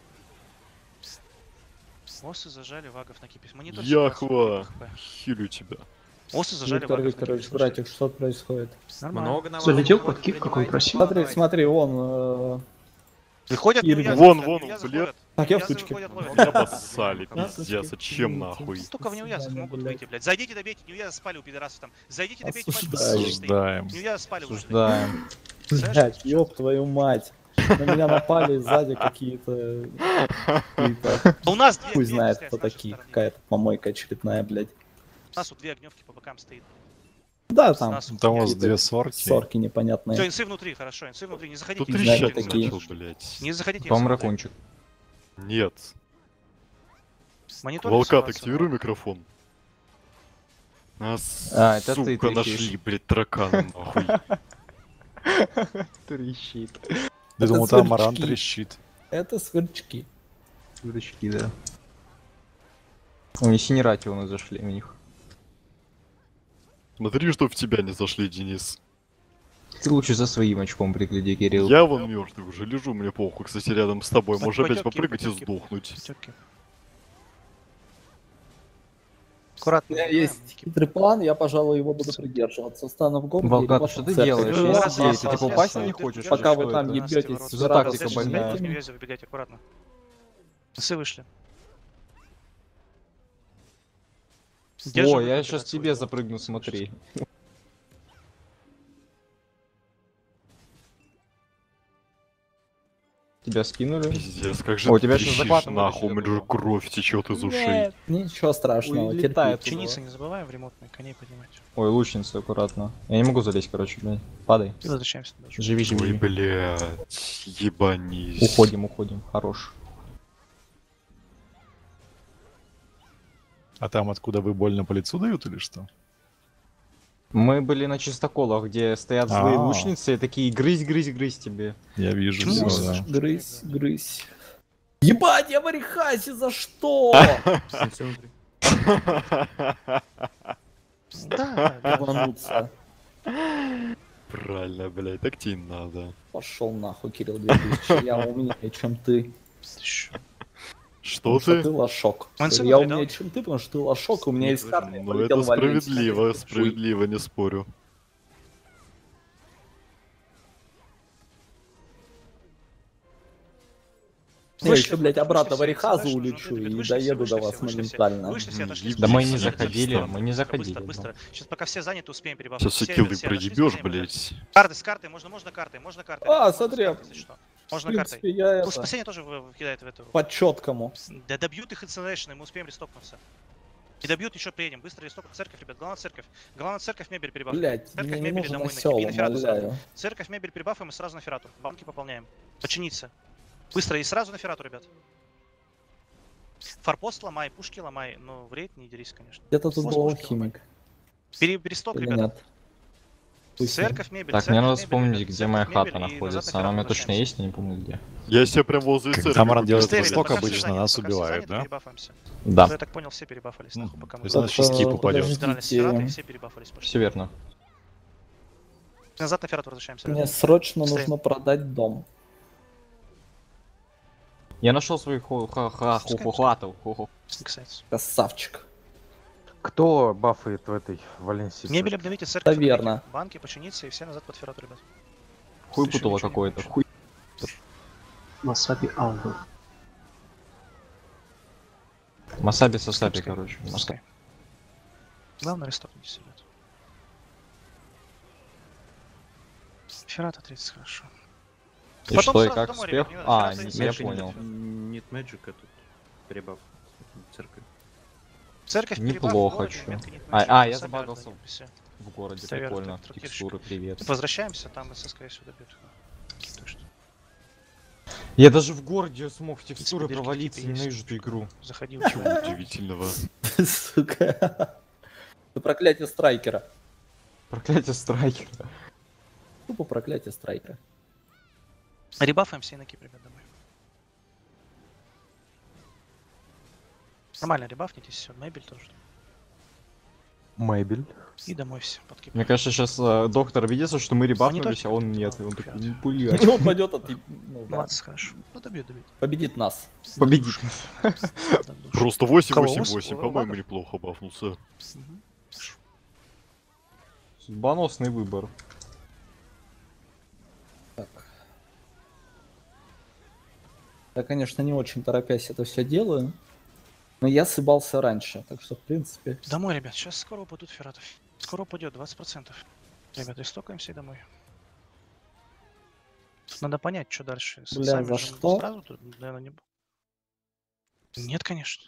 Осы зажали вагов на кипе. Монитор Яхва, хилю тебя. Осы зажали Виктор вагов на Викторович, кипе. братик, что происходит? Много на Залетел ворот под кип, выходит, какой принимает. красивый. Смотри, смотри, он... Выходят, Ирвин. Ньюязы, Вон, кстати, вон, Ньюязы блядь. ходят. Так, я в Ньюязы тучке. выходят, ловят. Обоссали, Да, пиздец, а чем нахуй? Только в Ньюязах Да, могут блядь. выйти, блядь. Зайдите, добейте, Ньюязы спали у пидорасов там. Зайдите, добейте, мать, Осуждаю. Осуждаем. Ньюязы спали уже. блядь. Осуждаем. Блять, ёб твою мать. На меня напали сзади какие-то... У нас две Хуй огнёвки знает, стоят кто с нашей такие. стороны. Какая-то помойка очередная, блядь. У нас вот две огневки по бокам стоит. Да, С там нас Там у вас какие-то две сорки. сорки Все, непонятные. инсы внутри, хорошо, инсы внутри, не заходите. Тут не трещать трещать заходите. такие. начал, блядь. Не заходите. По-моему, инсы внутри. ракунчик. Нет. Монитор Волкат, ситуацию. активируй микрофон. А, это ты сука, трещишь. нашли, блядь, таракана, нахуй. Трещит. Я думал, там Маран трещит. Это сверчки. Дурачки, да. Они синерати у нас зашли у них. Смотри, что в тебя не зашли, Денис. Ты лучше за своим очком пригляди, Кирилл. Я вон мертвый уже лежу, мне похуй, кстати, рядом с тобой. Можешь опять Потёпки, попрыгать и потёпки, сдохнуть. потёпки. У Аккуратно. меня есть хитрый план, я, пожалуй, его буду придерживаться. Стану в городе. Волкат, и что ты церковь. делаешь? Ну, Я раз, сидеть, раз, ты раз, типа раз, упасть раз, не раз, хочешь? Пока или вы что там это? ебетесь За тактика Дальше больная. забегайте, Ньюязы, выбегайте аккуратно. Инсы вышли. Держим О, я выход, сейчас ребят, тебе свой. запрыгну, смотри. Тебя скинули? Пиздец, как же О, ты тебя щас трещишь, захватом нахуй, у вытащили меня же оттуда. кровь течет из ушей. Ничего страшного, Улетает терпи. туда. Ученицы не забываем в ремонтные, коней поднимать. Ой, лучница, аккуратно. Я не могу залезть, короче, блядь. Падай. И возвращаемся дальше. Живи, Ой, живи. блядь, ебанись. Уходим, уходим. Хорош. А там откуда вы больно по лицу дают или что? Мы были на чистоколах, где стоят злые лучницы и такие грызь, грызь, грызь тебе. Я вижу Почему всё, вы- да. Грызь, грызь. Ебать, я в Арихасе, за что? Да, да. Ебануться. Правильно, блядь, так тебе и надо. Пошел нахуй, Кирилл 2000. Я умнее, чем ты. Что Потому что ты? ты лошок. Мансин Я передал? умнее, чем ты, потому что ты лошок, у меня есть карта. я Ну полетел это в Валенсию. справедливо, Хуй. справедливо, не спорю. Я еще, блядь, обратно в Вышли Арихазу все, улечу дальше, и вышли доеду все, до вас вышли все. моментально. Вышли все, отошли. Да мы и не Быстро, заходили, быстро. мы не заходили. Быстро, быстро. Сейчас пока все заняты, успеем перебафать. Сейчас все киллы проебешь, блядь. Карты с картой, можно картой, можно картой. А, можно с смотри, картой, если что. В Можно картой. принципе, я Ну, это, спасение тоже кидает в эту. по четкому. Да добьют их инсолейшн, мы успеем рестокнуться. И добьют, еще приедем. Быстро ресток. Церковь, ребят, главное церковь. Главное церковь, мебель перебаф. Блять, Церковь, мне не мебель нужен домой осел, накинь. И на фирату сразу. умоляю. Церковь, мебель перебафаем и сразу на фирату. Банки пополняем. Починиться. Быстро и сразу на фирату, ребят. Форпост ломай, пушки ломай. Но в рейд не дерись, конечно. Где-то тут Пушки был ломай. алхимик. Пересток, Или ребята. нет? Пусть Церковь, мебель. Так, мне церковь, надо мебель, вспомнить, ребят. где моя Церковь, хата мебель и назад находится. на Она у меня фирату точно есть, я не помню где. Я себе прям возле церкви. Быстрее, делает ребят, восток, пока все обычно заняты, нас пока все убивает, заняты, да? перебафаемся. Да, Я так понял, все перебафались, нахуй, пока мы То есть она сейчас Так, скип упадет. Дрались с подождите. фиратой, все перебафались. пошли. все верно. Назад на фирату возвращаемся. Мне ребят. срочно Быстрее. нужно продать дом. Я нашел свою хату. Кстати. Красавчик. Кто бафает в этой Валенсии? Мебель обновите, церковь. Наверно. обновите, Банки починиться и все назад под фирату, ребят. Хуй Слушай, путало ничего не какое-то. хочу. Хуй. Масаби Алду. Масаби сасаби, Пускай. короче. Пускай. Главное, рестокнитесь, ребят. Фирата 30, хорошо. И Потом что, и сразу как домой, успех? ребят, не надо, А, сразу я идти. понял. Нет мэджика тут. Перебаф. Церковь. Церковь Неплохо, перебаф, чё. город, нет, А, нет, я нет, забагался. нет, всё. В городе, Всё верно, прикольно. трактирщик. Текстуры, привет. Возвращаемся, там СС, скорее всего, добьют. Так что Я даже в городе смог в текстуры Дырки провалиться, какие-то есть. ненавижу эту игру. заходи, Чего учи. удивительного. Сука. Это проклятие страйкера. Проклятие страйкера. Тупо проклятие страйкера. Ребафаемся и на Кип, ребят, домой. Нормально, ребафнитесь, все, мебель тоже. Мебель. И домой все. Подкип. Мне кажется, сейчас доктор обидится, что мы ребафнулись, точно а он не нет. И знал, он такой, фиат. ну, блядь. И он пойдет, а ты... Ну, да. Молодцы, хорошо. Ну добьет. Победит нас. Победит. Просто Кого? 8-8-8, по-моему, Вагов? неплохо бафнулся. Судьбоносный выбор. Так. Я, конечно, не очень торопясь это все делаю. Но я съебался раньше, так что, в принципе... Домой, ребят, сейчас скоро упадут ферратов. Скоро упадет 20%. Ребята, истокаемся и домой. Тут надо понять, что дальше. Бля, Сами за же что? Сразу, наверное, не... Нет, конечно.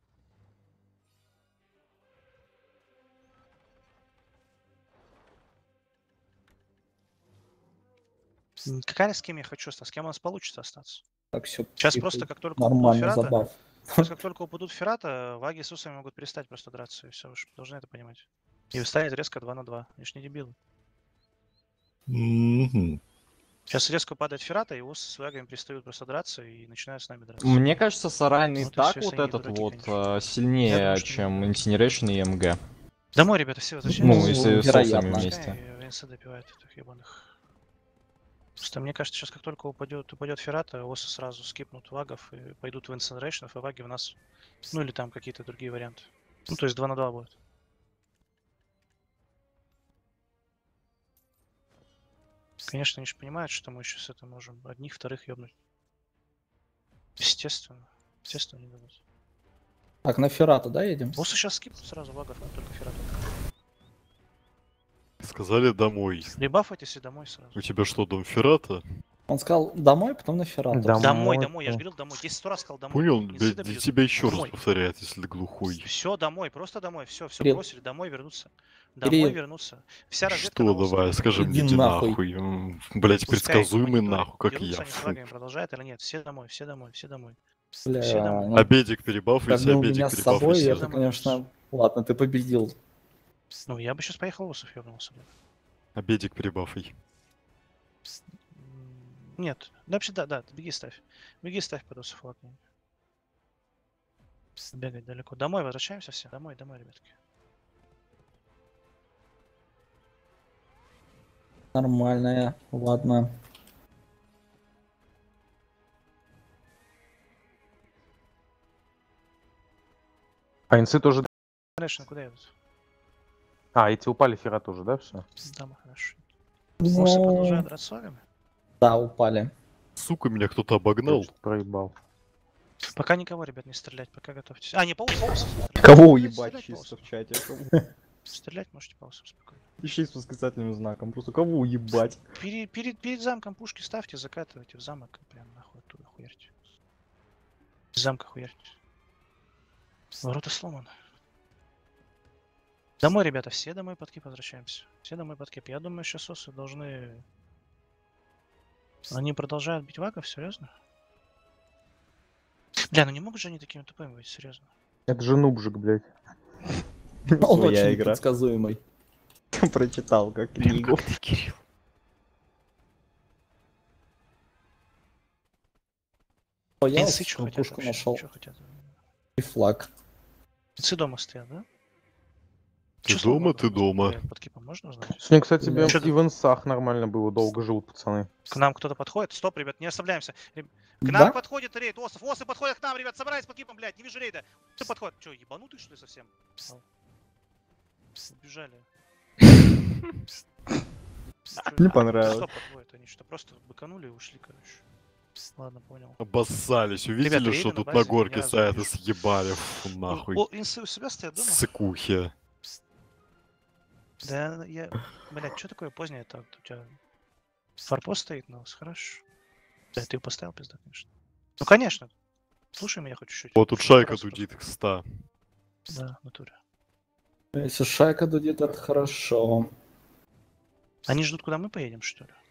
Какая с кем я хочу остаться? С кем у нас получится остаться? Так, все. Сейчас просто как только упадут Нормально, феррата, забав. сейчас как только упадут феррата, Ваги с Усами могут перестать просто драться, и все, вы же должны это понимать. И станет резко 2 на 2. Я ж не дебил. Сейчас резко падает феррата, и Усы с Вагами перестают просто драться и начинают с нами драться. Мне кажется, Сарайный Вот и так всё, вот если они этот дураки, вот конечно. Я сильнее, думаю, что чем нет. Incineration и МГ. Домой, ребята, все Ну, возвращаемся. если с вероятно. Осами вместе. ВНС добивает этих ебаных. Просто мне кажется, сейчас как только упадет феррата, Осы сразу скипнут Вагов и пойдут в Incineration, а Ваги в нас. Ну или там какие-то другие варианты. Ну то есть 2 на 2 будет. Конечно, они же понимают, что мы еще с этим можем одних, вторых ебнуть. Естественно. Естественно, не дадут. Так, на Феррата, да, едем? Осы сейчас скипнут сразу Вагов, как только феррата. Сказали домой. Ребафайтесь и домой сразу. У тебя что, дом Феррата? Он сказал домой, потом на Феррата. Домой, я же говорил домой. 10 раз сказал домой. Понял, Не блядь, сюда для бьют. тебя еще раз Домой. повторяет, если ты глухой. Все домой, просто домой. Все Кирилл. бросили, домой вернуться. Домой Кирилл. вернуться. Вся разведка Что, на Осы. давай, скажи мне, Иди иди нахуй. нахуй. Блять, Пускай предсказуемый мониторят, нахуй, как дерутся я. они с Фу. Вагами, продолжают или нет. Все домой, все домой, все домой. Бля, Все домой. ну, Обедик перебафайся, кормил обедик меня с собой, перебафайся. это, конечно... Ладно, ты победил. Ну, я бы сейчас поехал Осов, ебнулся. Обедик перебафай. Нет. Да, вообще, да, беги ставь. Беги ставь под Осов, ладно. Бегать далеко. Домой возвращаемся все. Домой, ребятки. Нормальная, ладно. А инцы тоже... Конечно, куда едут? А, эти упали фера тоже, да, все? Дома, хорошо. Осы Ну, продолжают драться с Вагами? да, упали. Сука, меня кто-то обогнал. Проебал. Пока никого, ребят, не стрелять, пока готовьтесь. А, не по Осам. Кого Стрелять уебать по чисто Осам. в чате? Стрелять можете по Осам спокойно. Ищи с восклицательным знаком. Просто кого уебать? Перед замком пушки ставьте, закатывайте в замок и прям нахуй оттуда хуярьте. Из замка хуярьте. Ворота сломаны. Домой, ребята, все домой под кип возвращаемся. Все домой под кип. Я думаю, сейчас Осы должны... Они продолжают бить Вагов, серьезно? Бля, ну не могут же они такими тупыми быть, серьезно. Это же нубжик, блядь. Он Своя очень игра. предсказуемый. Прочитал как книгу. Как ты, Кирилл? О, я Инсы вот что хотят пушку вообще? нашел. Чё хотят? И флаг. Инсы дома стоят, да? Ты Чё дома, сломано? ты дома. Под кипом можно узнать? Сегодня, кстати, Бля. BMC в инсах нормально было, долго живут, пацаны. К нам кто-то подходит? Стоп, ребят, не оставляемся. К Да? нам подходит рейд, Осов. Осы подходят к нам, ребят, собрались под кипом, блядь, не вижу рейда. Кто подходит? Чё, ебанутый что ли совсем? Убежали. Не понравилось. Что подходит? Они что, просто быканули и ушли, короче. Ладно, понял. Обоссались, увидели, Ребята, что рейды тут на на базе горке ни разу стоят не и съебали. Фу, нахуй. О, инсы у себя стоят дома? Сыкухи. Да, я... Блядь, что такое позднее так? У тебя форпост стоит на вас, хорошо. Да, ты его поставил, пизда, конечно. Ну, конечно. Слушай меня хоть чуть-чуть. Вот тут шайка дудит их 100. Да, в натуре. Если шайка дудит, это хорошо. Они ждут, куда мы поедем, что ли?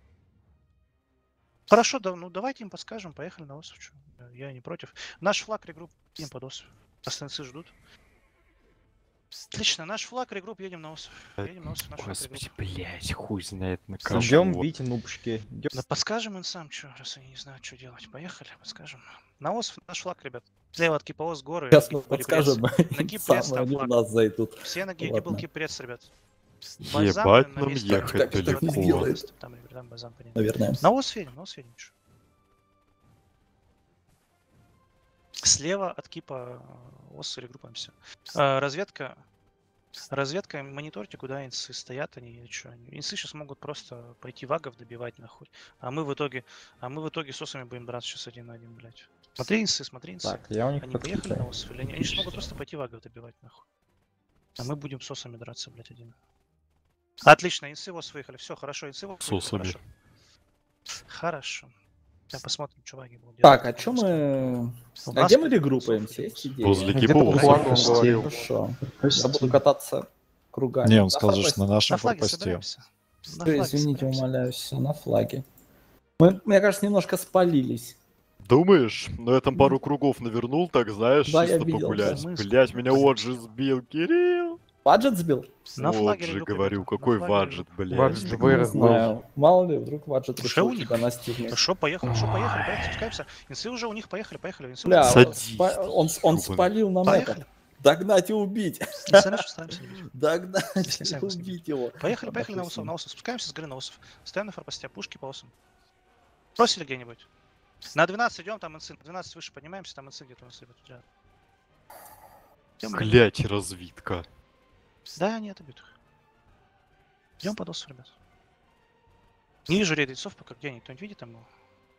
Хорошо, да, ну давайте им подскажем, поехали на остров. Чё? Я не против. Наш флаг регрупп им под остров. Остальцы ждут. Отлично, наш флаг, регрупп, едем на ос. Едем на ос, наш флаг, Господи, регрупп. блять, хуй знает на кого. Идем бить нубчики. Да подскажем инсам, что, раз они не знают, что делать. Поехали, подскажем. На ос наш флаг, ребят. Слева от кипа ос горы. Сейчас мы подскажем, На кип пресс, там они у флаг. нас зайдут. Все на гибл Ладно. кип пресс, ребят. Ебать на нам месте. ехать Как это далеко. сделает? Там, ребят, там бальзам понятно. Наверное. На ос едем, чё. Слева от кипа ос регруппаемся. Разведка. Разведка, мониторьте, куда инсы стоят, они или что. Инсы сейчас могут просто пойти вагов добивать нахуй. А мы в итоге с осами будем драться сейчас один на один, блядь. Смотри инсы, смотри инсы. Так, я у них Они поехали подкрепляю. на ос, или они сейчас могут просто пойти вагов добивать нахуй. А мы будем с осами драться, блядь, один. Отлично, инсы ос выехали, все, хорошо, инсы ос С выехали, осами. хорошо. Сейчас посмотрим, что ваги будут Так, делать. а чё мы... У А нас где мы тут регруппаемся? Есть идея? Возле Где-то кипа по флагу он ос. говорил. Хорошо. Я буду кататься кругами. Не, он На сказал, что форпосте. на нашем На флаге форпосте. собираемся. На Всё, флаге извините, собираемся. умоляю, все на флаге. Мы, мне кажется, немножко спалились. Думаешь? Ну я там пару кругов навернул, так знаешь, Да, я чисто видел, погулять. да. Блять, меня Оджи сбил, Кирилл. Баджет сбил? На флаге Оджи, регрупп, говорю, ребята, на какой флаге ваджет, регрупп. блядь. Баджет Не ВР был. знаю. Мало ли, вдруг баджет Уже решил у них. тебя настигнуть. Хорошо, поехали, спускаемся. Инсы уже у них, поехали. Инсы Бля, Садись, он ёбаный. спалил нам Поехали. это. Догнать и убить. Инсы наши стараемся не бить. Догнать Если и сами убить его. Поехали на осов. Спускаемся с горы на осов. Стоим на форпосте, пушки по осам. Бросили где-нибудь? На 12 идем, там инсы. На 12 выше поднимаемся, там инсы где-то у нас, ребят, рядом. Идём, Блять, развитка. Да, нет, убитых. Идем под осов, ребят. Не вижу рейдерцов пока, где они? Кто-нибудь видит там его?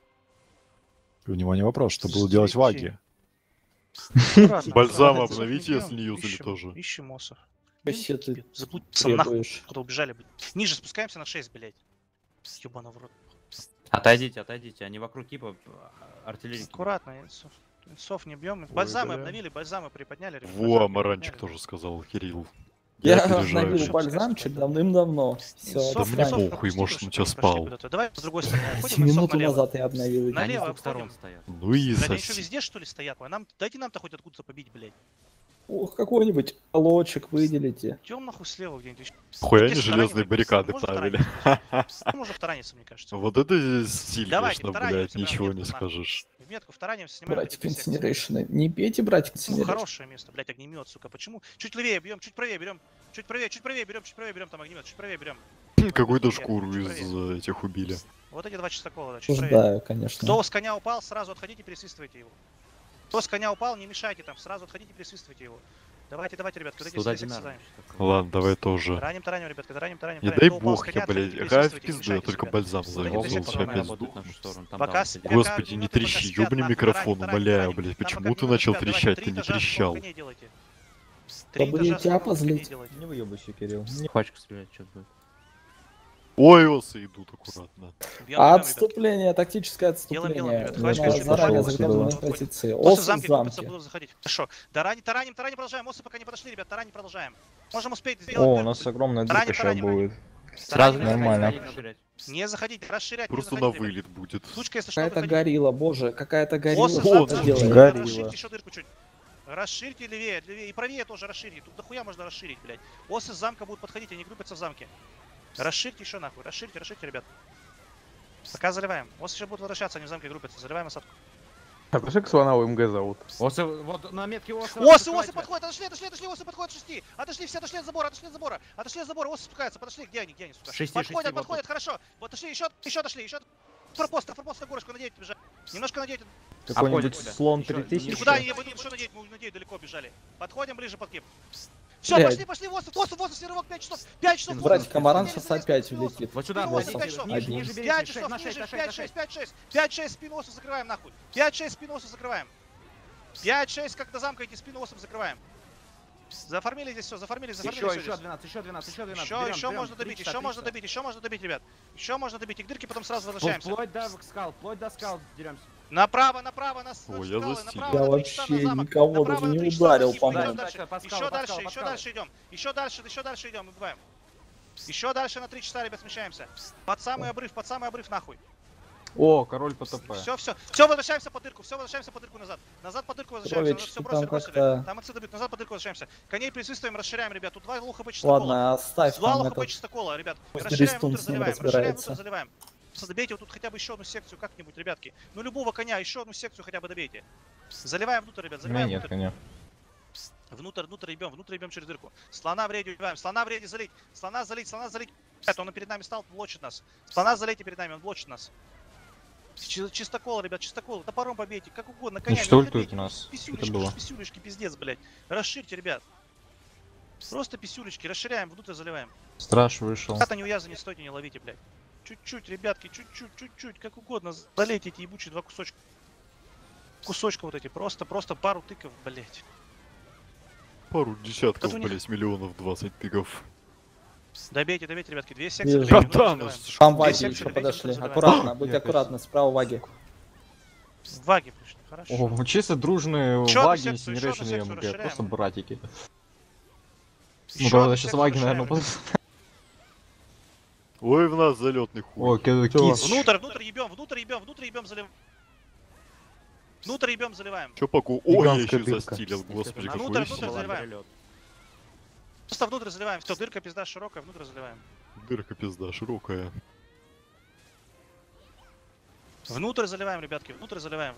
Внимание, вопрос, что было делать ваги? Аккуратно, Бальзам аккуратно, обновите, идём, если не юзали ищем, тоже. Ищем осов. Вообще ты Заблудиться нахуй, требуешь. куда убежали, блядь. Ниже спускаемся на 6, блядь. Ёбаный в рот. Отойдите, они вокруг кипа артиллерии. Аккуратно, инсов не бьем. Бальзамы бля. обновили, бальзамы приподняли. ребят, Во, бальзамы Амаранчик приподняли. тоже сказал, Кирилл. Я опережаю. обновил бальзамчик давным-давно. Все, Инсов, мне инсов похуй, пропустили, может, чтобы он тебя они прошли спал. куда-то. Давай с другой стороны. Отходим, инсов Минуту налево. назад я обновил. Налево. Они с двух обходим. сторон стоят. Ну и Блядь, они еще соси. везде, что ли, стоят? Дайте нам-то хоть откуда-то побить, блядь. Ох, какой-нибудь лочек выделите. Идем нахуй слева где-нибудь. Хуя они Здесь железные втаранивать. баррикады Можно правили. втараниться? Можно втараниться, мне кажется. Вот это стиль, Давайте, конечно, втараниваемся, блядь, прям ничего метку не нахуй. скажешь. В метку втаранимся, снимаем. Братик эти секции. Инсинерейшн. Не пейте, братик Ну, Инсинерейшн. хорошее место, блядь, огнемет, сука. Почему? Чуть левее бьем, чуть правее берем. Чуть правее берем там огнемет, чуть правее берем. Какую-то Чуть шкуру правее, из чуть правее. этих убили. Вот эти два чистокола, да, чуть правее. Осуждаю, конечно. Кто с коня упал, сразу отходите, пересвистывайте его. Кто с коня упал, не мешайте там, сразу отходите, пересвистывайте его. Давайте, ребят, куда Туда здесь динар. Ладно, давай тоже. Раним, ребят, раним. Не дай бог я, блядь, играю в пизду, я только бальзам завел, Эти сейчас опять работают в сдохну. нашу сторону. Там Пока сидят. Господи, не трещи, ёбни микрофон, умоляю, блядь, почему ты начал трещать, ты не трещал. Побудете опозлить. Не выебайся, Кирилл. Пачку стрелять, что будет. Ой, осы идут аккуратно. Отступление, тактическое Делаем, отступление. ребят, Мы хватит, заранее пошел заготовлены сюда. позиции. Осы Осы в в замке группятся, замке. будут заходить. Хорошо. Да, раним, продолжаем. Осы пока не подошли, ребят, тараним, продолжаем. Можем успеть сделать. О, у дырку. нас огромная дырка Раним, сейчас раним, будет. Сразу Раним, нормально. Не заходите, расширять, Просто не на заходите, ребят. вылет будет. Сучка, если что, Какая-то выходите. горилла, боже, какая-то горилла. Осы, что вот, это замки, делает? горилла. расширьте еще дырку чуть. Расширьте левее, и правее тоже расширьте. Тут дохуя можно расширить, блядь. Осы с замка будут подходить, они группятся в замке. Расширьте еще нахуй, расширьте, ребят. Пока заливаем. Осы еще будут возвращаться, они в замке группятся. Заливаем осадку. А пришли к Слонову МГ зовут. Осы, вот на метке осы. Осы подходят, отошли, осы подходят, шести. Отошли все, отошли от забора, осы спускаются, подошли, где они, сука? Шести, Подходят, вот подходят, хорошо. Вот отошли, еще отошли. Форпост на горочку, надеюсь, бежать. Немножко надеюсь. Какой-нибудь Обходит. слон Еще 3000. Никуда они не будут, что надеять, мы надеюсь, далеко бежали. Подходим ближе под кип. Все, Блядь. пошли, осы, рывок 5 часов. 5 часов. Братик, Амаран сейчас опять влетит. Вот сюда, Спину вот, осов, 5 часов. ниже, ниже берите, 5 6, часов, на 6, ниже, на 6, 5-6. 5-6, спину осов закрываем нахуй. 5-6, спину осов закрываем. 5-6, как до замка идти, спину осов закрываем. Заформили здесь все, заформили Еще здесь. 12. Еще можно добить, ребят. Еще можно добить. И к дырке потом сразу возвращаемся. Вплоть до скал деремся. Направо, нас Ой, скалы, я направо, застиг. на Я 3 часа вообще на замок. никого Направо даже на не 3 часа ударил, на кип, по-моему. идем дальше. По скалу, Еще дальше идем. Еще дальше идем, убиваем. Еще дальше на 3 часа, ребят, смещаемся. Под самый обрыв нахуй. О, король ПТП. Все, возвращаемся по дырку, назад. Назад по дырку возвращаемся, Крович, все там бросили. как-то- Там отсюда бьют, назад по дырку возвращаемся. Коней присутствуем, расширяем, ребят. Тут 2 луха чистокола. Ладно, оставь 2 там луха этот... чистокола, ребят. Пусть Расширяем Рестун внутрь, с ним заливаем, разбирается. заливаем. Добейте вот тут хотя бы еще одну секцию как-нибудь, ребятки. Ну любого коня, еще одну секцию хотя бы добейте. Заливаем внутрь, ребят, У меня заливаем нет внутрь. коня. Внутрь ебем через дырку. Слона в рейде убиваем, слона в рейде залить. Слона залить. Это он перед нами стал, блочит нас. Слона залейте перед нами, он блочит нас. Чистокол, ребят, чистокол. Топором побейте, как угодно, коня. Что не ультует добейте. у нас? Писюлечки, Это было. писюлечки, пиздец, блядь. Расширьте, ребят. Просто писюлечки, расширяем, внутрь заливаем. Страж вышел. Когда не увязаны, не стойте, не ловите, блядь. Чуть-чуть, ребятки, чуть-чуть, как угодно. Залейте эти ебучие 2 кусочка. Кусочка вот эти, просто пару тыков, блядь. Пару десятков, у них- блять, миллионов 20 тыков. Добейте, ребятки, 2 секции. Вижу. добейте, Братан, внутрь заливаем. Там Две ваги секции еще добейте, подошли. внутрь заливаем. Аккуратно, будьте Я аккуратны, справа ваги. Ваги пришли, хорошо. О, чисто дружные Еще одну ваги, секцию, еще одну Incineration и секцию МГ. расширяем. Просто братики. Ну, Еще правда, одну сейчас секцию ваги, расширяем, наверное, ребят. будут. Ой, в нас залетный хуй. О, кис. Внутрь ебем, заливаем. Внутрь ебем, заливаем. Чё поку? Ой, я Гигантская еще дырка. застилил, господи, какой Внутрь сил. заливаем. Просто внутрь заливаем. Все, дырка пизда широкая, внутрь заливаем. Дырка пизда широкая. Внутрь заливаем, ребятки, внутрь заливаем.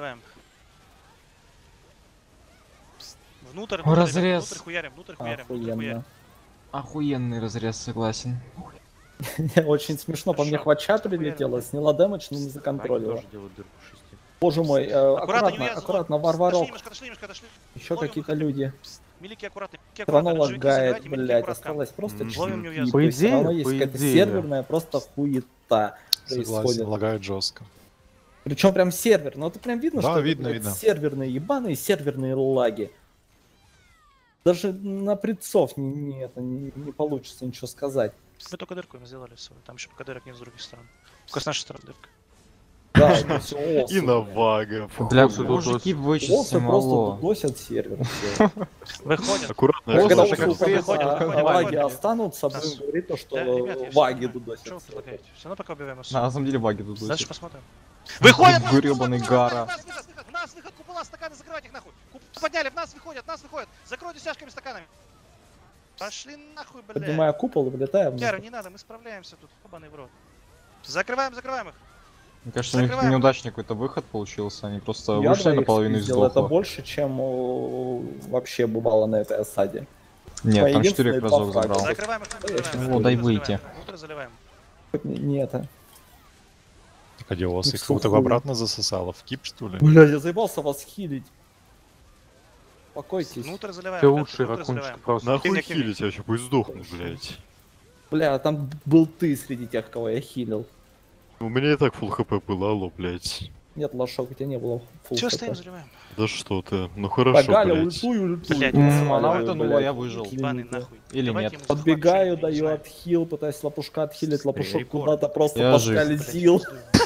Внутрь, разрез. внутрь хуярим. Охуенно. Охуенный разрез, согласен. Очень смешно, по мне Хорошо. хвача прилетела, сняла дэмэдж, но не законтролила. Боже мой, аккуратно, Варварок. Отошли немножко. Еще Ловим какие-то выход. люди. Все аккуратно. Все равно Живики лагает, заливайте, мелькие блядь, аккуратно. осталось просто Ловим чуть-чуть. неувязку. То есть всё равно По есть какая-то идее. серверная просто хуета происходит. лагает жестко. Причем прям сервер, но это прям видно, Да, что видно, это, видно. блядь, серверные ебаные серверные лаги. Даже на прицов не получится ничего сказать. Мы только дырку им сделали свою. Там еще пока дырок нет с других сторон. Только с нашей стороны дырка. Да, это все И на вага. Бля, походу. мужики Осы вычистим, просто алло. досят сервер. всё. Выходят. Аккуратно. Вот когда Осы аккуратно. осы выходят. ваги останутся, Нас- будем говорить то, что Да, ребят, я всё ваги понимаю. дудосят. Что вы предлагаете? Все равно пока убиваем осу. На самом деле баги тут Дальше есть. посмотрим. Выходят! Гребаный гара. В нас выход, купола, стаканы, закрывать их нахуй. Купола подняли, в нас выходят. Закройте стяжками, стаканами. Пошли нахуй, блядь. Поднимая купол и вылетаем. Яра, не надо, мы справляемся тут, ебаный в рот. Закрываем их. Мне кажется, у них Закрываем. неудачный какой-то выход получился. Они просто Я вышли двоих наполовину и спиздил, это сдохло. больше, чем вообще бывало на этой осаде. Нет, там 4 единственный разок два забрал. Закрываем их, заливаем. О, дай выйти. Внутрь заливаем. Не это. Так, а где у вас Ну, их как будто бы сухую. обратно засосало? В кип, что ли? Бля, я заебался вас хилить. Успокойтесь. Внутрь заливаем. Все ребятки, лучшие внутрь ракунчики заливаем. просто. Нахуй Кивни. хилить, я еще пусть сдохну, блять. Бля, там был ты среди тех, кого я хилил. У меня и так фул хп было, алло, блять. Нет, лошок, у тебя не было фулл Все, хп. стоим, заливаем. Да что ты, ну хорошо, Галя, блять. ультую. Блядь, Она Ой, утонула, блядь. я выжил. Ебаный нахуй. Или Давайте нет. ему Подбегаю, захватим, не даю знаю. отхил, пытаюсь лопушка отхилить, лопушок Рекорд. куда-то просто Я жив. поскользил.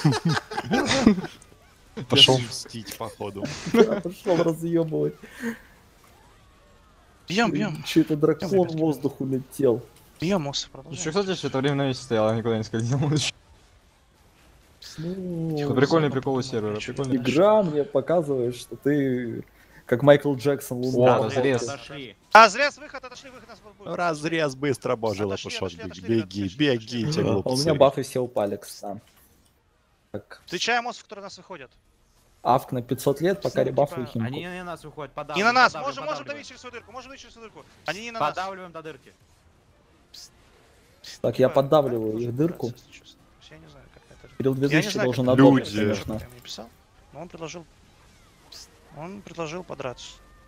Пошел мстить, походу. Пошел разъебывать. Бьем. Че-то дракон в воздух улетел. Бьем, осы, Еще, продолжаем. кстати, все это время на месте стоял, я никуда не скользил. Ну, Прикольный прикол у сервера, прикольный. игра мне показывает, что ты как Майкл Джексон О, луна. разрез. Подошли. Разрез, выход, отошли, выход нас будет. Разрез быстро, боже, Отошли, лопушок. отошли, Беги, отошли, бегите, отошли. А у глупцы. меня бафы все упали, кстати. Так, Встречаем осов, которые нас выходят. авк на 500 лет, пока Ну, ребафы типа, химку. Они на нас выходят, Не подавливаем. на нас, подавливаем, можем давить через свою дырку, Они не на нас. Подавливаем до дырки. Так, я поддавливаю их дырку. Я не знаю, как это. Кирилл Я не 2000 знаю, должен как Люди. одобрить, конечно. Я мне писал, но он предложил подраться.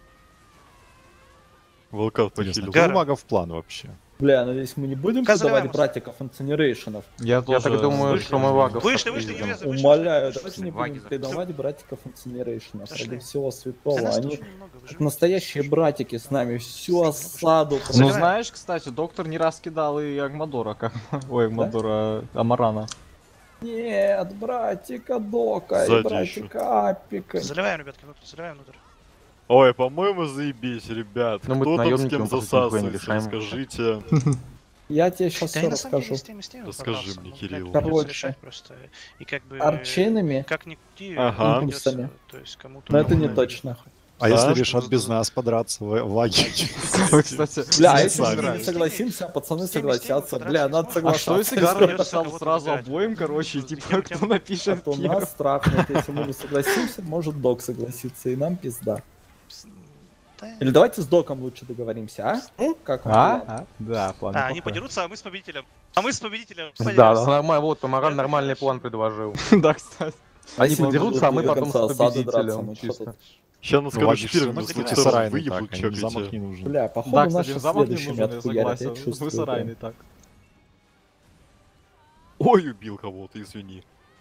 Волкат Интересно, похилил. какой у Гара. магов план вообще? Бля, надеюсь, мы не будем Пока продавать заливаем. братиков инцинерейшенов. Я Я так думаю, что мы вагов. Вышли, не отпиздим. везли, вышли. Умоляю, вышли, давайте не ваги будем закрыты. предавать братиков инцинерейшенов. Зашли. Ради всего Да святого. нас Они тоже немного, вы как же- настоящие братики с нами всю осаду. Ну Заливаем. знаешь, кстати, доктор не раз кидал и Агмадора, как... Ой, Агмадора, Амарана. Нет, братика Дока и Сзади братика Апика. Заливаем, ребятки, внутрь, заливаем внутрь. Ой, по-моему, заебись, ребят. Ну, мы Кто там с наемникам кем просто никуда не засасывается, решаем. скажите. Я тебе сейчас Да все я на самом расскажу. деле с теми Расскажи попался, мне, ну, Кирилл. блядь, придётся Короче, решать просто. И как бы... арчинами, Как ни крути, Ага. придётся, импульсами. то есть кому-то... Но это не наверное, точно. А если Да? решат без нас подраться в лаге? Кстати, Бля, а мне если мы не нравится. согласимся, пацаны с теми согласятся. подраться Бля, не надо сможешь. А что соглашаться. если Гара Придётся написал кого-то сразу выбирать. обоим, короче, и Ну, типа, тем- кто тем- А напишет то первым? нас трахнет, если мы не согласимся, может док согласится, и нам пизда. Да. Или давайте с доком лучше договоримся, а? Ну, как вам план? Да, план А, они неплохой. подерутся, а мы с победителем. А мы с победителем. Да, подеремся. нормально, вот, Тамаран Это нормальный хорошо. план предложил. Да, кстати. Они Если подерутся, а мы до потом конца с осады драться, победителем, мы что чисто. тут? Сейчас нас, Ну, короче, лаги первым всё, на будьте втором сарайны выебут, так, чё, они замок хотя. не нужен. Бля, Да, походу кстати, наши замок не следующими нужен, я отхуярят, я согласен. чувствую. Вы сарайный так. Ой, убил кого-то, извини.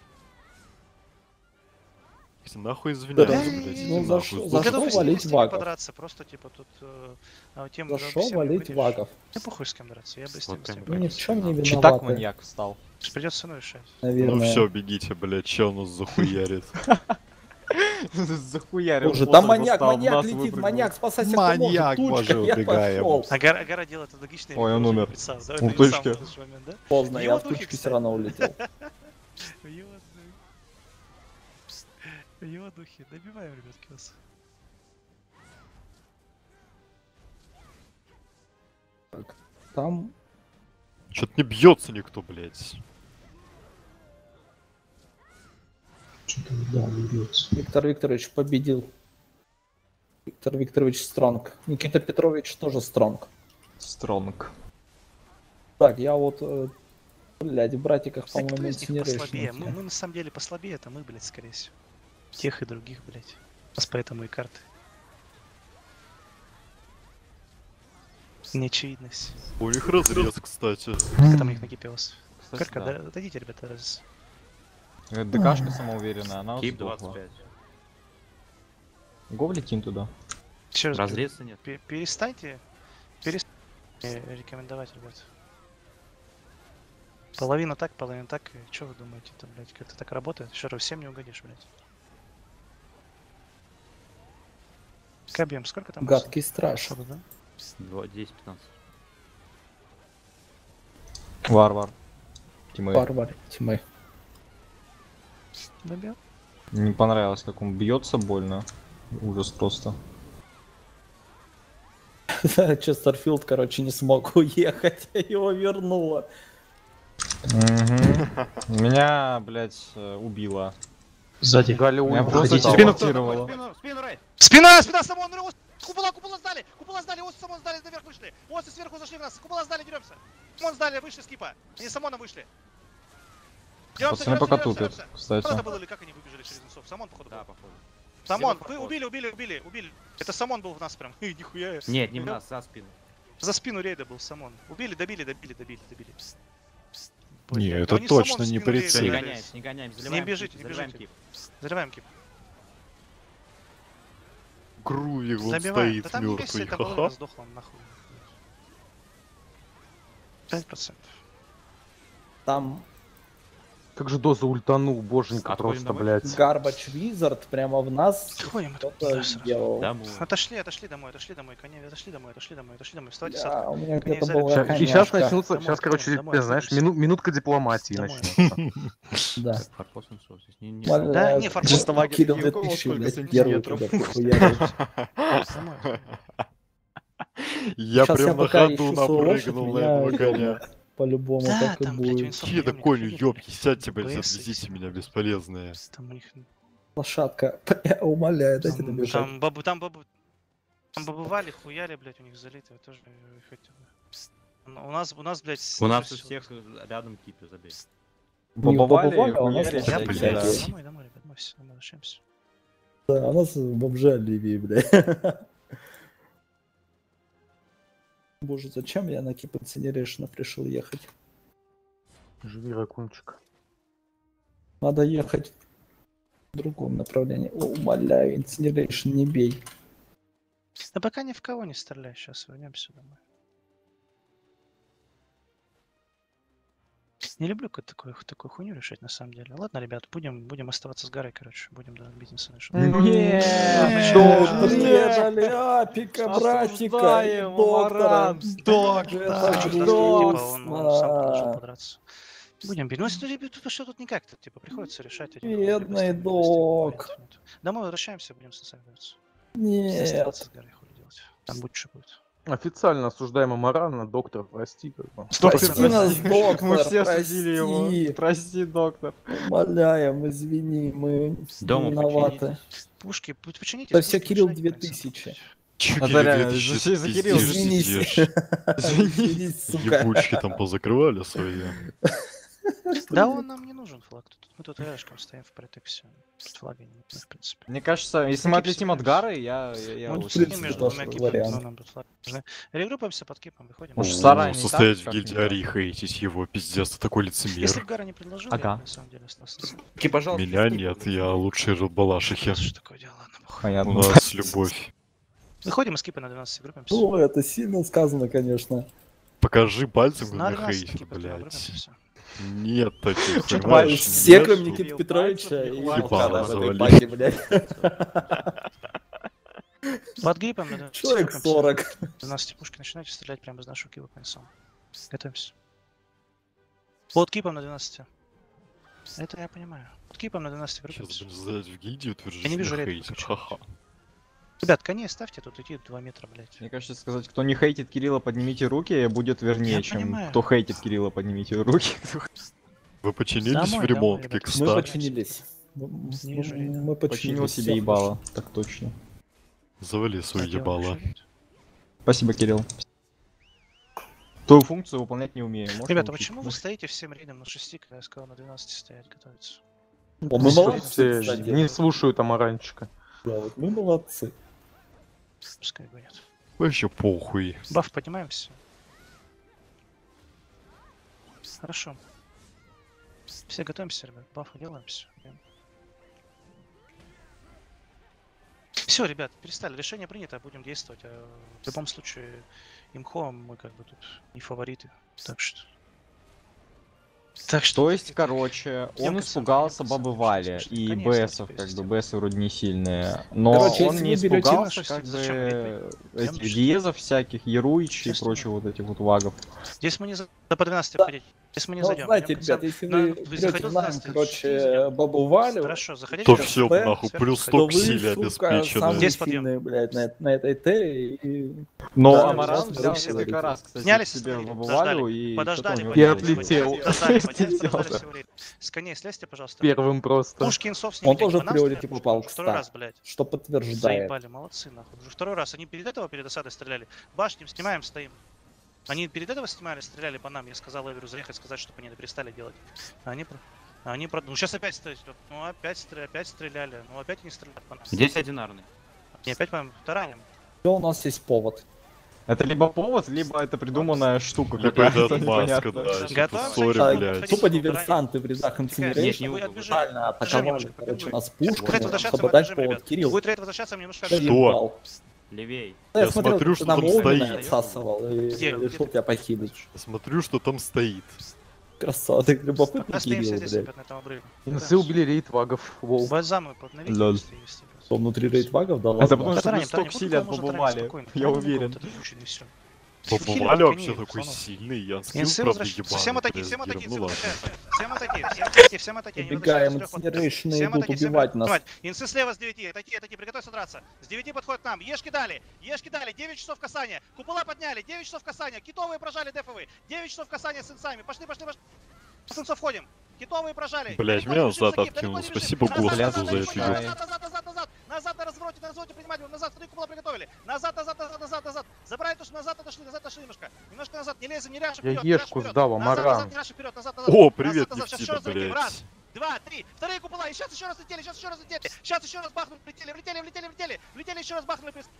Если нахуй Да, извиняюсь, ну, блядь, ну, иди за нахуй, что- сдохни. за Я что готов с валить ними вагов? подраться, просто типа тут... тем За что валить вагов? Я похуй с кем драться, я бы с Вот тем, прям Ну ни в чем не Читак виноваты, маньяк встал. Придется со мной решать. Ну наверное. все, бегите, блядь, чел нас захуярит. Захуярил. Боже, боссом, там маньяк, встал, в маньяк нас летит, выпрыгнул. маньяк, спасайся, Маньяк, кто может. боже, Тучка, я убегаем. пошел. А Гара делает логичный Ой, он умер. Да, У это не точки. самый лучший момент, да? Поздно, В я его в духе, тучке все кстати. равно улетел. В его духе. В его духе. Добиваем, ребятки, вас. Там Чё-то не бьется никто, блядь. Что-то, да, не бьется. Виктор Викторович победил. Виктор Викторович Стронг. Никита Петрович тоже Стронг. Стронг. Так, я вот, блядь, в братиках, Кстати, кто по-моему, из них Incineration. послабее? Мы на самом деле послабее, это мы, блядь, скорее всего. Тех и других, блядь. У нас поэтому и карты. Неочевидность. У них разрез, кстати. Как там у них накипелось? Кстати, Карка, да. да? Дадите, ребята, раз. ДКшка самоуверенная, она Кип сдохла. 25. Го влетим туда. Еще раз, Разреса нет. перестаньте рекомендовать, ребят. Половина так, половина так. Что вы думаете, это, блядь, как-то так работает? Еще раз, всем не угодишь, блядь. Кабьем, сколько там? Гадкий страж. Шоу, да? 10-15. Варвар. Тимей. Варвар, тьмы. Добил? Не понравилось, как он бьется больно. Ужас просто. Честерфилд, короче, не смог уехать, его вернуло. Меня, блядь, убило. Сзади. Меня просто Уходите. телепортировало. Спину, Рэй! Спина! Самон! Купола сдали! Купола сдали! Осы Самон сдали, наверх вышли! Осы сверху зашли в нас! Купола сдали, деремся! Самон сдали, вышли с кипа! Они Самоном вышли! Пацаны пока тупят, Кто кстати. это был или как они выбежали через лесов? Самон, походу, Да, был. походу. Самон! Слева Вы проход. убили! Это Самон был в нас прям. Нихуя. Нет, не в нас, за спину. За спину рейда был Самон. Убили, добили. Не, Блядь, это они точно Самон в не спину рейда прицел. Не дали. гоняемся, не гоняемся. Заливаем бежите, кип, не заливаем бежите. кип. Заливаем кип. Грувик вот Забиваем. Да стоит там если мертвый, это было, ха-ха. сдохло нахуй. 5%. Там Как же доза ультанул, боженька, Отходим просто, домой? блядь. GarbageWizard прямо в нас Отходим, кто-то сделал. Домой. Отошли домой, конец, отошли домой, вставайте с Да, у меня Конец где-то заряда. была Сейчас конячка. начнутся, Домой, сейчас, короче, домой, знаешь, домой. минутка дипломатии Домой. начнется. Да. Так, форпост он шел здесь. Не Валя, Да, не, фарфор. чисто Лагерь Кирилл Юкова 2000, сколько блядь, сантиметров? первый туда хуярит. Я Щас я прям на пока ходу ищу свою лошадь, напрыгнул на меня этого коня. По-любому Да, так и там, блядь, у будет. них Какие-то Софья, кони, блядь, ёбки, сядьте, блядь, БС отвезите есть. меня, бесполезные. Там у них... Лошадка, я умоляю, дайте добежать. Там бабывали, хуяли, блядь, у них залито, тоже хотел бы. У нас, блядь... У нас у всё. всех рядом кипы, забей. Бабовали, а у нас хуяли, Я, всякие. блядь, да. домой, ребят, мы все, мы лишимся. Да, у нас бомжи Оливии, блядь. Боже, зачем я на Keep Incineration решил ехать? Живи, ракунчик. Надо ехать в другом направлении. О, умоляю, Incineration, не бей. Да пока ни в кого не стреляй, сейчас вернемся домой. Не люблю такую хуйню решать, на самом деле. Ладно, ребят, будем оставаться с Гарой, короче. Будем до бизнеса решать. Нет, предали Апика, братика, и доктора. Он сам должен подраться. Будем бить. Ну, что тут никак, типа, приходится решать. Бедный док. Домой возвращаемся, будем с нами бороться. Нет. С Гарой хули делать. Там будет что будет. Официально осуждаем Марана, доктор, прости. Как бы. Прости нас, доктор, Мы все осудили его. Прости, доктор. Умоляем, извини, мы Дома виноваты. Пушки, почините. Да все, Кирилл 2000. Чё, Это реально, Кирилл, за Кирилл. Извинись. Извинись, сука. Ебучки там позакрывали свои. Да он нам не нужен флаг. Мы тут рядышком стоим в протексе. Флага не нужны, в принципе. Мне кажется, если мы отлетим от Гары, я Ну, лучше. сидим между двумя кипами, нам тут флаг нужны. Регруппаемся под кипом, выходим. Может, Сарай не Состоять так, в как гильдии не Ари, хейтить его, пиздец, ты такой Если лицемер. бы Гара не предложил, Ага. я бы, на самом деле остался. Пожалуйста. Меня нет, я лучший Балашихи. Что такое дело? Ладно, похуй. У Понятно. нас любовь. Выходим из кипа на 12, группимся. Ну, это сильно сказано, конечно. Покажи пальцем, На где 12 хейтит, кипа, блядь. группимся, всё. Нет таких, Чё понимаешь? Все, Нет, кроме что- Никиты Петровича и Ебало Алкана в этой завали. паке, блядь. Под гриппом на 12 Человек группимся. 40. 12 пушки начинайте стрелять прямо из нашего кипа концом. Готовимся. Под кипом на 12. Это я понимаю. Под кипом на 12 Сейчас группимся. будем задать в гильдии, утверждать, Я не вижу что редко, хейтит. короче. Ха-ха. Ребят, коней ставьте, тут идти 2 метра, блядь. Мне кажется, сказать, кто не хейтит Кирилла, поднимите руки, будет вернее, Я чем понимаю. кто хейтит Кирилла, поднимите руки. Вы починились Домой, в ремонтке, домой, ребят. Мы кстати. починились. Не вижу редко. Мы Починил починились. себе всё ебало, так точно. Завали свое Так, я ебало. выхожу. Спасибо, Кирилл. Твою функцию выполнять не умею. Можешь Ребята, научить? почему вы стоите всем рядом на 6, когда я сказал на 12 стоять, готовиться? О, мы молодцы, Все кстати. не слушают Амаранчика. Да, вот мы молодцы. Пускай гонят. Вообще похуй. Баф, поднимаемся. Хорошо. Все готовимся, ребят. Бафы делаем, все. Все, ребят, перестали. Решение принято, будем действовать. В любом случае, имхо мы как бы тут не фавориты. Так что... То есть, короче, он испугался Бабы Вали и БСов, как бы БСы вроде не сильные. Но Короче, он если не вы берете испугался, наши, как зачем бы, бить? этих диезов всяких, Яруичи и Честно. прочих вот этих вот вагов. Здесь мы не за... Да по 12 Да. обходить. Здесь мы не Ну, зайдем. знаете, идем к ребят, концам. если На- вы вы берете заходите в на найм, 12, короче, зайдем. Бабу Валю, Хорошо, заходите. То сюда. все, Сверху, нахуй, плюс сверху. то 100 вы, силе сука, обеспечены. самые Здесь подъем. сильные, блядь, на этой Т. И... Но Да, Амаран сейчас взял все несколько говорите. раз, кстати, Снялись, себе остановились, Бабу Валю подождали, и подождали, что-то у него Я получилось. отлетел. Подождали все время. С коней слезьте, пожалуйста. Первым просто. Пушки инсов Он снимите. тоже По в нам приорите стреляют, попал, пушки. Второй раз, кстати. блядь. Что подтверждает. Заебали, молодцы, нахуй. Уже второй раз. Они перед этого, перед осадой стреляли. Башним снимаем, стоим. Они перед этого снимали, стреляли по нам. Я сказал Эверу заехать, сказать, чтобы они перестали делать. Ну сейчас опять стоят. Ну опять стреляли. Ну опять они стреляют по нам. Здесь одинарный. Не, опять по тараним. Все, у нас есть повод. Это либо повод, либо это придуманная штука Либо какая-то это отмазка, непонятная. да. Типа, Готовимся, сори, идем. блядь. Тупо диверсанты в рядах Нет, Incineration вы отбежите. брутально атаковали, немножко, короче, побежим. нас Будет пушками, возвращаться, чтобы мы дать отбежим, повод. ребят. Кирилл, Будет возвращаться, мне немножко ты отбежим. Что? ебал. Левей. Я смотрю, смотрел, что ты нам там Огненный стоит. отсасывал и Где? решил тебя покинуть. Смотрю, что там стоит. Красава, ты любопытный, Остаемся Кирилл, здесь, блядь. ребят, на этом обрыве. Инсы убили рейд вагов. Воу. Бальзамы подновите, Лол. если есть. Что, внутри рейдвагов, да Это ладно? потому что Тараним, плюс столько тараним. силы от Можно Бабы таранить Вали, спокойно. я Тараним уверен. какого-то тучи, и всё. Бабу Хилит Валя коней, вообще такой пацанов. сильный, я скилл, Инсы правда, возвращаются. ебаный. Всем атаки, блядь, всем атаки, Герм, всем ну ладно. атаки. Всем атаки, всем атаки, всем атаки. Они Убегаем, возвращаются с трёх Incineration Всем идут атаки, всем убивать атаки. нас. Давай, инсы слева с 9, атаки, приготовься драться. С 9 подходят к нам, ешки дали, 9 часов касания. Купола подняли, 9 часов касания. Китовые прожали дефовые, 9 часов касания с инсами. Пошли. С инсов входим. Китовые прожали. Блядь, Далеко меня не бежим, назад Закип, далеко откинул. не бежим. Спасибо, Назад, Господу, назад, за далеко это. не бежим. Назад на развороте принимать, назад, 3 купола приготовили. Назад. Забрали то, что назад отошли немножко. Немножко назад, не лезем, не ряши Я вперед. ешку сдал, Назад, Амаран. не ряши вперед, назад. О, привет, Назад, сейчас Нефтида, еще раз залетим. блядь. Раз, 2, 3. Вторые купола, и сейчас еще раз летели. Сейчас еще раз бахнули, влетели. Влетели, еще раз бахнули.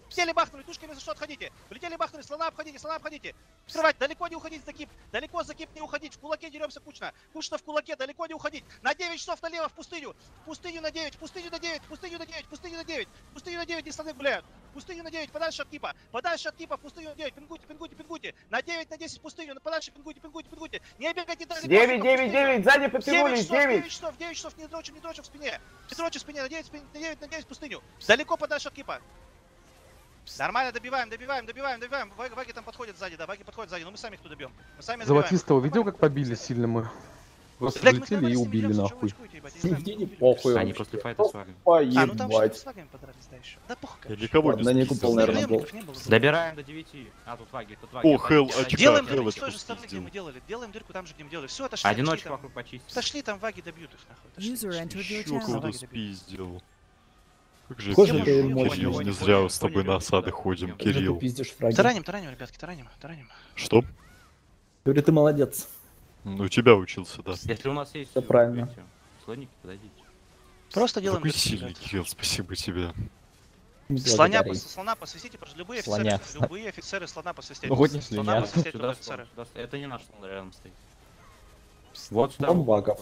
Влетели, бахнули, тушками за что отходите. Влетели, бахнули, слона обходите. Открывать, далеко не уходить, закип. Далеко закип не уходить. В кулаке деремся кучно. Кучно в кулаке, далеко не уходить. На 9 часов налево, в пустыню. В пустыню на 9, в пустыню на 9, в пустыню на 9, в пустыню на 9. В пустыню на 9, не слоны гуляют. В пустыню на 9, подальше от кипа. Подальше от кипа, в пустыню на 9. Пингуйте. На 9, на 10 в пустыню. Подальше пингуйте. Не бегайте далеко. 9, сзади подтянулись, 9 часов, не дрочим в спине. Не дрочим в спине, на 9 в пустыню. Далеко подальше от кипа. Нормально, добиваем. Ваги там подходят сзади, да, ваги подходят сзади, но мы сами их тут добьем. Мы сами добиваем. Золотистого видел, как побили сильно мы? Просто Блядь, мы взлетели и убили нахуй. Не похуй. Они после файта с вагами. Ну там что с вагами подрались, да, еще. Да похуй. Я никого Ладно, не купил, наверное, был. Добираем до 9. А, тут ваги. О, хелл, очка, Делаем хелл, дырку с это той же стороны, где пиздил. мы делали. Делаем дырку там же, где мы делали. Все, отошли. Одиночку вокруг почистить. Сошли, там ваги добьют их, нахуй. Еще кого-то спиздил. Как же Кожа это, ты Кирилл, мощный. не зря с тобой на осады ходим, Ты Кирилл. пиздишь фраги. Тараним, ребятки, тараним. Что? Говорю, ты молодец. Ну, у тебя учился, да. Если у нас есть... Всё правильно. эти Слоники, подойдите. Просто делаем Какой дырку, сильный, ребят. Кирилл, спасибо тебе. Слона посвятите, любые Слоня. офицеры, любые офицеры слона посвятите. Ну, хоть не Слона слиняют. посвятите, Сюда, офицеры. это не наш слон рядом стоит. Вот сюда. Он вагов.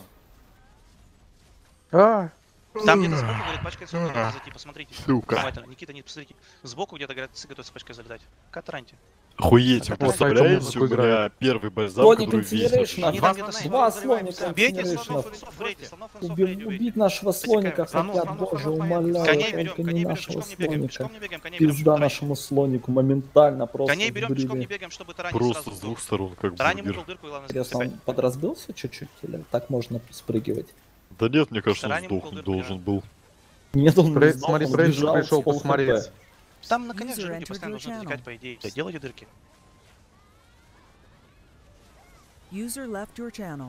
Там где-то сбоку, говорит, пачка инструментов зайти, посмотрите. Сука. Внимательно. Никита, не посмотрите. Сбоку где-то, говорят, готовится пачкой залетать. Катраньте. Охуеть, вы Вот, представляете, у такой меня первый бальзам, Слоник который весит. Incineration, Они там где-то два слонов слоника Бейте Incineration. слонов инсов в рейде, слонов инсов в рейде убейте. Убить нашего слоника Слонов, хотят, слонов, боже, слонов, умоляю, коней берем, только не нашего пешком не бегаем, слоника. коней берем, Пизда нашему слонику, моментально просто коней берем, пешком не сбрили. бегаем, чтобы таранить Просто сразу. с двух сторон, как Тараним бургер. угол, дырку и главное Интересно, он засыпать. подразбился чуть-чуть или так можно спрыгивать? Да нет, мне кажется, он Тараним сдохнуть угол, должен был. Нет, он не знал, Смотри, он Брейдж сбежал пришел с пол посмотреть. хп. Там на конях же люди постоянно должны дотекать, по идее. Делайте дырки. User left your channel.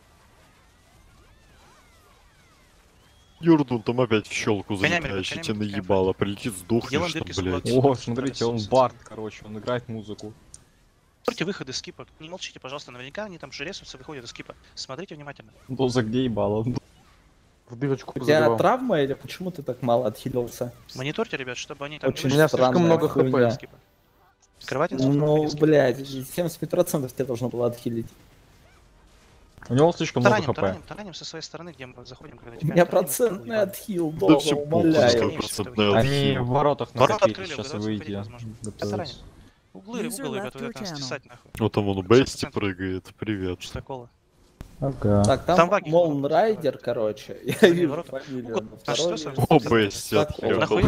Юрдун там опять в щелку Конями, залетаешь, конями, тебе конями. наебало, прилетит, Делаем сдохнешь дырки там, с блядь. угла. О, смотрите, он бард, короче, он играет музыку. Смотрите выходы скипа. Не молчите, пожалуйста, наверняка они там жресутся, выходят из скипа. Смотрите внимательно. Доза где ебало? В дырочку У тебя забивал. травма или почему ты так мало отхилился? Мониторьте, ребят, чтобы они там Очень не У меня вышли слишком странная много хуйня. хп. скипа. Открывать инсов, Ну, выходить из скипа. блядь, 75% тебе должно было отхилить. У него слишком много хп. Тараним со своей стороны, где мы заходим, когда У меня процентный отхил, Да долго, все похуй, умоляю. сколько процентный Они отхил. в воротах Ворота накопили, открыли, сейчас готовы выйти. заходить, возможно. Готовятся. Углы, User угол, ребят, left вот your это надо channel. стесать, нахуй. Вот там он у Бести прыгает, привет. Что такого? Ага. Так, там Там ваги. Молн Райдер, короче. Я Смотри, вижу ворота. фамилию. Угол. но А что второй с вижу. О, Бести Так, отхил. нахуй?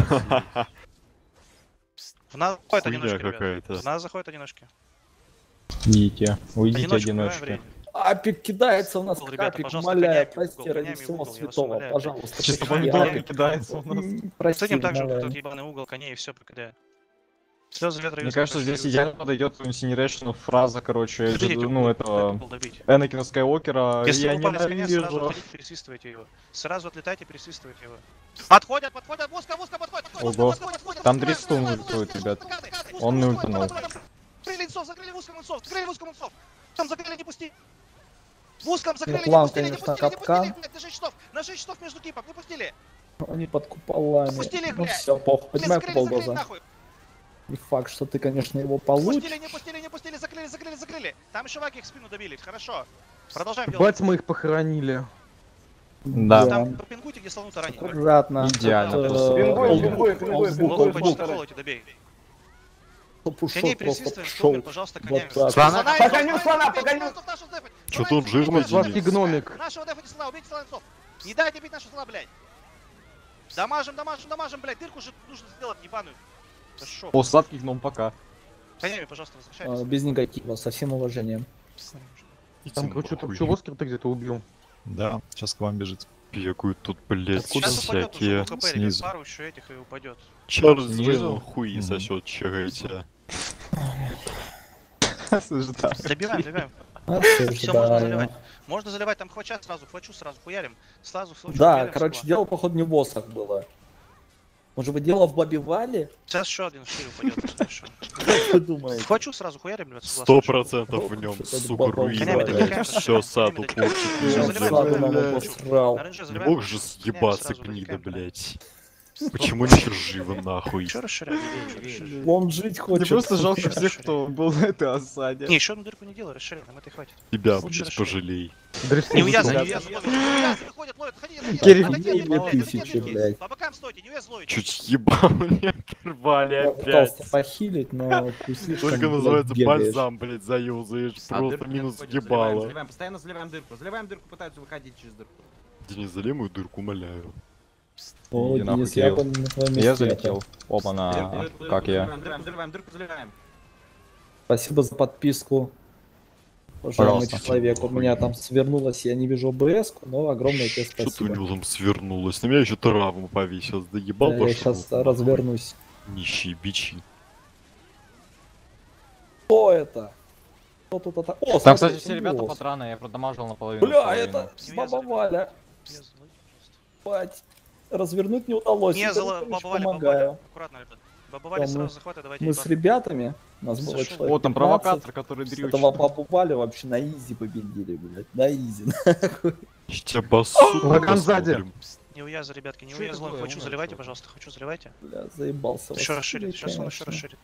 В нас заходят Хуйня одиночки, ребят. какая-то. В нас заходят одиночки. Идите, уйдите, Одиночку убиваем в одиночки. рейде. Апик кидается у нас, Угол, ребята, Апик, пожалуйста, умоляю, конями в прости, угол, ради конями в всего угол, я вас святого, умоляю. пожалуйста. Чисто прости, помидорка Апик. кидается у нас. Прости, С этим также умоляю. тут ебаный угол, коней и все покидает. Слезы ветра. Мне кажется, здесь идеально подойдет у Incineration фраза, короче, ну это... добить. Энакина Скайуокера, Если я вы упали с коня, сразу ненавижу. отходите, пересвистывайте его. Сразу отлетайте, пересвистывайте его. Подходят, воска, подходит. Ого. Там Дристун ультует, ребят. Он не ультанул. Закрыли в узком инсов. Там закрыли, не пусти. В узком закрыли, план, не конечно, пустили, капкан. блядь, на 6 часов между кипом, не пустили. Они под куполами. Пустили их, Ну блядь. все, похуй, Блин, поднимай закрыли, полглаза. нахуй. Не факт, что ты, конечно, его получишь. Не пустили, закрыли. Там еще ваги их в спину добили, хорошо. Продолжаем делать. Бать, мы их похоронили. Да. Там попингуйте, где слону таранить. Аккуратно. Идеально Тут, просто. Лоху по чистой колоте, добей. Коней пересвистываем, столбим, пожалуйста, конями. Слона? Погоню слона, погоню! Что-то он жирный, Сладкий Денис. гномик. Нашего дефати слона, убейте слонцов. Не дайте бить нашего слона, блядь. Дамажим, блядь. Дырку же нужно сделать, ебаную. Хорошо. О, сладкий гном, пока. Конями, пожалуйста, возвращайтесь. Без негатива, со всем уважением. Там, короче, Нахуй. что, Оскар ты где-то убил? Да, сейчас к вам бежит. Бегают тут, блядь, Сейчас упадет уже всякие. УКП, ребят, снизу. пару еще этих и упадет. Чарльз Снизу. Вейн хуи сосет, чекайте. Добиваем. Осуждаю. Все, можно заливать. Можно заливать, там хвача сразу, хуярим. Сразу хвачу, Да, хуярим короче, всего. дело, походу, не в боссах было. Может быть, дело в Бабе Вале? Сейчас еще один шире упадет. Как вы думаете? Хвачу сразу, хуярим, ребят. с глаз. 100% в нем, Что-то сука, бабал руина, Конями блядь. добегаемся, Все, саду конями портит. добегаемся. Саду нам блядь. обосрал. На рейнже Не заливаем, мог же конями съебаться сразу гнида, добегаем. блядь. Почему не живы нахуй? Еще расширяй. Он жить хочет. Мне просто жалко всех, кто был на этой осаде. Не, еще одну дырку не делай, расширяй, нам это и хватит. Тебя, Лучше блядь, расширяй. пожалей. Не увязывай, не увязывай, ловит, не увязывай, выходит, ловит, отходи, Кирилл, отойди, не отойди, тысячи, отойди, блядь. по бокам стойте, не увязывай, ловит. Чуть ебал не оторвали Я опять. пытался похилить, но ты слишком, Только блядь, называется бегаешь. бальзам, блядь, заюзаешь. Просто дырку не минус отходит, ебало. заливаем, постоянно заливаем дырку. Заливаем дырку, пытаются выходить через дырку. Денис, залей мою дырку, умоляю. О, Иди нахуй, Денис, я Кирилл. бы на твоем месте Я это. залетел. Опа-на. Как я? Заливаем дырку, заливаем. Спасибо за подписку. Уважаемый Пожалуйста. человек, у меня там свернулось, я не вижу ОБС, но огромное тебе Что-то у спасибо. него там свернулось. На меня еще травму повесил. Доебал Да, я пошел. сейчас развернусь. Нищие бичи. Что это? Что тут это? О, Там, смотри, кстати, все ребята симбиоз. патраны, я продамажил наполовину. Бля, это Баба Валя. Бать. Развернуть не удалось. Не, Я Баба помощь Валя, помогаю. аккуратно, ребят. Баба Валя Да, сразу захватывай, давайте. Мы с ребятами, нас было Зашел. человек О, там 15. провокатор, который дрючит. Этого Бабу Валю вообще на изи победили, блядь. На изи. Сейчас басу. Ваган сзади. посмотрим. Не увязывай, ребятки, не Что это увязывай. такое? Хочу, Умер, заливайте, чувак. пожалуйста, хочу, заливайте. Бля, заебался. Еще Василий, расширит, сейчас он еще конечно. расширит.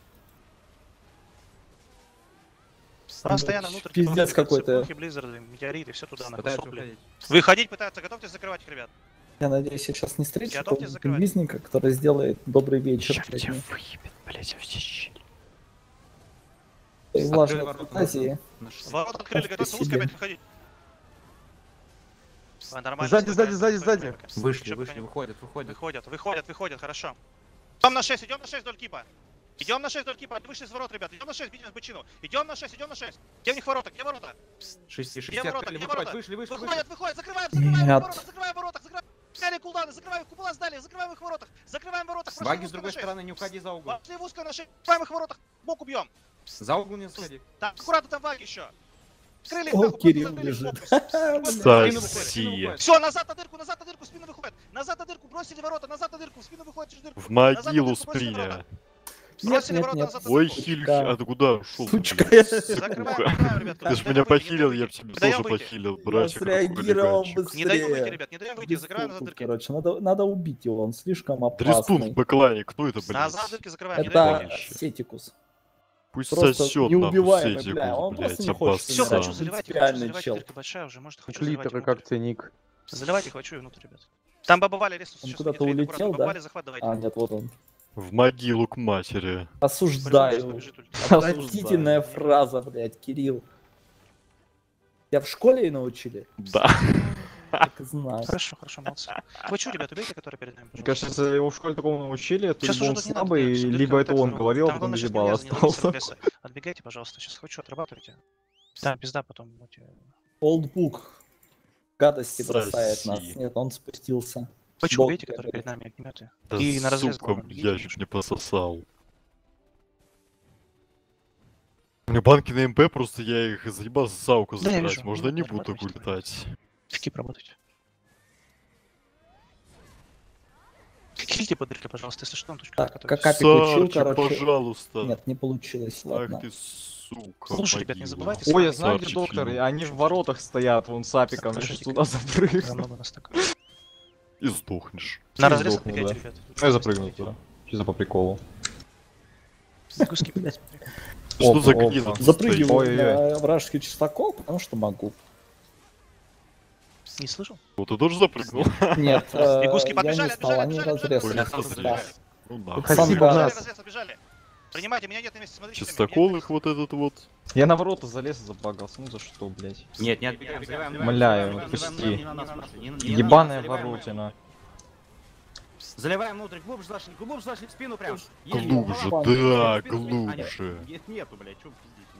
Постоянно внутрь. Пиздец какой-то. Близзарды, метеориты, все туда, на Пытаются сопли. выходить. Выходить пытаются, готовьтесь закрывать их, ребят. Я надеюсь, я сейчас не встречу Готовьте какого-нибудь закрывать. инвизника, который сделает добрый вечер. Сейчас блядь, тебя мне. выебет, блядь, во все щели. Свои влажные ворота, фантазии. Ворот открыли, готовься узко опять выходить. А, нормально. Сзади, спокойно, сзади, спокойно, сзади. спокойно. Вышли, Ещё вышли, пока не- выходят, выходят. Выходят, хорошо. Идем на 6 вдоль кипа. Идем на 6 вдоль кипа, вышли с ворот, ребят. Идем на 6, видим бычину. Идем на 6. Где у них ворота? Где ворота? Шести, Где ворота? открыли, Где выходят, ворота? вышли, Выходят, закрываем Нет. ворота, сняли кулданы, закрываем купола, сдали, закрываем их в воротах, прошли Баги в с узкую другой на 6. стороны, не уходи за угол. Пошли в узкую на 6, закрываем их в воротах, бок убьем. За угол не сходи. Так, аккуратно там ваги еще. Скрыли их, О, нахуй, Кирилл закрыли их, лежит. бок. Соси. Все, назад на дырку, в спину выходит. Назад на дырку, бросили ворота, назад на дырку, в спину выходит через дырку. В Назад на могилу дырку, бросили сприня. ворота. Нет, Бросили нет, ворота нет. назад на Ой, дырку. хиль, Да. а ты куда ушел? Сучка. Закрываем, ребят. Ты ж меня похилил, я б тебе Не даем тоже выйти. похилил, Я братчик. среагировал хулиганчик. Не даем выйти, быстрее. ребят, не даем выйти, закрываем назад дырки. Короче, надо убить его, он слишком Дрестун опасный. в бэклане, кто это, Назад блядь? дырки закрываем, не даем Это выйти. Сетикус. Пусть Просто сосет неубиваемый, нахуй бля, он Сетикус, просто блядь, не хочет Все, умирать. хочу обоссал. заливать, Принципиальный чел. дырка большая уже, может, хочу Клитеры заливать как внутрь. ценник. Заливайте, хочу и внутрь, ребят. Там Баба Валя ресурс Он сейчас куда-то внедрит, улетел, аккуратно. да? Баба Валя захват давайте. А, нет, вот он. В могилу к матери. Осуждаю. Побежит, ульт. Отвратительная фраза, блядь, Кирилл. Тебя в школе и научили? Да. Так и знал. Хорошо, молодцы. Вы что, ребят, убейте, который перед нами, Мне пожалуйста. кажется, его в школе такому научили, то Сейчас либо уже он тут не надо, слабый, конечно, либо дырка это вот он так говорил, а Там потом главное, сейчас ебало не завязано, не остался. зависит от леса. Отбегайте, пожалуйста, сейчас хочу, отрабатывайте. Да, пизда потом. Олдбук. Гадости бросает Соси. нас. Нет, он спустился. Хочу, Бог убейте, который говорит. перед нами, огнеметы. Да И на разрез сука, главное, я чуть не пососал. У меня банки на МП, просто я их заебался сауку Да, я забирать. вижу. Можно не Ну, буду так отлично. улетать. Скип работайте. Хильте под дыркой, пожалуйста, если что, на точку Так, готовьтесь. как учил, Сарчи, короче. пожалуйста. Нет, не получилось, Ах ладно. ты сука. Слушай, ребят, не могила. забывайте Ой, я Сарчи, знаю, где Сарчи доктор, фильм. и они в воротах стоят, вон с апиком, я Слушайте, сейчас туда запрыгну. Там много нас так. И сдохнешь. На разрез сдохну, отбегайте, да. ребят. Я запрыгнул туда. Чисто по приколу. Гуски, блядь. Что за опа. гнида? Запрыгиваю Ой-ой-ой. на вражеский частокол, потому что могу. Не слышал? Вот ты тоже запрыгнул? Нет, И гуски я побежали, не стал, они разрез. Ой, Да. разрез. Ну нахуй. Спасибо, Сангас. нас. Разрез, побежали. Принимайте, меня нет на месте, смотрите. Чистокол их вот этот вот. Я на ворота залез и забагался, ну за что, блять? Нет, не отбегаем, заливаем. Умоляю, Заливаем, пусти. заливаем, не на нас, не на нас, Ебаная заливаем воротина. Заливаем внутрь, глубже зашли в спину прям. Глубже, Ладно. да, А, нет, глубже. нету, блядь, чё пиздите?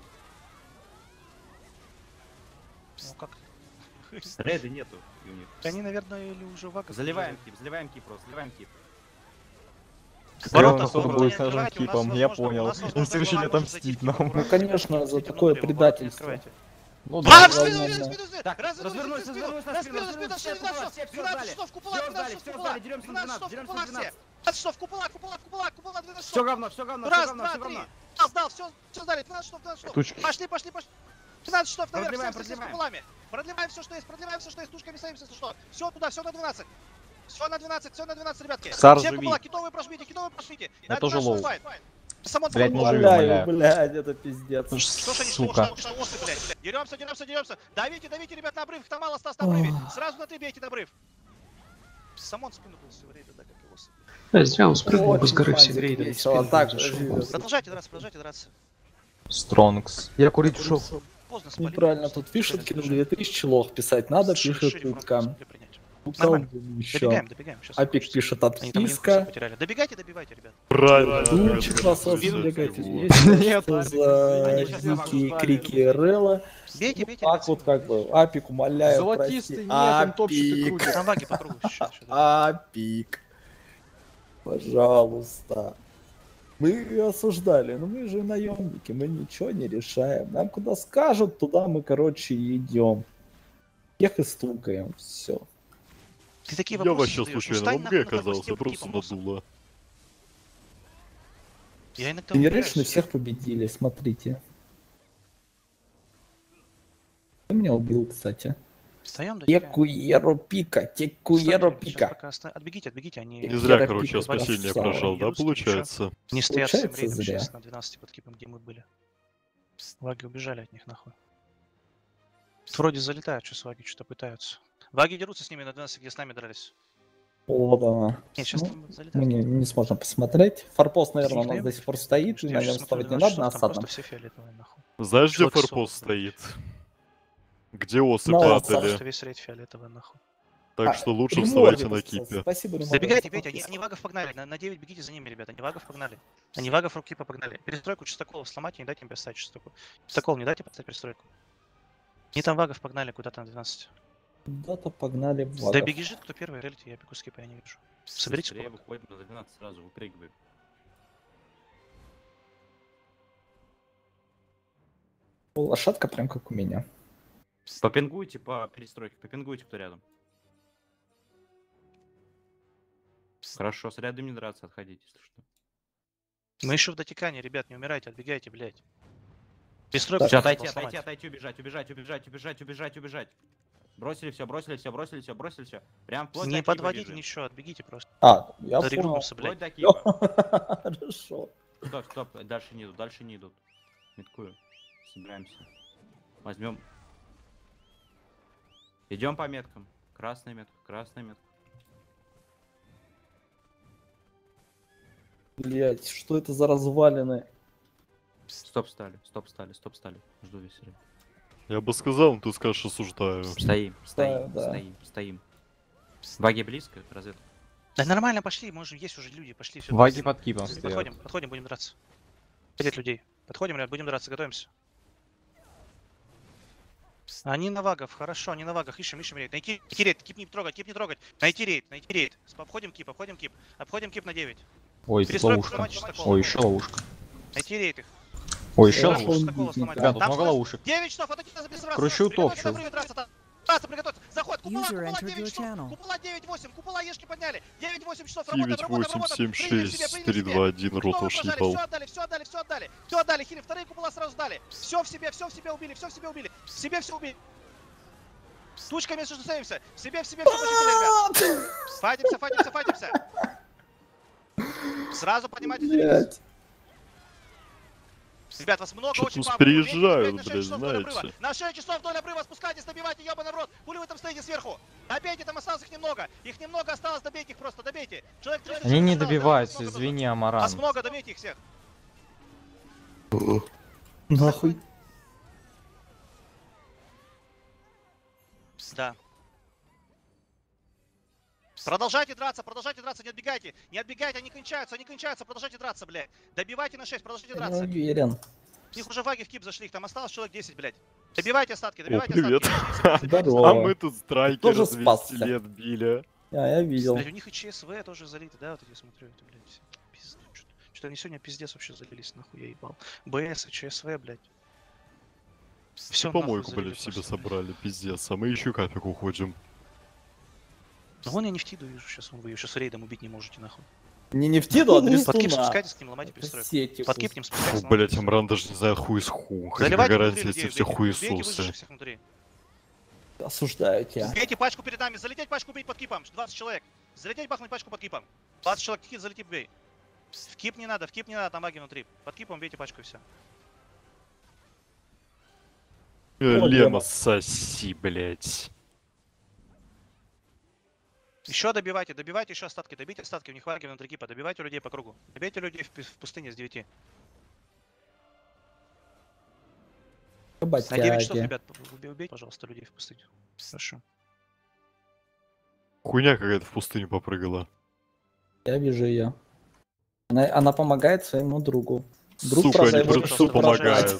Ну как? Реды нету у них. Они, наверное, или уже вага. Заливаем кип просто, заливаем кип. Ворота, Ворота, походу, ворота будет не с ножом открывайте, у нас, кипом, я возможно, понял. у нас, возможно, Они решили глава может зайти отомстить в нам. Ну, конечно, за такое предательство. Ну А, да. в спину, ладно, в спину, да. в спину! Так, Развернулись развернулись на на спину, спину, на спину, все 12 сдали, штов, купола, все 12 сдали, штов, все купола, сдали, деремся на 12 штов, 12, купола, деремся на все. 12. 12 штов, купола, 12 Все штов. говно, все говно, Раз, все говно, два, все три. говно. Сдал, все сдали, 12 штов, 12 штов. Тучки. Пошли. 12 штов наверх, Продлеваем, всем с продлеваем. куполами. Продлеваем все, что есть, тушками стоимся, что. Все туда, все на 12. Все на 12, ребятки. Сар, Все живи. купола, китовые прожмите. Я тоже лоу. Самон Блядь, помогу. мужик, Умоляю, блядь, это пиздец. Что ж они Сука. что осы, блядь. Деремся. Давите, ребят, на обрыв. Кто мало остался на обрыве. Сразу на 3 бейте на обрыв. Самон спину был все время, да, как и осы. Да, зря он спрыгнул бы с горы Очень все рейды. весело, так же. Продолжайте драться. Стронгс. Я курить ушел. Поздно спалили. Неправильно, тут пишут, кинули 2000 лох писать надо, пишет утка. Нормально. Еще. Добегаем. Сейчас Апик пишет Они там отписка. потеряли. Добивайте, ребят. Правильно. Дурчик вас бегайте. Нет, Что за дикие крики Релла? Бейте. Так вот как бы, Апик, умоляю, Золотистый, прости. нет, он топчик и крутит. Там ваги по кругу. Ща. Апик. Пожалуйста. Мы осуждали, но мы же наемники, мы ничего не решаем. Нам куда скажут, туда мы, короче, идем. Всех и стукаем, все. Ты такие Я вопросы вообще задаёшь. случайно в Встань МГ нахуй на оказался, такой просто степке, типа, надуло. Я иногда Генерейшны удивляюсь. всех победили, смотрите. Ты меня убил, кстати. Встаем, да. Текуеро пика, текуеро пика. Отбегите, они Не зря, Я короче, я пикаю, спасение красава. прошел, да, получается? не стоят с этим Получается, рейдом зря. сейчас на 12 под кипом, где мы были. Ваги убежали от них нахуй. Вроде залетают, сейчас ваги что-то пытаются. Ваги дерутся с ними на 12, где с нами дрались. Вот она. Нет, сейчас Ну, там залетают. Мы не сможем посмотреть. Форпост, наверное, у нас Встаем. до сих пор стоит, и Я на сейчас нем смотрю ставить не 12 надо, часов, на там осадном. просто все фиолетовые нахуй. Знаешь, где Человек форпост 40, стоит? Где осы На Просто падали? весь рейд фиолетовый нахуй. Так что лучше Реморди вставайте на подписался. кипе. Спасибо, Реморди, Забегайте, за бейте, подписку. они вагов погнали, на 9 бегите за ними, ребята, они вагов погнали. Они вагов руки погнали. Перестройку чистоколов сломайте, не дайте им поставить чистокол. Чистокол не дайте поставить перестройку. Они там вагов погнали куда-то на 12. Куда-то погнали в Да вагов. бежит, кто первый, релите, я бегу скипа, я не вижу. Соберите Быстрее сколько. выходим на 12 сразу, выпрыгиваем. Лошадка прям как у меня. Попингуйте по перестройке, попингуйте, кто рядом. Хорошо, с рядом не драться, отходите, если что. Мы еще в дотекании, ребят, не умирайте, отбегайте, блядь. Перестройку Все, просто отойти, сломать. убежать. Бросили все. Прям вплоть Не до кипа подводите бежим. ничего, отбегите просто. А, я понял. Зарегруппимся, Вплоть блядь. до кипа. Хорошо. Стоп, дальше не идут. Меткую. Собираемся. Возьмем. Идем по меткам. Красная метка. Блять, что это за развалины? Стоп стали. Жду весь рейд. Я бы сказал, но ты скажешь, осуждаю. Стоим. Ваги близко, разведка. Да нормально, пошли, может есть уже люди, пошли. Все, Ваги под кипом стоят. Подходим, будем драться. Нет людей. Подходим, ребят, будем драться, готовимся. Они на вагов, хорошо, они на вагах, ищем рейд. Найти рейд, кип не трогать. Найти рейд. Обходим кип. Обходим кип на 9. Ой, Перестройку ловушка. сломать чистокол. Ой, еще ловушка. Найти рейд их. Ой, еще Хорошо. ловушка. Чистокола сломать. Ребят, тут Там много флэш. ловушек. 9 часов, отойдите за безопасность. Кручу, Приготовься топчу. на обрыве драться. Драться, приготовься. Заход, купола User entered 9 your часов. channel. Купола 9-8, купола ешки подняли. 9-8 часов, работа. 9-8-7-6, 3-2-1, рот ваш ебал. Все отдали, хили, вторые купола сразу дали. Все в себе убили. В себе все убили. Тучками сустаемся. В себе все пощадили, ребят. Файтимся. Сразу поднимайте деревья. Ребят, вас много Чё-то очень тут по приезжают, на 6 блядь, часов вдоль обрыва. знаете. На 6 часов вдоль обрыва спускайтесь, добивайте, ёбаный в рот. Хули вы там стоите сверху? Добейте, там осталось их немного. Их немного осталось, добейте их просто, добейте. Человек 30 Они не осталось, добиваются, добейте, извини, Вас Амаран. много, добейте их всех. Нахуй. Да. Продолжайте драться, не отбегайте, они кончаются, продолжайте драться, блядь. Добивайте на 6, продолжайте Я не драться. уверен. У них уже ваги в кип зашли, их там осталось человек 10, блядь. Добивайте остатки, О, привет. Здорово. А мы тут страйкеры Тоже за 200 спасся. лет били. Я видел. Блядь, у них и ЧСВ тоже залиты, да, вот эти смотрю, это, блядь, пиздец. Что-то они сегодня пиздец вообще залились, нахуй я ебал. БС и ЧСВ, блядь. Все Помойку, блядь, в себе собрали, пиздец. А мы еще капик уходим. Ну вон я нефтиду вижу, сейчас он вы ее сейчас рейдом убить не можете, нахуй. Не нефтиду, а Под кип дрестуна. спускайтесь к ним, ломайте перестройку. Сети Под кип к ним спускайтесь. Фу, блядь, Амран даже не знает хуй с ху. Хотя Заливайте какая внутри разница, людей, все бейте хуесосы. выживших всех внутри. Осуждаю тебя. Бейте пачку перед нами, залететь пачку бить под кипом, 20 человек. Залететь, бахнуть пачку под кипом. 20 человек, кит, залети, бей. В кип не надо, там маги внутри. Под кипом бейте пачку и все. Лема, соси, блядь. Еще добивайте еще остатки, добейте остатки, у них маги внутри кипа, добивайте людей по кругу. Добейте людей в пустыне с 9. На 9 часов, ребят, убейте, пожалуйста, людей в пустыню. Хорошо. Хуйня какая-то в пустыню попрыгала. Я вижу ее. Она помогает своему другу. Друг, Сука, правда, они его просто помогают.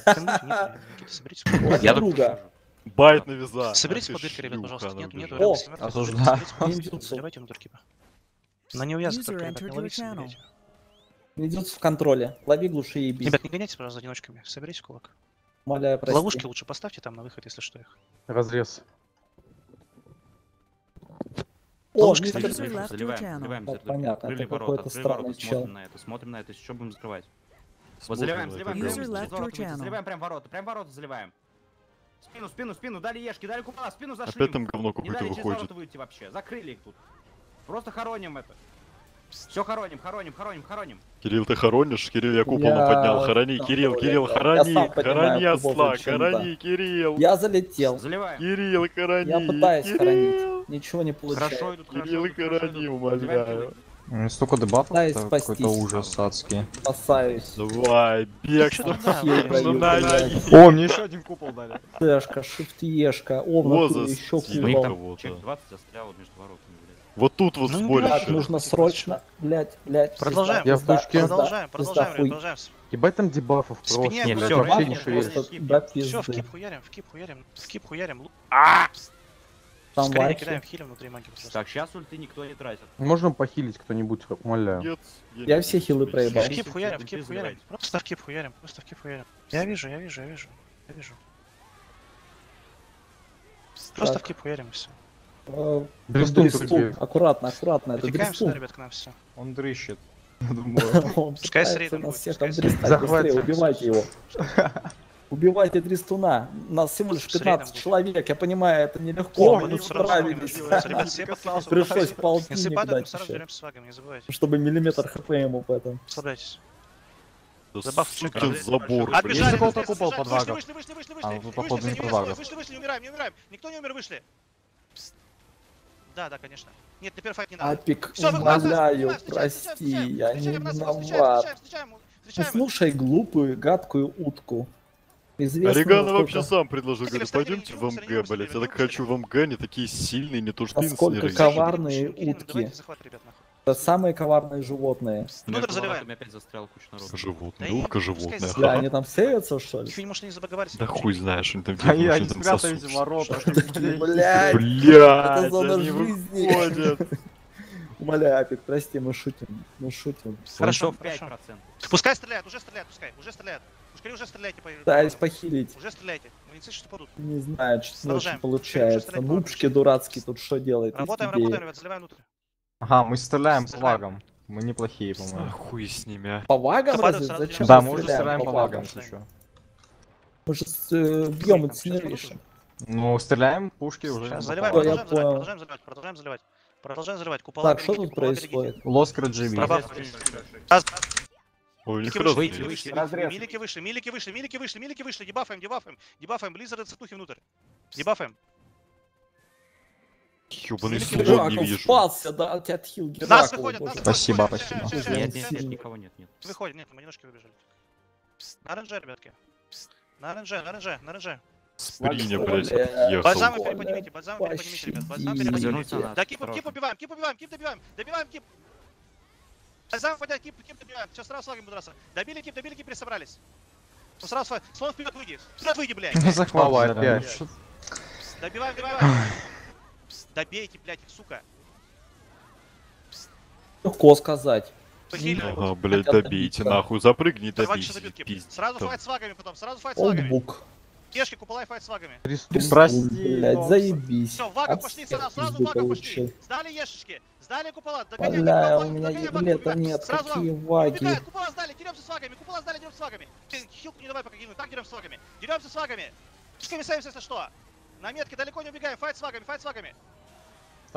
Я друга. Байт навязал. Соберите под дыркой, ребят, пожалуйста. Нету О, осуждаю. Заливайте внутрь кипа. На неувязок только, ребят, не ловите, соберите. Идет в контроле. Лови, глуши и бей. Ребят, не гоняйтесь, пожалуйста, за одиночками. Соберите в кулак. Умоляю, прости. Ловушки лучше поставьте там на выход, если что их. Разрез. О, Ловушки мистер ставите. Заливаем, Так, понятно, это какой-то странный чел. смотрим на это, что будем закрывать. Вот заливаем, заливаем прям ворота заливаем. Спину, дали ешки, дали купола, спину зашли. Опять там говно Не какое-то дали через выходит. ворота выйти вообще, закрыли их тут. Просто хороним это. Все хороним. Кирилл, ты хоронишь? Кирилл, я купол Я поднял. Хорони, сам Кирилл, говорю, Кирилл, я хорони. сам понимаю, Хорони кубов осла, зачем, хорони, Кирилл. Я залетел. Заливаем. Кирилл, хорони. Я пытаюсь Кирилл. хоронить. Ничего не получается. Хорошо идут, Кирилл, хорони, умоляю. Столько дебафов, Пытаюсь это спастись. какой-то ужас адский. Спасаюсь. Давай, бегство. Хил даю, блядь. О, мне еще один купол дали. Тэшка, шифт-ешка. О, в Вот натуре еще застили купол. кого-то. Человек 20 застрял между воротами, блядь. Вот тут вот Ну, сборище. Так, нужно срочно, блядь. Продолжаем. Я в точке. Продолжаем, хуй. продолжаем. Ебать там дебафов В спине, просто. Нет, блядь, всё, вообще ладно, не шевелится. просто- Да, Все, в пизды. кип хуярим. Там Скорее лайки. кидаем в хиле внутри маги. Так, сейчас ульты никто не тратит. Можно похилить кто-нибудь, умоляю. Нет, Я все хилы проебал. В кип хуярим. Просто в кип хуярим. Я вижу. Просто в кип хуярим и все. Дрестун Дрестун. какие. Аккуратно, это Притекаем сюда, дрестун. ребят, к нам все. Он дрыщет. Он Пускай пытается средом нас будет, всех пускай обдрестать. Захватим. Быстрее, убивайте его. Убивайте дрестуна. Нас всего лишь Средом 15 будет. человек. Я понимаю, это нелегко. Мы Минут тут 40 справились. ребят, все подписываются. Пришлось Если полтинник падают, дать мы сразу еще. беремся с вагами, не забывайте. Чтобы миллиметр хп ему поэтому. Расслабляйтесь. Да Забав сукин чекает. забор, Отбежали, блядь. Есть у кого-то вышли, купол под вагом? Вышли, А, вышли, походу, все, не под не вагом. вышли, не умираем. Никто не умер, вышли. Да, конечно. Нет, теперь файт не надо. Апик, Всё, выходим, умоляю, встречаем, прости, я не встречаем, виноват. встречаем. Слушай глупую, гадкую утку. Известную Орегано только- вообще сам предложил, Хотели говорит, встать, пойдемте не в вернемся, МГ, не вернемся, блять. Я не так хочу в МГ, они такие сильные, не то что Насколько инсинеры. коварные утки. Давайте захват, ребят, нахуй. Это самые коварные животные. Внутрь заливаем. опять застрял куча народу. Животные, Да и утка пускай животное. застрял. Бля, ха-ха. они там сейвятся, что ли? Ничего не можешь не заговорить. Да хуй знаешь, они там А делают, я они не там спрятаюсь в сосут. воротах. Блядь, Блядь, это зона они жизни. выходят. Умоляю, Апик, прости, мы шутим. Хорошо, Ультов 5%. Пускай стреляют, уже стреляют. Пускай уже стреляйте. Пытаюсь похилить. Уже стреляйте. Мы не слышим, что падут. Не знаю, что Продолжаем. очень получается. Стрелять Нубшки можно. дурацкий тут что делает? Работаем, Есть идеи. ребят, заливаем внутрь. Ага, мы стреляем по Стреляем. вагам. Мы неплохие, по-моему. Хуй с ними, а. По вагам Кто падает, разве? сразу Зачем Да, мы мы уже стреляем стреляем по по вагам? вагам, если чё. Мы же бьем Сейчас инсинерейшн. Ну, стреляем, пушки уже. Сейчас по заливаем, вагам. Я понял. продолжаем заливать. Купола Так, что берегите, тут купола берегите. происходит? Лоскар GV. Пробав. Ой, у них Милики раз вышли, нет. вышли, Разрез. Милики вышли, дебафаем, Близзарды цветухи внутрь. Дебафаем. Ёбаный Милики слон вышли. не Геракл вижу. спасся, да, от тебя отхил Нас Геракл. выходят, боже. нас Спасибо, выходят. спасибо. Ща, ща, Нет, ща. нет, никого нет. Выходит, нет, мы немножко выбежали. На РНЖ, ребятки. На РНЖ. Сприня, блядь, Бля. отъехал. Бальзамы переподнимите, ребят. Бальзамы Пощади. переподнимите. Да, кип убиваем, добиваем кип. Бальзамы поднять, кип добиваем. Сейчас сразу с вагами будут драться. Добили кип, пересобрались. Ну сразу слон вперед выйди, блядь. Захват Давай, взяли. опять. Добиваем. Добейте, блядь, их, сука. Легко сказать. Похили. Ага, блядь, Хотят добейте, добиться. нахуй, запрыгни, Давайте сейчас добейте. добьют кип. Сразу файт с вагами потом, Олдбук. Кешки, купола и файт с вагами. Прости, Блять, Томс. заебись. Все, вагам От пошли, всех сразу пизды вагам пошли. получил. Сдали ешечки, сдали купола. Догоняй, Бля, догоняй, у меня догоняй, вагам, еблета убегай. нет, Сразу какие вагам. ваги. Убегай, купола сдали, деремся с вагами. Хилку не давай пока гину, так деремся с вагами. Деремся с вагами. Пускай мисаемся, если что. На метке далеко не убегаем, файт с вагами.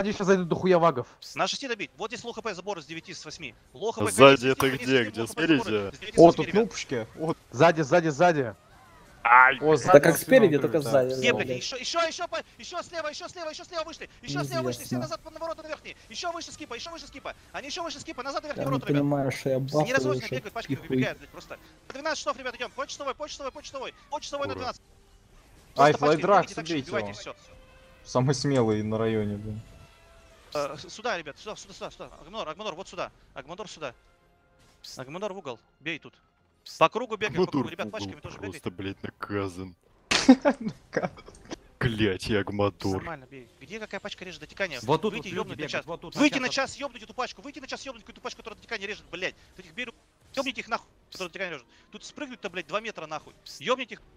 Сзади еще зайдут дохуя вагов. На 6 добить. Вот здесь лоу хп забор с 9 с 8. Лоу хп. Сзади это где? Где спереди? О, тут кнопочки. Сзади. Да как спереди, только сзади. Не, да, блядь, блядь. еще слева вышли. Еще слева вышли, все назад на ворота на верхние. Еще выше скипа. Они еще выше скипа, назад на верхние Я не ворота, ребят. понимаю, что я Не бафаю разводятся, уже. бегают, пачками выбегают, блядь, просто. По 12 часов, ребят, идем. По часовой на 12. Ай, Просто пачками флайдрак, бегите, так, убейте убивайте, его. все. Самый смелый на районе, блин. Сюда, ребят, сюда. Агмонор, вот сюда. Агмонор сюда. Агмонор в угол, бей тут. По кругу бегаем, по кругу, ребят, пачками тоже бегайте. Просто, блядь, наказан. Клять, я Агмадор. Нормально, бей. Где какая пачка режет дотекание? Вот тут выйти, люди ёбнуть на бегают, час. вот тут Выйти на на час. час, ёбнуть эту пачку, эту пачку, которая дотекание режет, блядь. Тут их беру. Ёбните их нахуй, которые дотекание режет. Тут спрыгнуть-то, блядь, 2 метра нахуй. Ёбните их.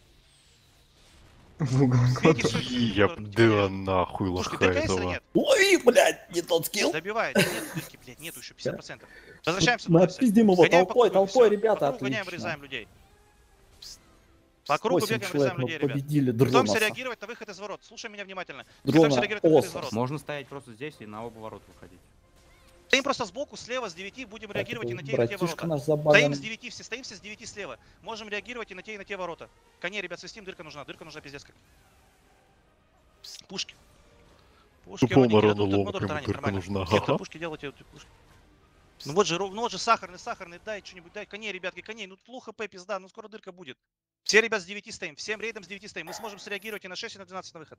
В угол Бейте всё, Я которые дотекание да режет. нахуй Слушай, лоха ДКС или этого. нет? Лови, блядь, не тот скилл. Добивает. Нет дырки, блядь, нету еще 50%. Возвращаемся. Мы туда все. отпиздим его Гоняем по кругу, толпой, всё. ребята, По кругу гоняем, отлично. вырезаем людей. По кругу 8 бегаем, человек, вырезаем мы людей, ребят. победили Готовимся Дроноса. реагировать на выход из ворот. Слушай меня внимательно. Дрона, Готовимся реагировать на выход из Оса. ворот. Можно стоять просто здесь и на оба ворота выходить. Стоим просто сбоку, слева, с 9, будем реагировать и на те, и на те Братишка ворота. наш Стоим забавен. с 9, стоим с 9 слева. Можем реагировать и на те ворота. Коней, ребят, свистим, дырка нужна пиздец как. Пушки. Пушки, Тупому родненькие, рану тут лом, мотор прям таранит, дырка нормально. нужна. Нет, Ха-ха. пушки делайте, вот пушки. Ну вот же сахарный, дай что-нибудь, дай. Коней, ребятки, коней, ну флу хп, пизда, ну скоро дырка будет. Все, ребят, с 9 стоим, всем рейдом с 9 стоим. Мы сможем среагировать и на 6, и на 12 на выход.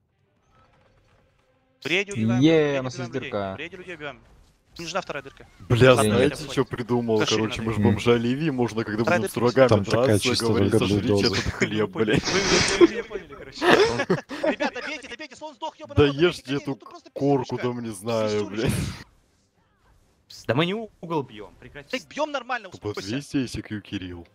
Реди убиваем. Е, у нас есть дырка. Реди людей убиваем. Не нужна вторая дырка. Бля, Одна знаете, дырка что хватит. придумал? Каши Короче, надо. мы ж бомжа Леви, можно, когда Вторая будем с дырка врагами Там такая драться, чисто говорить, выгодная сожрите доза. этот хлеб, блядь. Вы меня поняли, короче. Ребята, бейте, слон сдох, ёбаный Да рот, добейте ешьте коней, эту ну тут просто корку пиздючка. там, не знаю, блядь. Да мы не угол бьем, прекрати. Так бьем нормально, По успокойся. 200 ICQ Кирилл.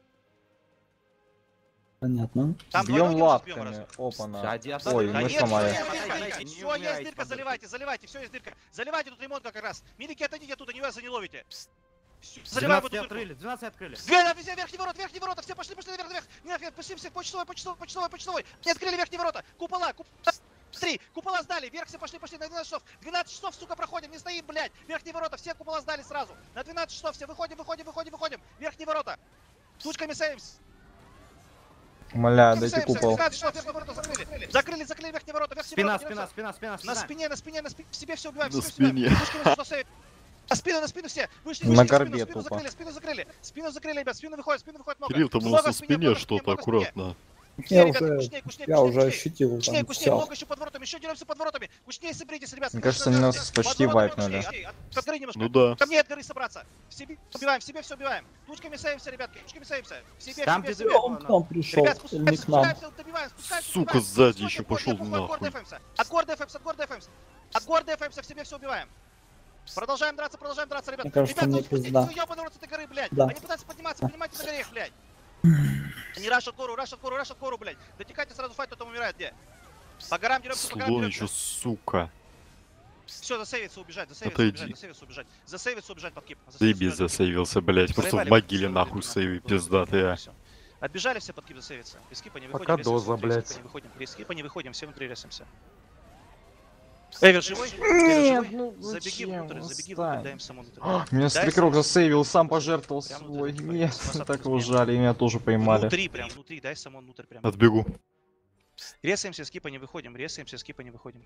Понятно. Там Бьем двойной сейчас бьем лапками. разве? Опа-на. Один, Ой, да мы нет, сломали. Все, есть дырка, заливайте, все есть дырка. Заливайте тут ремонт как раз. Милики, отойдите оттуда, не вас не ловите. Заливаем эту 12 дырку. открыли, 12 открыли. Везде верхние ворота, все пошли наверх, пошли все, по часовой. Не открыли верхние ворота, купола. 3, купола сдали, вверх все пошли на 12 часов. 12 часов, сука, проходим, не стоим, блядь. Верхние ворота, все купола сдали сразу. На 12 часов все, выходим. Верхние ворота. Тучками сейвс. Умоляю, дайте купол. 15 часов, верхние ворота закрыли. Закрыли верхние ворота, Спина. На спине, себе все убиваем, На себе все убиваем. спине. Тучками что сейв. На спину все. Вышли, На горбе спину тупо. закрыли. Спину закрыли, ребят, спину выходит много. Кирилл, там у нас на спине что-то, аккуратно. Я уже ощутил Кушней, там всё. много еще под воротами, еще деремся под воротами. Кушней, соберитесь, ребят. Мне кажется, они нас почти вайпнули. От горы немножко. Ну да. Ко мне от горы собраться. Себе все убиваем. Тучками сейвимся, ребятки, тучками сейвимся. Себе, Там, себе, где себе. Всё, он к нам пришел, Ребят, или не к нам. спускаемся, добиваем, спускаемся, Сука, добиваем. сзади Сходим, еще сходим, пошел сходим, нахуй. От горда дефаемся. От горда дефаемся, в себе все убиваем. Продолжаем драться, ребят. Мне кажется, мне пизда. Вы ёбаный рот с этой горы, блядь. Да. Они пытаются подниматься, поднимайтесь на горе, блядь. Они рашат гору, блядь. Дотекайте сразу файт, кто там умирает, где? По горам деремся, Слон еще, сука. Все, засейвиться, убежать. Отойди. Засейвиться, убежать под кип. Заебись, засейвился, блядь. Просто в Проебали, могиле всё, нахуй всё, сейви, всё, пиздатые. всё. Отбежали все под кип засейвиться. Без кипа не выходим. Пока ресимся доза, внутри, блядь. без кипа не выходим. Без кипа не выходим, все внутри ресимся. Эвер живой? Нет, ну Забеги зачем? внутрь, Отстань. дай им саму внутрь. Меня Дай стрикрок саму- засейвил, сам пожертвовал Прям свой. внутрь, Нет, посадку так его сменил. жали, меня тоже поймали. Внутри, дай саму внутрь прям. Отбегу. Ресаемся, с кипа не выходим. Ресаемся, с кипа не выходим.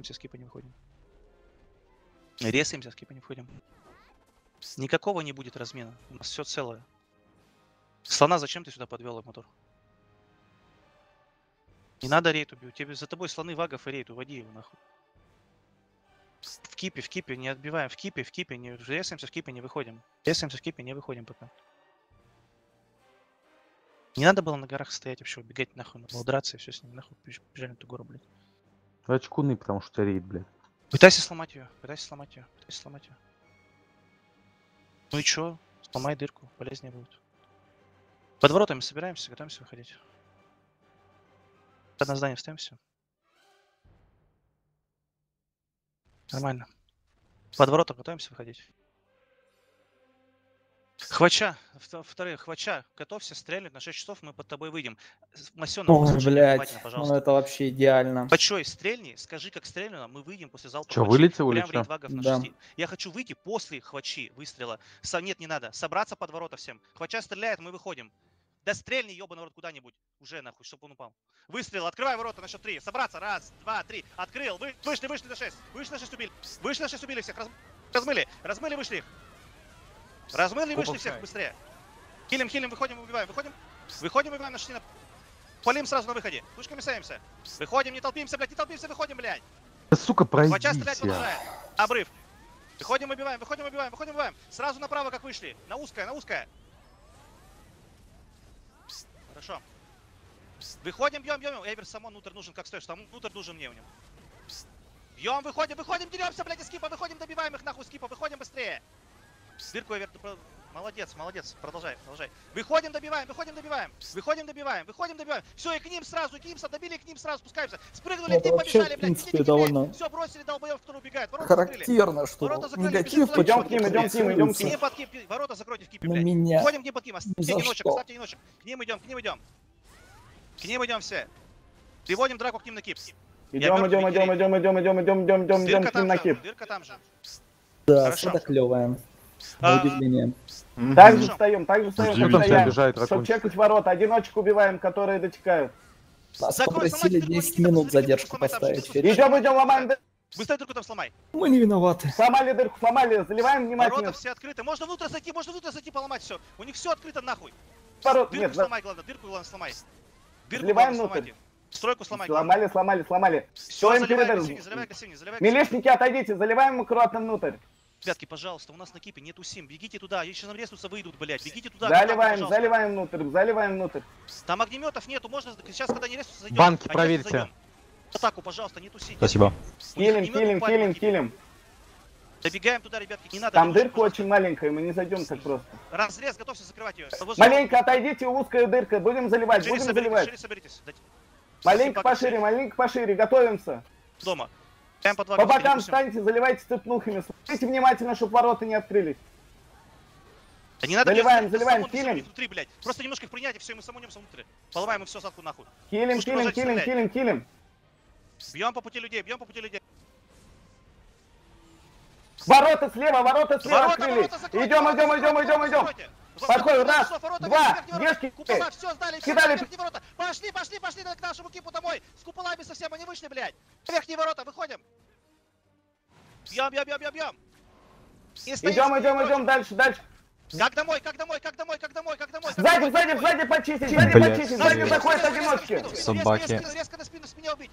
Никакого не будет размена. У нас все целое. Слона, зачем ты сюда подвел мотор? Не надо рейд убить. Тебе за тобой слоны вагов и рейд, уводи его нахуй. В кипе, не отбиваем. В кипе, не ресаемся, в кипе не выходим. Пока. Не надо было на горах стоять вообще, убегать нахуй, надо было драться и все с ним, нахуй, бежали на эту гору, блядь. Очкуны, потому что рейд, блядь. Пытайся сломать ее. Ну и чё? Сломай дырку, полезнее будет. Под воротами собираемся, готовимся выходить. Под на здание вставим, все. Нормально. Под ворота готовимся выходить. Хвача, Хвача, готовься, стрелять, на 6 часов мы под тобой выйдем. Масёна, Ой, блядь, ну пожалуйста. это вообще идеально. Хвачой, стрельни, скажи, как стрельно, мы выйдем после залпа. Чё, Хвачи. вылетел или Прям чё? рейд вагов на Да. 6. Я хочу выйти после Хвачи выстрела. Нет, не надо. Собраться под ворота всем. Хвача стреляет, мы выходим. Да стрельни, ёбаный рот, куда-нибудь. Уже нахуй, чтобы он упал. Выстрел, открывай ворота на счет 3. Собраться. Раз, два, три. Открыл. Вышли на 6. Вышли на 6 убили. Вышли на 6 убили всех. Размыли. Размыли, вышли их. Размыли, вышли всех быстрее. Хилим, выходим, убиваем. Выходим, убиваем на 6. Полим сразу на выходе. Пушками ставимся. Выходим, не толпимся, блядь, выходим, блядь. Да, сука, Два часа пройдите. стрелять продолжает. Обрыв. Выходим, убиваем. Сразу направо, как вышли. На узкое. Хорошо. Выходим, бьем. Эверс самон внутрь нужен, как стоишь. Там внутрь нужен мне у него. Бьем, выходим, деремся, блядь, из скипа. Выходим, добиваем их нахуй скипа. Выходим быстрее. Дырку, Эверт, молодец. Продолжай. Выходим, добиваем. Все, и к ним сразу, добили к ним сразу, спускаемся. Спрыгнули, к ним побежали, блядь. Все, бросили долбоев, кто убегает. Характерно, что негатив идем к ним. К ним под кип, ворота закройте в кипе, блядь. Выходим к ним под кип, оставьте еночек. К ним идем. К ним идем все. Приводим драку к ним на кип. Идем к ним на кип. Дырка там же. Да, это клевое. На удивление. Так же встаем, чтобы чекать ворота. Одиночек убиваем, которые дотекают. Нас попросили 10 минут задержку поставить. Идем, ломаем дырку. Быстрее дырку там сломай. Мы не виноваты. Сломали дырку, заливаем внимательно. Ворота все открыты. Можно внутрь зайти, поломать все. У них все открыто нахуй. Нет, сломай, главное, дырку главное сломай. Заливаем внутрь. Стройку сломай. Сломали. Все, заливай агрессивнее. Милишники, отойдите, заливаем аккуратно внутрь. Ребятки, пожалуйста, у нас на кипе нету сим. Бегите туда, еще нам ресурсы выйдут, блядь. Бегите туда. Заливаем внутрь. Там огнеметов нету, можно сейчас, когда не ресурсы зайдем. Банки проверьте. Атаку, пожалуйста, нету сим. Спасибо. Хилим. Добегаем туда, ребятки, не надо. Там дырка очень маленькая, мы не зайдем так просто. Разрез, готовься закрывать ее. Маленько отойдите, узкая дырка, будем заливать. Шире соберитесь. Маленько пошире, готовимся. Дома. По бокам встаньте, заливайте цепнухами. Смотрите внимательно, чтобы ворота не открылись. Да не надо заливаем, хилим. Внутри, блядь. Просто немножко их принять, и все, мы самонемся внутрь. Поломаем и все, садку нахуй. Хилим. Бьем по пути людей. Ворота слева открыли. Идем. Подходим, раз, два, дешки. Купола, все, сдали, Кидали. верхние ворота. Пошли к нашему кипу домой. С куполами совсем они вышли, блядь. Верхние ворота, выходим. Бьем. Идем дальше. Как домой? Сзади почистить, сзади заходят одиночки. Собаки. Резко на спину убить.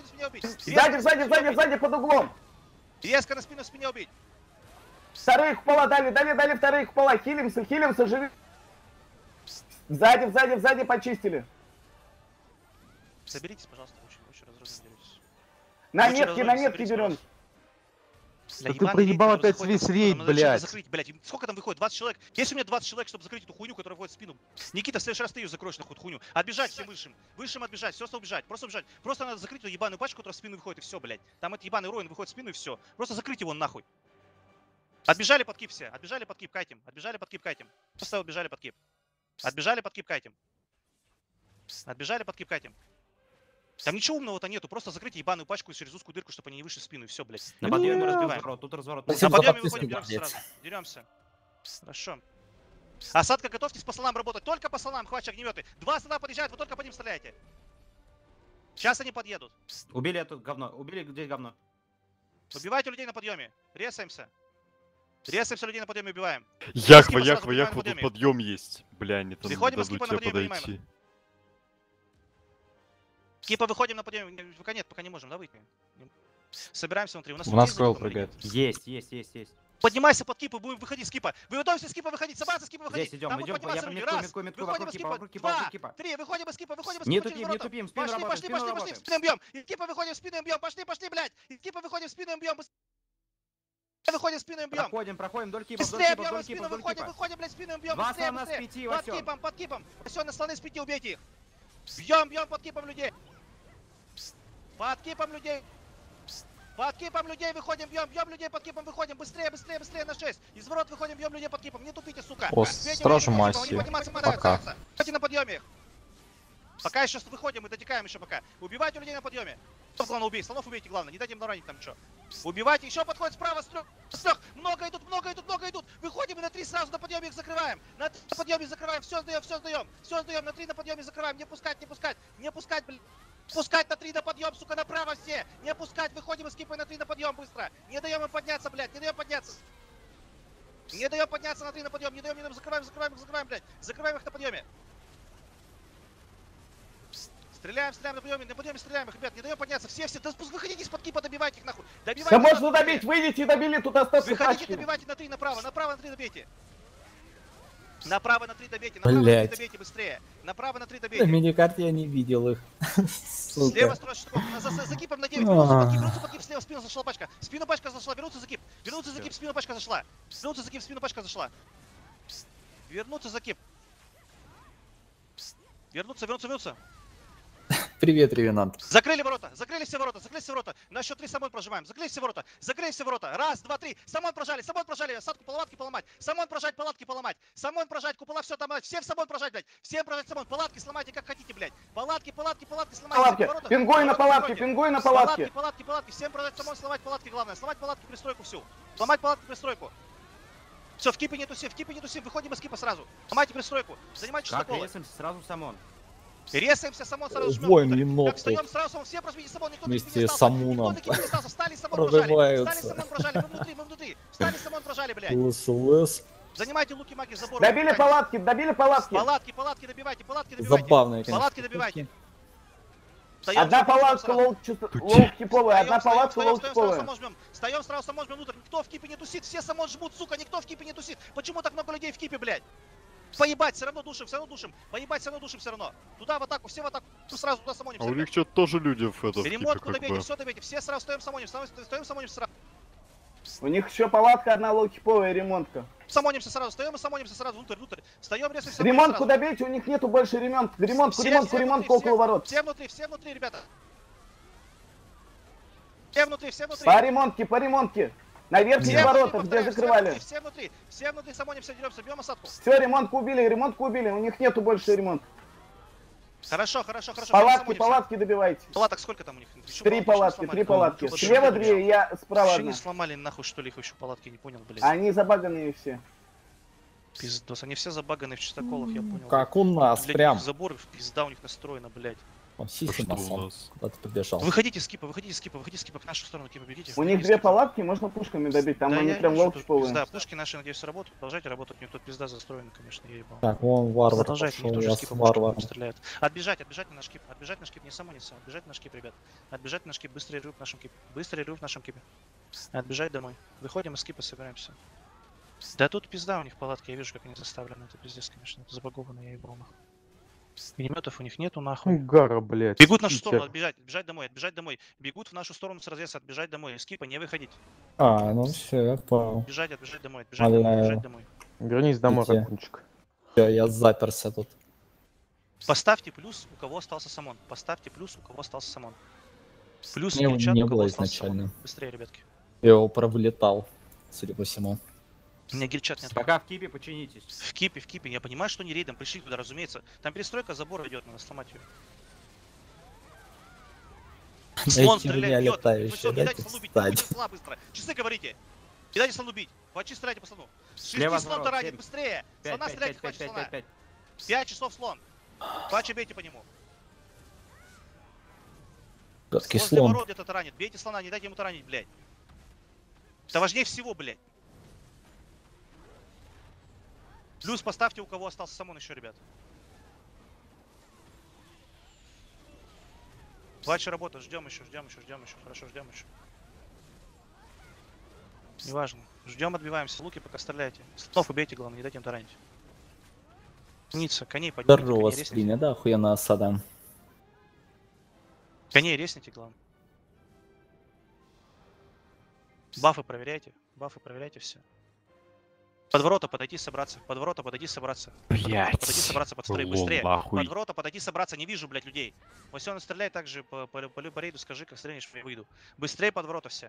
Сзади под углом. Резко на спину убить. Вторые купола дали вторые купола. Хилимся, живи. Сзади почистили. Соберитесь, пожалуйста, очень разрозненные. На метки берем. Да ты проебал опять весь рейд, блядь. Закрыть, блядь. Сколько там выходит? 20 человек? Есть у меня 20 человек, чтобы закрыть эту хуйню, которая входит в спину. Никита, в следующий раз ты ее закроешь, нахуй, хуйню. Отбежать всем высшим. Высшим отбежать, все убежать. Просто убежать. Просто надо закрыть эту ебаную пачку, которая в спину выходит, и все, блядь. Там этот ебаный Роин выходит в спину, и все. Просто закрыть его нахуй. Отбежали под кип все. Кайтим. Просто убежали под кип. Отбежали под кип, кайтим. Там ничего умного-то нету, просто закрыть ебаную пачку через узкую дырку, чтобы они не вышли в спину, и все, блядь. На подъеме разбиваем. Тут разворот. На подъеме выходим, деремся. Хорошо. Осадка, готовьтесь по салам работать, только по салам, хватит огнеметы. 2 сюда подъезжают, вы только по ним стреляйте. Сейчас они подъедут. Убили это говно, где говно? Убивайте людей на подъеме, резаемся. Людей на подъеме убиваем. Яхва, тут подъем есть. Бля, не там выходим из дадут кипа на тебе подъеме, подойти. Кипа выходим на подъем. Пока не можем, да, выйти? Собираемся внутри. У нас кролл прыгает. Есть. Поднимайся под кипа, будем выходить с кипа. Вы готовимся с кипа выходить, собраться с кипа выходить. Здесь идем. Раз, выходим из кипа, 2, 3, выходим из кипа, Не тупим, спину работаем. Пошли, в спину бьем. Из кипа выходим в спину бьем, пошли, блядь. Из кипа выходим в спину бьем. Выходим в спину бьем. Проходим вдоль кипа, Быстрее бьем в спину, выходим, блядь, спину бьем. Два слона с 5, под кипом. Все, на слоны с 5, убейте их. Бьем под кипом людей. Под кипом людей выходим, бьем людей под кипом, выходим, быстрее на 6. Из ворот выходим, бьем людей под кипом, не тупите, сука. О, стражу масси. Пока. Ходите на подъеме. Пока еще выходим, мы дотекаем еще пока. Убивайте людей на подъеме. Главное, убей. Слонов убейте, главное. Не дайте им наранить там что. Убивайте. Еще подходит справа, с трех. Много идут, много идут, много идут. Выходим и на 3 сразу на подъеме их закрываем. На 3 на подъеме закрываем. Все сдаем, все сдаем. Все сдаем. На 3 на подъеме закрываем. Не пускать, не пускать. Не пускать, блин. Пускать на 3 на подъем, сука, направо все. Не пускать. Выходим и скипаем на 3 на подъем быстро. Не даем им подняться, блядь. Не даем подняться. Не даем подняться на 3 на подъем. Не даем, закрываем, блядь. Закрываем их на подъеме. Стреляем на подъеме стреляем их, ребят, не даем подняться, все, да выходите из-под кипа, добивайте их нахуй, добивайте. Да можно добить, выйдите и добили, тут остался выходите, тачки. добивайте на 3, направо на 3 добейте. Направо на 3 добейте, направо на 3 добейте быстрее, направо на 3 добейте. На миникарте я не видел их. Слева строишь штуков, за кипом на 9, вернуться под кип, слева, спину зашла пачка, спину пачка зашла, вернуться за кип, спину пачка зашла, спину пачка зашла. Вернуться за кип. Вернуться. Привет, Ревенант. Закрыли все ворота. На счет 3 самой прожимаем. Закрыли все ворота. Раз, два, три. Самой прожали. Осадку, палатки поломать. Самой прожать, палатки поломать. Самой прожать, купола все там. Всем самой прожать, блядь. Всем прожать самой. Палатки сломайте как хотите, блядь. Палатки сломайте. Пингуй на палатке. Палатки. Всем прожать самой, сломать палатки главное. Сломать палатки, пристройку всю. Сломать палатки, пристройку. Все, в кипе не туси. Выходим из кипа сразу. Ломайте пристройку. Занимайте чистоколы. Как ресимся сразу самон? Резаемся, самон сразу жмем. Воин енот. Как встаем сразу, самон, все прожмите самон, никто Вместе не с Самуном. Встали, самон прожали. Прорываются. Мы внутри. Встали, самон прожали, блядь. ЛСЛС. Занимайте луки, маги, забор. Добили палатки. Палатки добивайте. Забавные, конечно. Палатки добивайте. Одна палатка лоу-киповая, одна палатка лоу-киповая. Встаем сразу, самон жмем внутрь. Никто в кипе не тусит, все самон жмут, сука, никто в кипе не тусит. Почему так много людей в кипе, блядь? Поебать, все равно душим. Поебать, все равно душим, все равно. Туда в атаку, все в атаку, сразу туда самонимся. А у них что-то тоже люди в этом. Ремонтку добейте, все добейте, все сразу стоим самонимся сразу. У них еще палатка одна лоу-киповая, ремонтка. Самонимся сразу, стоим и самонимся сразу внутрь. Встаем, резко ремонтку добейте, у них нету больше ремонтку. Ремонтку около ворот. Все внутри, ребята. Все внутри. По ремонтке. На верхних воротах, где закрывали. Все внутри, самонимся, деремся, бьем осадку. Все, ремонтку убили, у них нету больше ремонта. Хорошо. Палатки добивайте. Палаток сколько там у них? 3 палатки. Слева 2, я справа Еще 1. не сломали нахуй, что ли, их еще палатки, не понял, блядь. Они забаганные все. Пиздос, они все забаганы в чистоколах, я понял. Как у нас, блядь, прям. Заборы, пизда у них настроена, блядь. Он куда ты побежал. Выходите с кипа, в нашу сторону кипа бегите. У них 2 палатки, можно пушками добить, там да, они прям лоу-киповые. Да, пушки наши, надеюсь, работают, продолжайте работать, у них тут пизда застроена, конечно, я ебал. Так, вон варвар продолжайте, пошел, тоже я с кипа стреляет. Отбежать на наш кип, не самониться, отбежать на наш кип, ребят. Отбежать на наш кип, быстрый рыв в нашем кипе. Отбежать домой. Выходим из кипа, собираемся. Да тут пизда у них палатки, я вижу, как они заставлены, это пиздец, конечно, это забагованно, я ебал нахуй. Минометов у них нету, нахуй. Гара, блядь. Бегут в нашу сторону, отбежать домой. Бегут в нашу сторону с развеса, отбежать домой. Из кипа не выходить. Ну все, я понял. Бежать домой, бежать домой. Вернись домой, Ракунчик. Все, я заперся тут. Поставьте плюс, у кого остался самон. Плюс Его чат, не у кого было остался изначально. самон. Быстрее, ребятки. Я его провлетал, судя по всему. У меня гильчат нет. Пока в кипе починитесь. В кипе. Я понимаю, что не рейдом. Пришли туда, разумеется. Там перестройка забора идет, надо сломать ее. Слон стреляет, бьет. Ну все, не дайте слону бить. Слона быстро. Часы говорите. Не дайте слону бить. Хватит стреляйте по слону. Слева слон таранит, быстрее. Слона стреляйте, хватит слона. 5 часов слон. Хватит, бейте по нему. Гадкий Возле слон. ворот где-то таранит. Бейте слона, не дайте ему таранить, блядь. Это важнее всего, блядь. Плюс поставьте, у кого остался самон еще, ребят. Дальше работа, ждем еще. Хорошо, ждем еще. Неважно. Ждем, отбиваемся. Луки пока стреляйте. Слонов убейте, главное, не дайте им таранить. Ницца, коней поднимите. Здорово, Сприня, да, охуенно осада. Коней ресните, главное. Бафы проверяйте все. Под ворота подойти собраться. Блять. Подойди собраться, подстрой быстрее. Под ворота подойди собраться, не вижу, блядь, людей. Если он стреляет так же по рейду, скажи, как стрельнешь, я выйду. Быстрее под ворота все.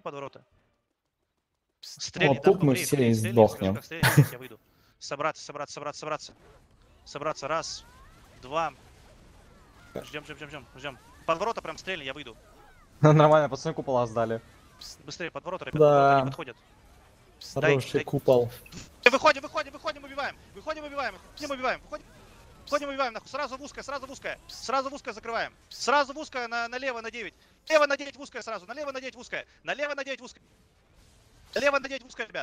Стреляй, тут мы все и сдохнем. Я выйду. Собраться. Раз, два, Ждем. Под ворота прям стрельни, я выйду. Нормально, пацаны купола сдали. Быстрее под ворота, ребят, Да. не подходят. Хороший купол. Выходим, убиваем. Выходим, убиваем. Выходим, убиваем, нахуй. Сразу в узкое. Сразу в узкое закрываем. Сразу в узкое налево на 9. Налево на 9 в узкое сразу. Налево на 9 в узкое. Налево на 9 в узкое, ребят.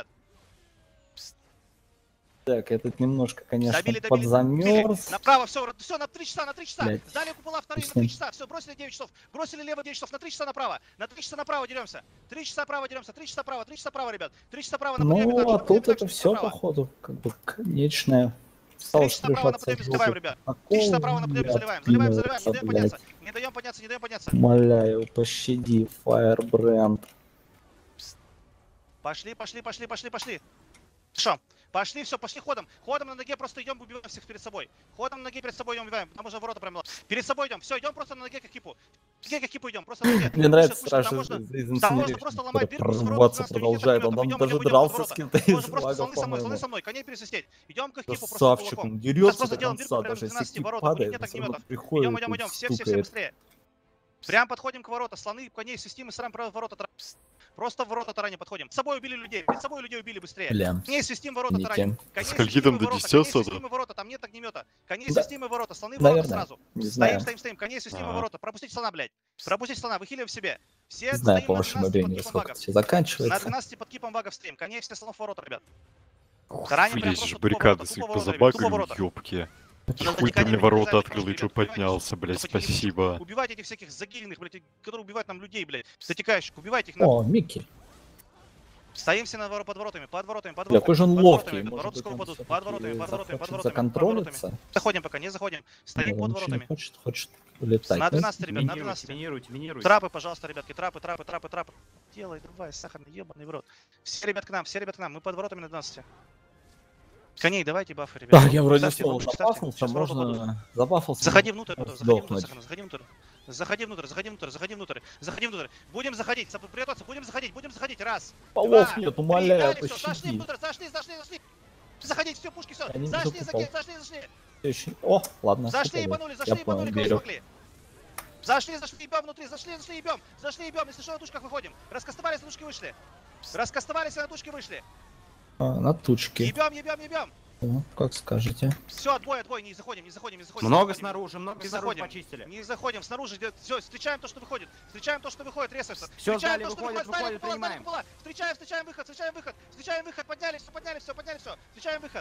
Так, этот немножко, конечно, Добили. подзамерз. Направо, все, на 3 часа. Блядь. Сдали купола вторые на 3 часа. Все, бросили 9 часов. Бросили лево 9 часов. На 3 часа направо. На 3 часа направо деремся. 3 часа право, ребят. 3 часа право нападаем. Ну, а тут это все, походу, как бы конечное. 3 часа право нападаем, заливаем, ребят. 3 часа право нападаем, заливаем. Не даем подняться. Умоляю, пощади, Firebrand. Пошли. Что? Пошли ходом. Ходом на ноге просто идем, убиваем всех перед собой. Ходом на ноге перед собой идем, убиваем. Там уже ворота прям. Перед собой идем. Все, идем просто на ноге как кипу. Идем, просто на ноге. Мне нравится Пушит, сразу из инсценерии, просто ломать дырку с прорваться продолжает. Он там даже дрался с кем-то из Просто магов, слоны со мной, коней пересвистеть. Идем как кипу, просто красавчик, кулаком. он дерется Просто до делаем конца, дырку прям даже в 12 если ворот. падает, Нет он всё равно огнеметов. приходит Идем, и все стукает. быстрее. Прям подходим к ворота, слоны, коней свистим и сразу в ворота. Просто в ворота тараним подходим. С собой убили людей, перед собой людей убили быстрее. Бля. Коней свистим ворота тараним. Скольки там до 10 свистим и ворота, там нет огнемета. Коней свистим и ворота, слоны в ворота сразу. Стоим, коней свистим и ворота. Пропустить слона, блядь. Пропустить слона, выхиливаем в себе. Все Не знаю, стоим по на вашему 12 времени, под кипом сколько вагов. все заканчивается. На 12 под кипом вагов стоим. Коней все слонов в ворота, ребят. Тараним прям Здесь просто же тупо баррикады ворота, свои тупо ворота, ребят, тупо позабагали, ворота. ёбки. Надо Хуй ты никогда мне не ворота вылезать, открыл, и чё понимаете, поднялся, блядь, понимаете, спасибо. Убивайте этих всяких загильных, блядь, которые убивают нам людей, блядь. Затекающих, убивайте их нахуй. О, Микки. Стоим все под воротами. Бля, какой же он ловкий. Ворота Может быть, скоро он падут. всё-таки Под воротами. захочет законтролиться? Заходим пока, не заходим. Стоим Он под ничего не воротами. хочет улетать. На Ну, 12, ребят, на 12. Минируйте. Трапы, пожалуйста, ребятки, трапы. Делай, давай, сахарный, ебаный в рот. Все ребят к нам, мы под воротами на 12. Коней давайте бафы, ребят. Так, я вроде Ставьте, снова бабушки ставьте. запафнулся, Сейчас ворота падут. можно... Забафался. Заходи внутрь, сдохнуть. Заходи внутрь. Будем заходить, приготовься, будем заходить. Раз. Полов два, нет, умоляю, три, дали, всё, зашли пощади. внутрь, зашли. Заходить, все, пушки, все. Я не Зашли, вижу купол. зашли. Еще- О, ладно. Зашли, купол. ебанули, Я понял, кого верю. смогли. Зашли, ебем внутри, зашли, ебем. Если что, на тушках выходим. Раскастовались, на тушки вышли. А, на тучке. Ебем. О, как скажете. Все, отбой, не заходим. Много снаружи почистили. Не заходим, снаружи, все, встречаем то, что выходит, резается. Всё, Встречаем сдали, то, что выходит, выходит, принимаем. Встречаем выход, подняли все, встречаем выход.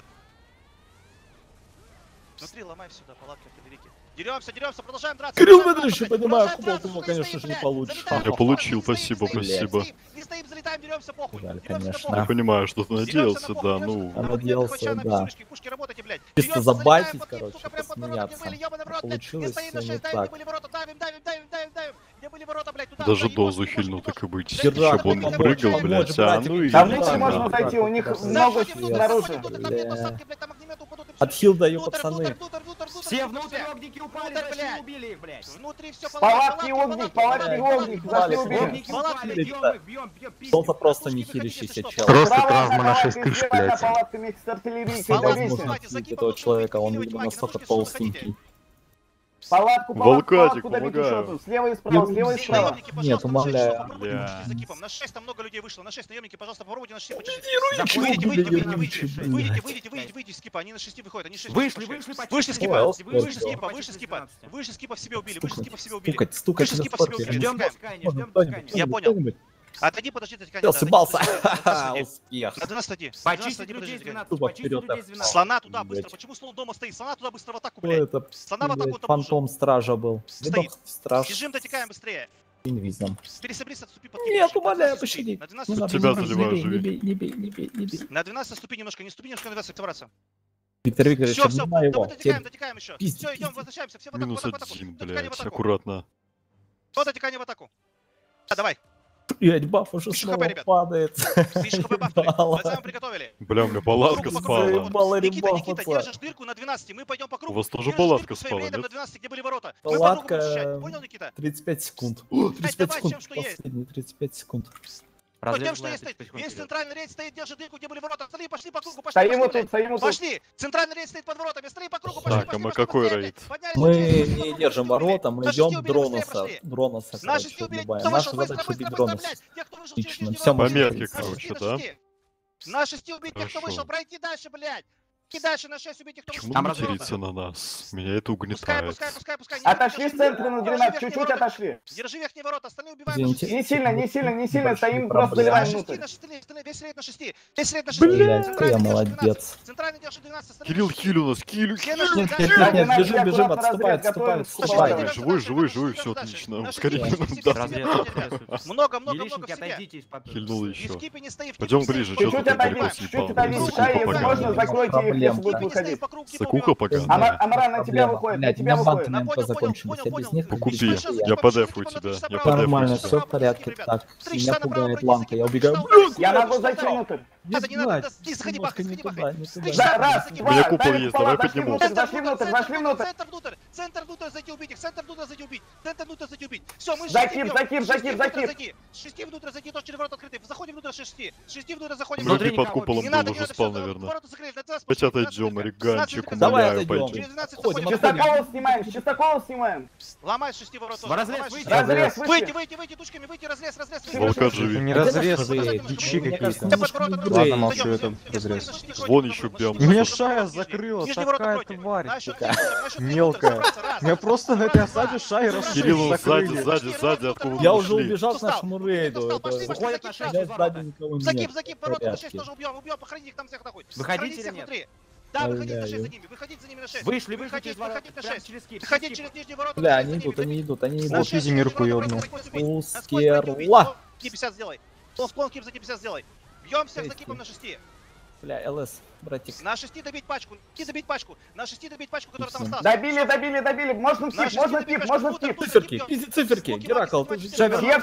Внутри ломай сюда, палатки, артиллерийки. Деремся, продолжаем драться. Кирилл Дмитриевич, понимаю, купол ты его, конечно же, не получишь. Я получил, спасибо. Не стоим, залетаем, деремся, похуй. Жаль, Деремся, конечно. похуй. Я понимаю, что ты надеялся, да, ну... Я надеялся, да. Пушки, работайте, блядь. Чисто Деремся, забайтить, залетаем, короче, сука, прям под посмеяться. воротами были, ёбаный в рот, блядь. Получилось Не стоим на всё 6, не давим, так. где были ворота, давим. Где были ворота, блядь, туда. Даже туда, дозу не можешь, хильнул, не так и быть. Хера, Еще бы он помочь, прыгал, помочь, блядь, братик. ну и... Там внутрь да. можно зайти, у них много снаружи. Отхил даю, пацаны. Все внутрь, огники упали, зашли, убили их, блядь. Внутри все Палатки огник, зашли убили. Огники упали, бьем, Солнце просто не хилящийся чел. Просто травма на 6 тысяч, блядь. Палатками с артиллерийкой, Невозможно добейся. отхилить этого человека, он, видимо, настолько толстенький. Палатку Волкатик, добить помогаю. еще одну. Слева и справа. Нет, умоляю. На 6 там много людей вышло. На 6 наемники, пожалуйста, попробуйте на 6 почистить. Героичи, Выйдите с скипа, они на 6 выходят, они 6 Вышли скипа в себе убили, Стукать за спорки. Ждем дискания. Я понял. Отойди, подожди, Все, съебался. Успех. На 12 иди. Почистить людей с 12, Тупо почистить вперед, людей с 12. Слона туда Блядь. быстро. Почему слон дома стоит? Слона туда быстро в атаку, Кто блядь. это? Слона в атаку Блядь, там фантом стража был. Стоит. Видок страж. Бежим, дотекаем быстрее. Инвизом. Пересобрись, отступи под Нет, умоляю, пощади. На 12 Не надо, Тебя не надо, заливаю, не живи. бей, не бей, не бей, не бей. На 12 ступи немножко, не ступи немножко на 12 активация. Виктор Викторович, Все, обнимай его. дотекаем еще. Пиздец, Все, идем, пиздец. возвращаемся, все в атаку, Минус в атаку. 1, Дотекаем в блядь, атаку. аккуратно. Дотекаем в атаку. Давай. Блядь, баф уже Тысячу снова хп, ребят. падает. Тысячу хп бафнули. Мало. Глазам приготовили. Бля, у меня палатка Кругу спала. покрываем. Заебало Никита, ребафаться. держишь дырку на 12, мы пойдем по кругу. У вас тоже Держишь палатка дырку своим спала, рейдом нет? на 12, где были ворота. Мы по кругу будем Палатка защищать. Понял, Никита? 35 секунд. О, 35 давай, секунд. чем что есть. Последние 35 секунд. Тем, что есть стоит. Весь центральный рейд стоит, держит дырку, где были ворота. Остальные пошли по кругу, пошли. Стоим вот тут, стоим вот тут. Пошли. Центральный рейд стоит под воротами. Остальные по кругу, пошли. Так, а мы какой рейд? Мы не держим ворота, мы идем Дроноса. Дроноса, короче, убиваем. Наша задача убить Дроноса. Отлично, все, По метке, короче, да? На 6 убить тех, кто вышел. Пройти дальше, блядь. И дальше на 6 убить тех, кто вышел. Почему материться на нас? Меня это угнетает. Пускай. Отошли с центра на 12, чуть-чуть отошли. Держи верхние ворота, остальные убиваем. Извините. Не сильно, стоим, просто заливаем внутрь. Весь рейд на 6. Весь рейд на 6. Блядь, я молодец. Центральный держит 12. Кирилл, хиль у нас, киль. Бежим, отступай. Живой, все отлично. Ускорение нам даст. Много Елишники, к себе. отойдите из-под... Хильнул еще. Скипи не стоит. Пойдем ближе, что Чуть-чуть ты так далеко отойди, съебал? чуть-чуть отойди, Закуха Шай, поганая. можно закройте их, если будут Скипи не выходить. стоит по кругу. Закуха поганая. Амара, на тебя выходит, на Блядь, у тебя меня выходит. банки, наверное, закончились, я без них Покупи, купил. я по дефу тебя. Я по Нормально, дефу все тебя. в порядке. Так, меня пугает ламка, я убегаю. Я могу зайти внутрь. Не надо, заходи бахай, заходи бахай. Да, раз, У два, меня купол дай есть, купола, давай зашли подниму. внутрь, зашли внутрь. Центр внутрь зайти убить их, центр внутрь зайти убить. Все, мы Закип. С 6 внутрь зайти, тоже 4 ворота открыты. Заходим внутрь 6. 6 внутрь заходим. Внутри под куполом был, уже спал, наверное. Хоть отойдем, Ориганчик, умоляю, пойдем. Чистокол снимаем. Ломай 6 ворот. Разрез, Выйти, тучками, выйти, разрез. Волка живи. Не разрезы, дичи какие-то. Ладно, молчу, это разрез. Вон еще бьем. Меня Шая закрыла, такая тварь. Мелкая. Я просто на этой осаде Шая Кирилл, закрыли. сзади, откуда Я вы уже ушли? убежал к нашему рейду. Выходят на 6 Сзади никого нет. Закип, ворота на 6 тоже убьем, похорони их там всех нахуй. Выходите или нет? Да, выходите на 6 за ними, выходите за ними на 6. Вышли Выходите на на 6. через скип. Выходите через нижние ворота. Бля, они идут. Вот изи мирку ёбну. Ускерла. 50 сделай. Склон кип за 50 сделай. Бьем всех за кипом на 6. Бля, ЛС, братик. На 6 добить пачку. На 6 добить пачку, которая там осталась. Добили. Можно кип. Циферки. Геракл, ты же...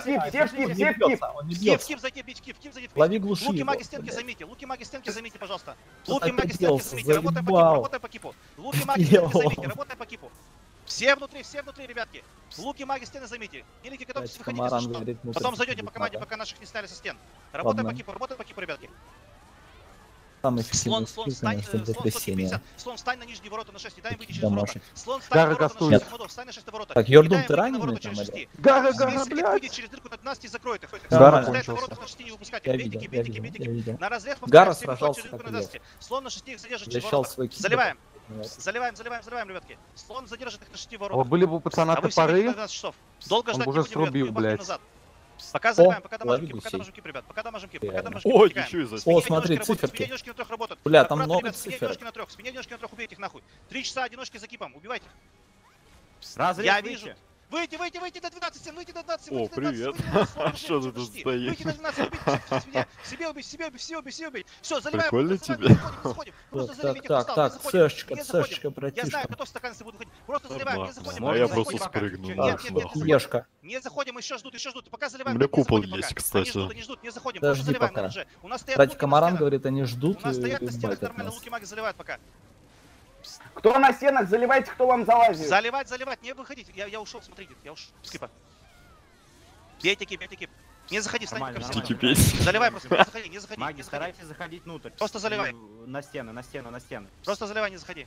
Кип зайти, бить кип зайти. Лови глуши Луки его, маги стенки блядь. замите, пожалуйста. Что Луки ты маги стенки делался? замите, работай по кипу. Луки маги стенки замите, работай по кипу. Все внутри, ребятки. Луки маги стены замите. Великий, готовьтесь выходить, если что. Потом зайдете по команде, пока наших не сняли со стен. Работай по кипу, ребятки. Самый Слон, эффективный скилл, встань, конечно, для трясения. Слон, встань на нижние ворота на 6, не дай им выйти через Да, ворота. может. Слон, встань на ворота на 6 ходов, встань на 6 ворота. Так, Не Йордун, дай им ты выйти на раненый ворота там, через или? 6. Гага, Если выйдет через дырку на 12 и закроет их. Гара Стоять на воротах на 6 не выпускать. Я Бейте, видел. на разрез Гара повторяю, все сражался выходят через дырку как на лев. 12. Слон на 6 их задержит через Защищал ворота. свой кибер. Заливаем, Вот. ребятки. Слон задержит их на 6 Вот воротах. были бы у пацана А вы все выйдете топоры, на 12 часов. Долго он ждать бы не уже будем, срубил, ребятки, бахнем блядь. назад. Пока заливаем, пока лови дамажим гусей. кип, ребят. Пока дамажим кип. Ой, еще и за О, смотри, циферки. Одиночки на 3 работают. Бля, там Аккуратно, много ребят, спине циферок. одиночки на 3, убейте их нахуй. 3 часа одиночки за кипом, убивайте. Разрез, Я вижу. Выйти до 12, выйти до 12, О, привет. Что ты тут стоишь? Выйти до 12, убить, себе убить. Все, заливаем. Прикольно тебе? Заходим. Просто заливайте Так, кристалл, так, не заходим. цешечка, Не заходим. цешечка, Я знаю, братишка. кто стакан будет выходить. Просто заливаем, не заходим. А не я заходим просто пока. спрыгнул. Нет, нахуй. Ешка. Не заходим, еще ждут. Пока У заливаем. меня не купол заходим есть, пока. кстати. Они ждут, не заходим. Подожди Просто заливаем пока. уже. У нас стоят Братик луки на Камаран стенах. говорит, они ждут У нас и стоят на стенах байтят нормально, нас. луки маги заливают пока. Кто на стенах, заливайте, кто вам залазит. Заливать, не выходить. Я ушел, смотрите, я ушел. Скипа. Бейте кип. Не заходи, встань Нормально, пока Стики нормально. петь. Заливай просто, не заходи. Маги, Не заходи. старайтесь заходить внутрь. Просто заливай. На стены. Просто заливай, не заходи.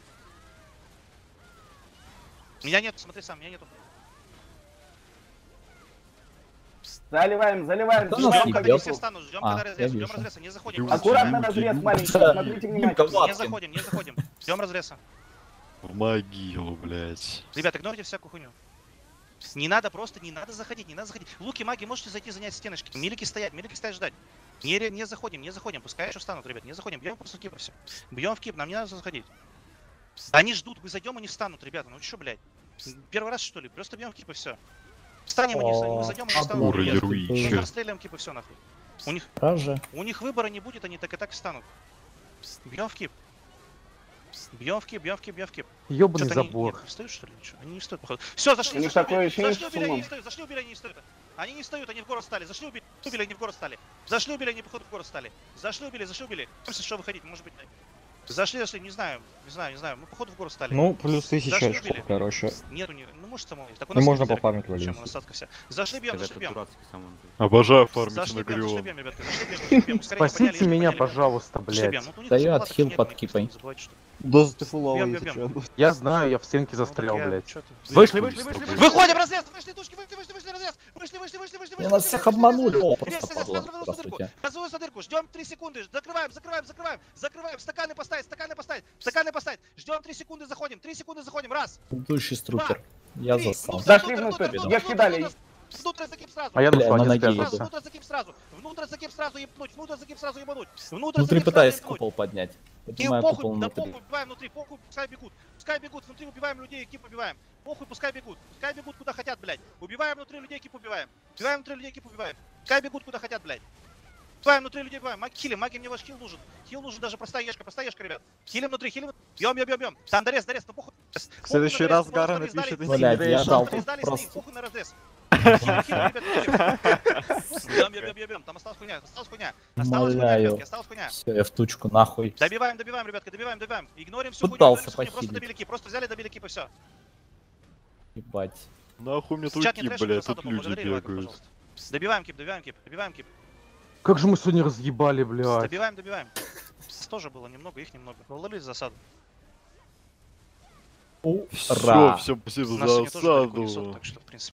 Меня нету, смотри сам, меня нету. Заливаем. Кто нас Ждем, когда ебёт? все встанут, ждем, А, когда я разрез, ждем вижу. разреса, не заходим. Аккуратно разрез маленький, смотрите внимательно. Не заходим. Ждем разреса. В могилу, блядь. Ребята, игнорите всякую хуйню. Не надо заходить. Луки, маги, можете зайти занять стеночки. Милики стоять ждать. Не заходим, пускай еще встанут, ребят, не заходим, бьем просто в кип и все. Бьем в кип, нам не надо заходить. Они ждут, мы зайдем, они встанут, ребята, ну что, блядь? Первый раз, что ли? Просто бьем в кип и все. Встанем, мы зайдем, они встанут. Ура, яруича. Расстреляем кип и все нахуй. Ража. У них выбора не будет, они так и так встанут. Бьем в кип. Ёбаный Что-то они забор. не встают, что ли? Ничего? Они не встают, походу. Все, зашли, У них зашли, такое убили, ощущение, зашли, что убили, с они умом. не встают, зашли, убили, они не встают. Они не встают, они в город стали. Зашли, убили, они в город стали. Зашли, убили, они походу в город стали. Зашли, убили. Что выходить, может быть. Зашли, не знаю. Мы походу в город стали. Ну, плюс 1000 Зашли, очков, убили. короче. Нету, ну может самого. Так у Ну, нас можно нет зеркала. пофармить Зачем? Валенсию. У нас остатка вся. Зашли, бьем. Обожаю фармить Зашли, на бьем, Горион. ребятки. Зашли, бьем. Ускорение Спасите подняли, меня, подняли, пожалуйста, Зашли, блядь. бьем. Ну, у них Дает палаток хил нет, под у них кипой. не забывайте, что- Дозу ты Бьем, фуловый, бьем, бьем. Я знаю, я в стенке Ну, застрял, так я- блядь. чё ты? Вышли. Выходим, разрез! Вышли, тушки, вышли, разрез! Вышли, И нас всех обманули. О, просто Резко, падла. сразу Здравствуйте. Разрез дырку, ждем 3 секунды, закрываем, стаканы поставить, ждем 3 секунды, заходим, 3 секунды, заходим, раз, Предыдущий струпер. Я три, застал. Зашли внутрь, ешки дали. внутрь закип сразу, А я Бля, душла на не ноге спрятался. еду. внутрь закип сразу ебнуть, Внутри пытаюсь купол поднять. И Поднимаю похуй, купол да внутри. похуй, убиваем внутри, похуй, пускай бегут, внутри убиваем людей, экип убиваем, похуй, пускай бегут куда хотят, блядь, убиваем внутри людей, экип убиваем, пускай бегут куда хотят, блядь, убиваем внутри людей, убиваем, маги, мне ваш хил нужен даже простая ешка, ребят, хилим внутри, бьем, там дорез, ну похуй, В следующий раз Гара напишет Блядь, я дал тут сдали, просто. похуй на разрез. Бьем, там осталась хуйня, Умоляю. ребятки, осталась хуйня. Все, я в тучку нахуй. Добиваем, ребятки, добиваем. Игнорим всю Пытался хуйню, просто похилить. добили кип, просто взяли, добили кип и все. Ебать. Нахуй мне твой Чат не кип, трэшим, блядь, засаду тут люди поблагодарили, Вака, бегают. пожалуйста. Добиваем кип. Как же мы сегодня разъебали, блядь. Добиваем. Нас тоже было немного, их немного. Поблагодарили за засаду. Все, спасибо Нас за сегодня тоже далеко не осаду. сот, так что, в принципе.